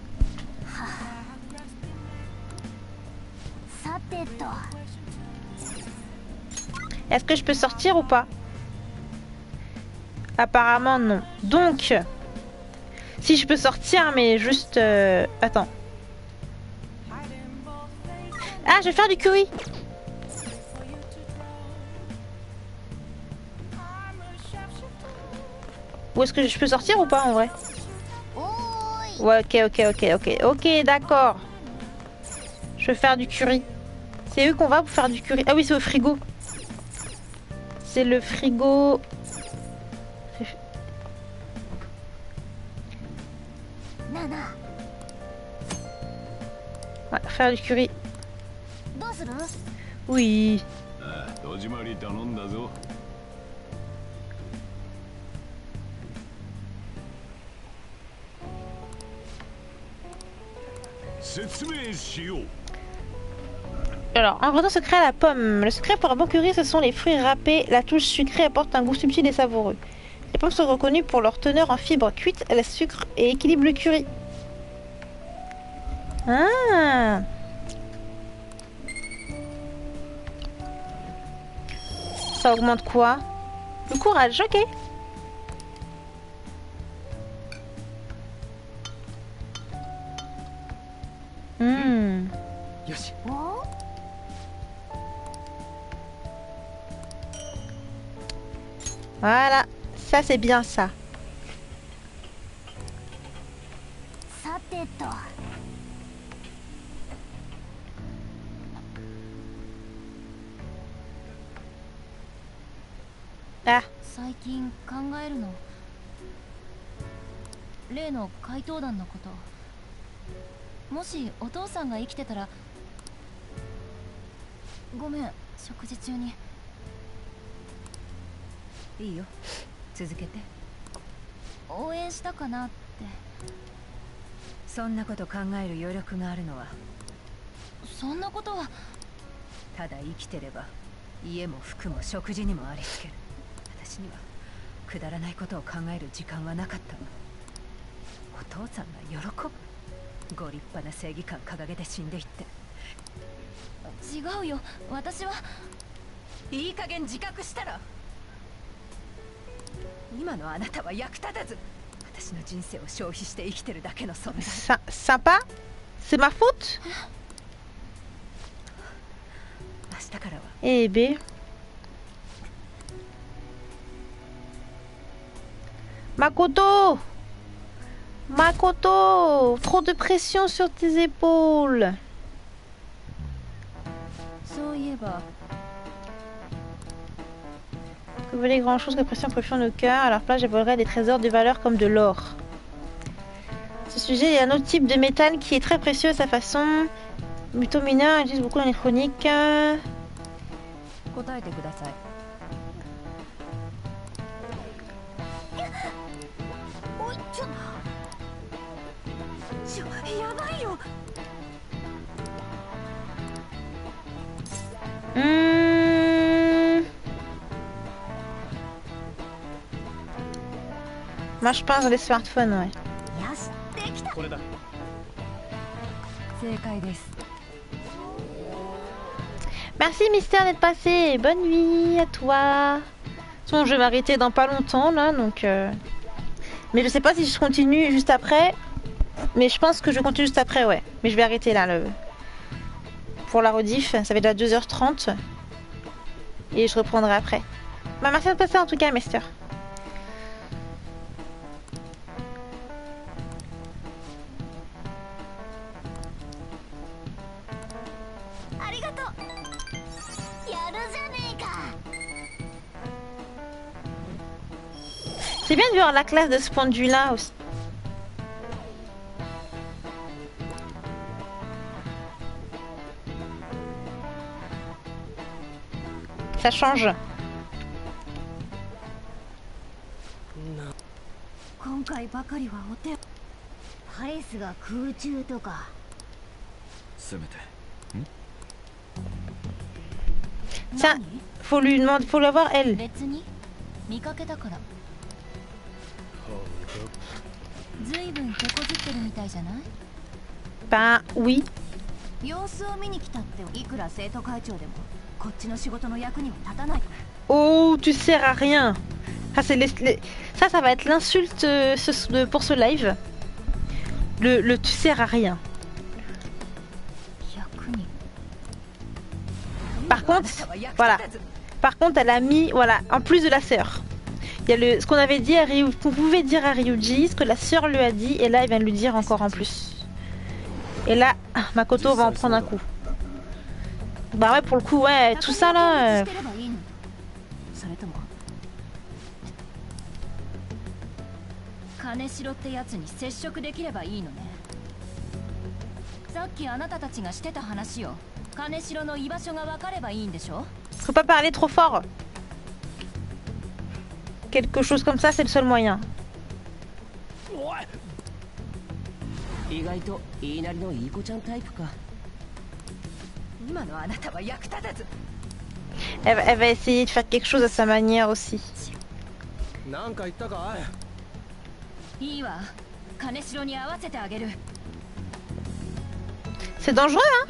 Est-ce que je peux sortir ou pas? Apparemment non. Donc, si je peux sortir, mais juste... Attends. Ah, je vais faire du curry. Ou est-ce que je peux sortir ou pas en vrai? Ouais, ok, d'accord. Je vais faire du curry. C'est eux qu'on va pour faire du curry. Ah oui, c'est au frigo. C'est le frigo. Ouais, faire du curry. Oui. Alors, ingrédient secret à la pomme. Le secret pour un bon curry, ce sont les fruits râpés. La touche sucrée apporte un goût subtil et savoureux. Les pommes sont reconnues pour leur teneur en fibres cuites, le sucre et équilibre le curry. Ah. Ça augmente quoi? Le courage, ok. Yoshi. Voilà, ça c'est bien ça. Ah. 最近考えるの。例の怪盗団のこと。もしお父さんが生きてたら。ごめん、食事中に。いいよ、続けて。応援したかなって。 そんなこと考える余力があるのは。 そんなことは。 ただ生きてれば家も服も食事にもありつける。私にはくだらないことを考える時間はなかったわ。お父さんが喜ぶ。ご立派な正義感掲げて死んでいって。 違うよ、私は。 いい加減自覚したら。今のあなたは役立たず。私の人生を消費して生きてるだけの存在。 Sympa? C'est ma faute? 明日からは。 Eh B. Makoto! Makoto! Trop de pression sur tes épaules. そういえば。 Que voler grand chose que pression profond nos cœurs. À leur place, je volerai des trésors de valeur comme de l'or. Ce sujet, il y a un autre type de métal qui est très précieux à sa façon. Plutôt mineur, il utilise beaucoup en électronique. 答えてください。おいちょやばいよ。 Moi je pense les smartphones, ouais. Merci Mister d'être passé. Bonne nuit à toi. Bon, je vais m'arrêter dans pas longtemps là, donc. Mais je sais pas si je continue juste après. Mais je pense que je continue juste après, ouais. Mais je vais arrêter là pour la rediff. Ça fait déjà 2h30. Et je reprendrai après. Bah merci d'être passé en tout cas, Mister. C'est bien de voir la classe de ce point de vue là aussi. Ça change. Tiens, faut lui demander, faut la voir elle. Ben oui. Oh, tu sers à rien. Ça, ça va être l'insulte pour ce live. Le tu sers à rien. Par contre, voilà. Par contre, elle a mis, voilà, en plus de la sœur. Il y a ce qu'on avait dit à qu'on pouvait dire à Ryuji, ce que la sœur lui a dit, et là il vient de lui dire encore en plus. Et là, Makoto va en prendre un coup. Bah ouais, pour le coup, ouais, tout ça là... Faut pas parler trop fort. Quelque chose comme ça, c'est le seul moyen. Elle va essayer de faire quelque chose à sa manière aussi. C'est dangereux, hein?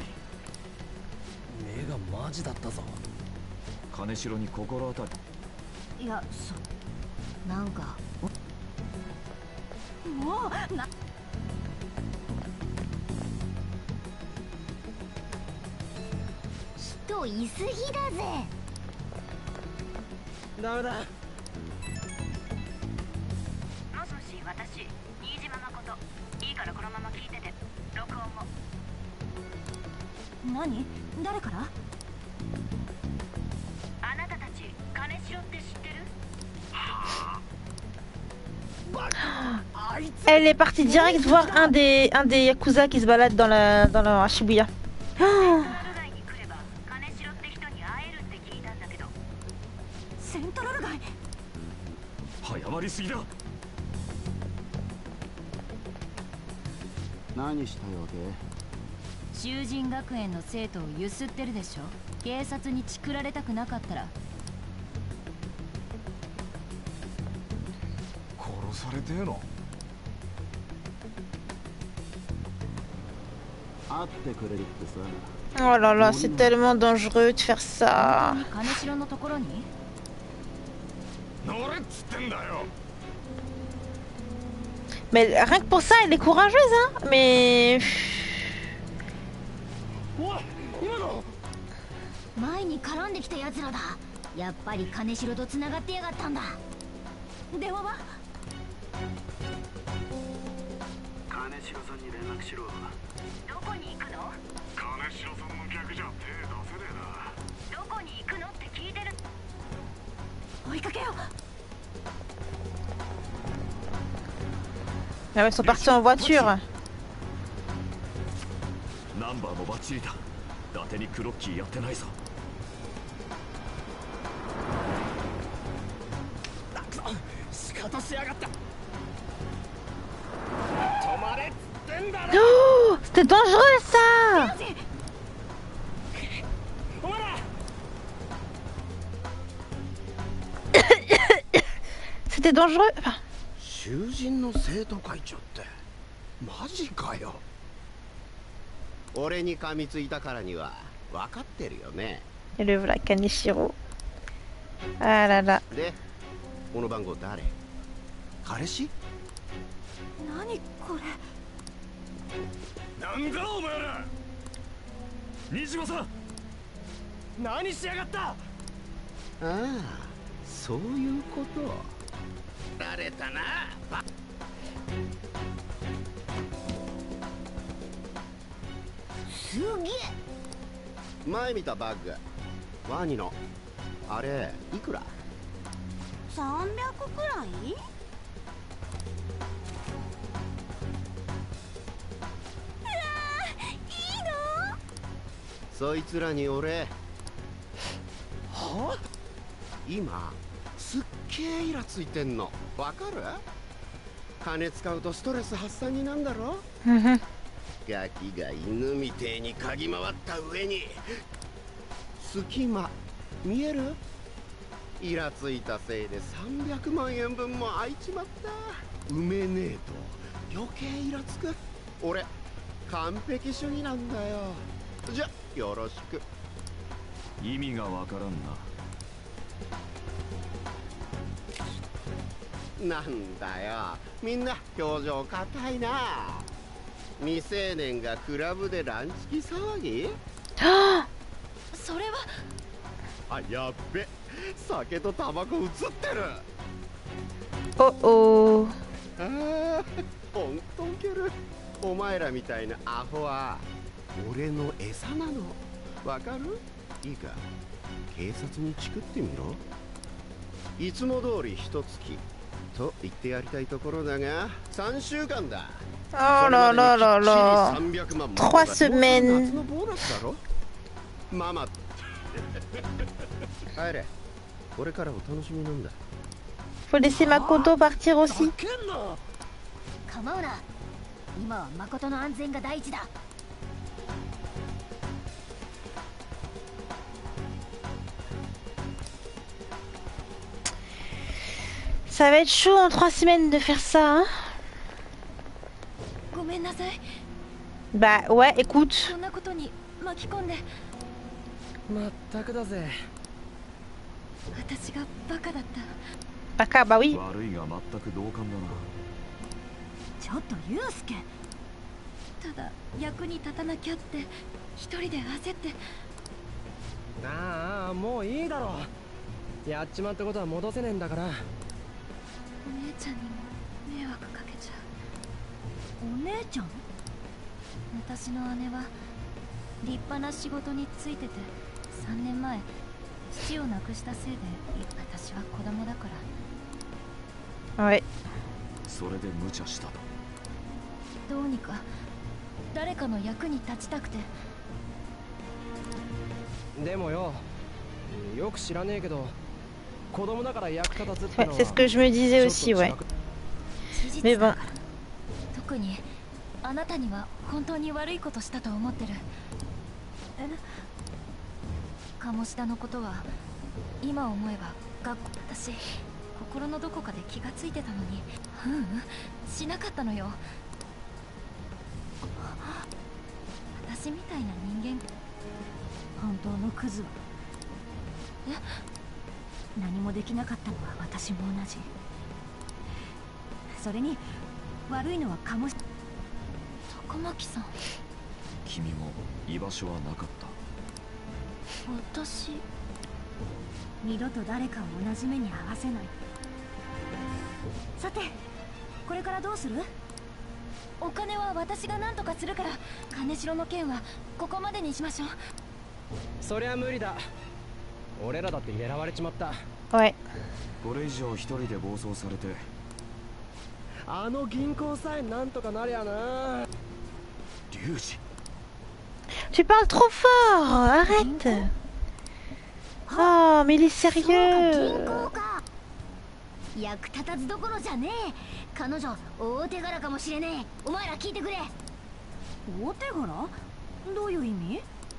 Elle est partie direct voir un des Yakuza qui se balade dans la Shibuya. Oh. Oh là là, c'est tellement dangereux de faire ça. Mais rien que pour ça, elle est courageuse, hein. Mais... Ah ouais, ils sont partis en voiture. Oh, c'était dangereux ça. C'était dangereux. Enfin... Et le voilà, Kaneshiro. Ah là là. 前見たバッグ、ワニのあれいくら？300くらい？いいの？そいつらに俺は？今すっげえイラついてんのわかる？金使うとストレス発散になんだろ？ガキが犬みてえに嗅ぎ回った上に隙間見える？イラついたせいで300万円分も空いちまった。埋めねえと余計イラつく。俺完璧主義なんだよ。じゃよろしく。 意味がわからんな。 なんだよ、みんな表情硬いな。未成年がクラブでランチキ騒ぎ？それは。あ、やっべ、酒とタバコ映ってる。 Oh oh. 本当ウケる。お前らみたいなアホは俺の餌なの。わかる？いいか、警察にチクってみろ。いつも通り一月と言ってやりたいところだが、3週間だ。 Oh là là là là. 3 semaines. ママ帰れ。これからお楽しみなんだ。 Faut laisser Makoto partir aussi. 構うな。今は誠の安全が第一だ。 Ça va être chaud en 3 semaines de faire ça, hein? ごめんなさい。 Bah ouais, écoute. こんなことに巻き込んで。 まったくだぜ。 私がバカだった。 Baka, bah oui. 悪いが全く同感だな。 ちょっとユウスケ。ただ役に立たなきゃって一人で焦って。 ああ、もういいだろう。やっちまったことは戻せねえんだから。 お姉ちゃんにも迷惑かけちゃう。お姉ちゃん？私の姉は立派な仕事に就いてて、3年前父を亡くしたせいで私は子供だから。 Ouais. それで無茶したと。 どうにか誰かの役に立ちたくて。 でもよ、よく知らねえけど、子供だから役立たずってのは。 Ouais, c'est ce que je me disais aussi, ouais. Mais bon. 特にあなたには本当に悪いことしたと思ってる。鴨志田のことは今思えば私心のどこかで気がついてたのに、しなかったのよ。私みたいな人間、 本当のクズは。何もできなかったのは私も同じ。それに悪いのは鴨志田。 高巻さん。 君も居場所はなかった。 私。 二度と誰かを同じ目に合わせない。さて、これからどうする？ お金は私が何とかするから、金城の件はここまでにしましょう。 そりゃ無理だ。俺らだって狙われちまった。 Ouais. これ以上一人で暴走されて。 あの銀行さえなんとかなりゃな。 リュウジ。 Tu parles trop fort. Arrête. Oh, mais il est sérieux. 役立たずどころじゃねえ。彼女大手柄かもしれねえ。お前ら聞いてくれ。大手柄？どういう意味？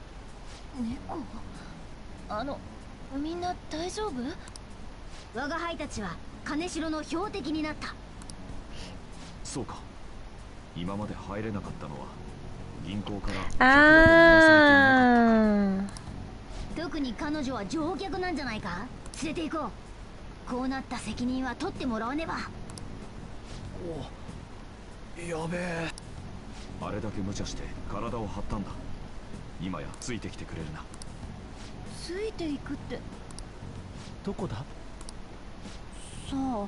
猫？みんな大丈夫？ 我が輩たちは金城の標的になった。 そうか。今まで入れなかったのは銀行から特に彼女は乗客なんじゃないか。連れて行こう。こうなった責任は取ってもらわねば。 お、やべえ。 あれだけ無茶して体を張ったんだ。今やついてきてくれるな。 ついていくって。 どこだ？ さあ。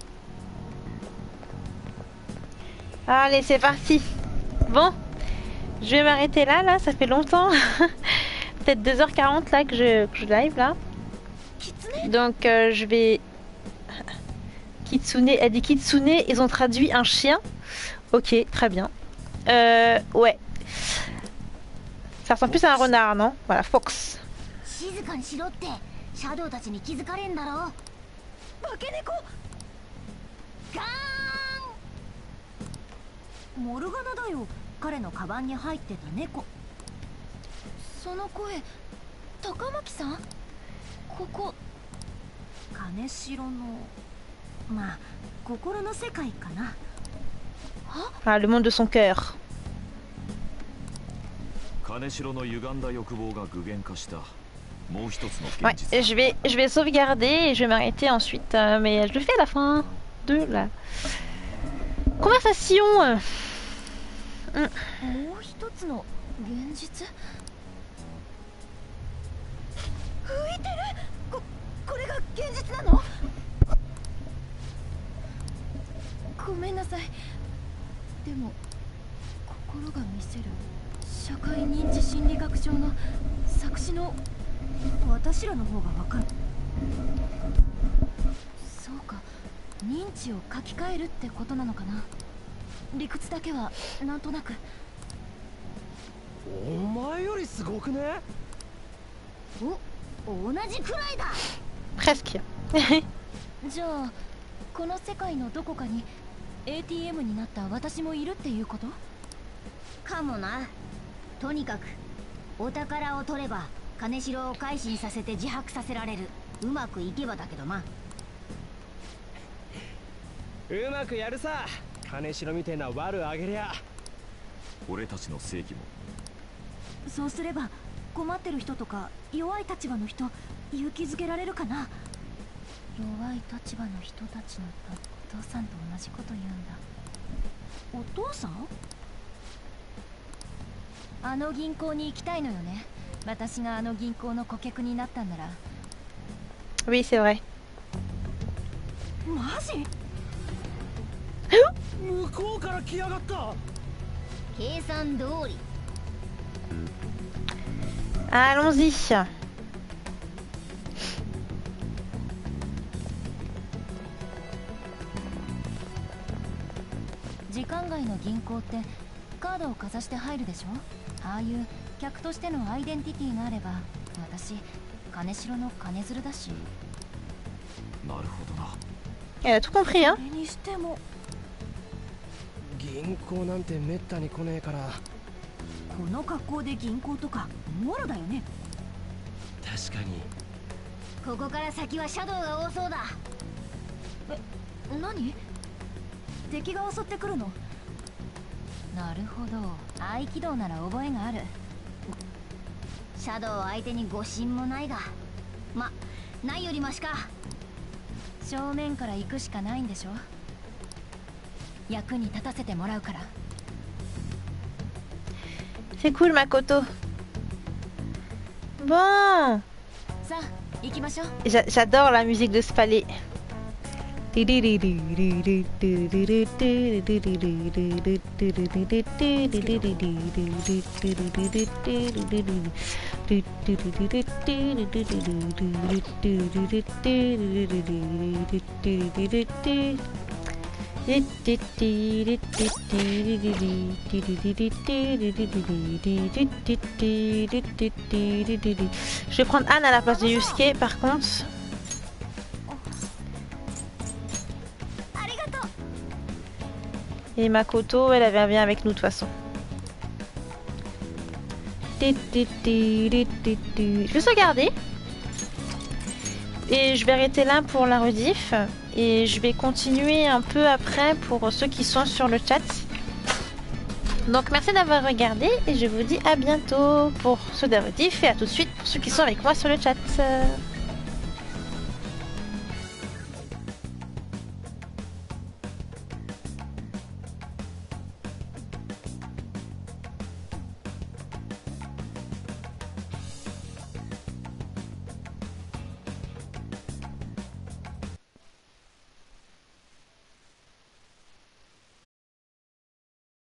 Allez, c'est parti. Bon, je vais m'arrêter là, ça fait longtemps. Peut-être 2h40 là que je live là. Donc je vais... Kitsune, elle dit Kitsune, ils ont traduit un chien. Ok, très bien. Ouais. Ça ressemble plus à un renard, non? Voilà, fox. モルガナだよ。彼のカバンに入ってた猫。 その声、高巻さん？ここ金城の、まあ心の世界かな。 Ah, le monde de son cœur. 金城の歪んだ欲望が具現化したもう一つの Ouais, 現実。 je vais sauvegarder et je vais m'arrêter ensuite. Mais je le fais à la fin de la conversation. もう一つの現実？浮いてる？これが現実なの？ ごめんなさい。でも心が見せる社会認知心理学上の作詞の私らの方がわかる。そうか、認知を書き換えるってことなのかな。理屈だけはなんとなく。 お前よりすごくね？ 同じくらいだ。 Presque. じゃあこの世界のどこかに ATM になった私もいるっていうこと？ かもな。とにかくお宝を取れば金城を改心させて自白させられる。うまくいけばだけどな。 うまくやるさ。金城みてえな悪あげりゃ。 俺たちの正義も。 そうすれば困ってる人とか弱い立場の人勇気づけられるかな。弱い立場の人たちのお父さんと同じこと言うんだ。お父さん？あの銀行に行きたいのよね。私があの銀行の顧客になったんなら。 Oui, c'est vrai. マジ？ 向こうから来やがった。 計算通り。 Allons-y. 時間外の銀行ってカードをかざして入るでしょ。ああいう客としてのアイデンティティがあれば、私金城の金づるだし。 なるほどな。 Elle a tout compris, hein? それにしても銀行なんてめったに来ねえから。 この格好で銀行とかもろだよね。 確かに。 ここから先はシャドウが多そうだ。 何？敵が襲ってくるの？なるほど、合気道なら覚えがある。 シャドウ相手に誤信もないが、ま、ないよりマシか。 正面から行くしかないんでしょ。役に立たせてもらうから。 C'est cool, Makoto. Bon. さあ行きましょう。 J'adore la musique de ce palais. Je vais prendre Anne à la place de Yusuke par contre. Et Makoto, elle avait bien avec nous de toute façon. Je vais sauvegarder. Et je vais arrêter là pour la rediff. Et je vais continuer un peu après pour ceux qui sont sur le chat. Donc merci d'avoir regardé et je vous dis à bientôt pour ceux de la rediff et à tout de suite pour ceux qui sont avec moi sur le chat.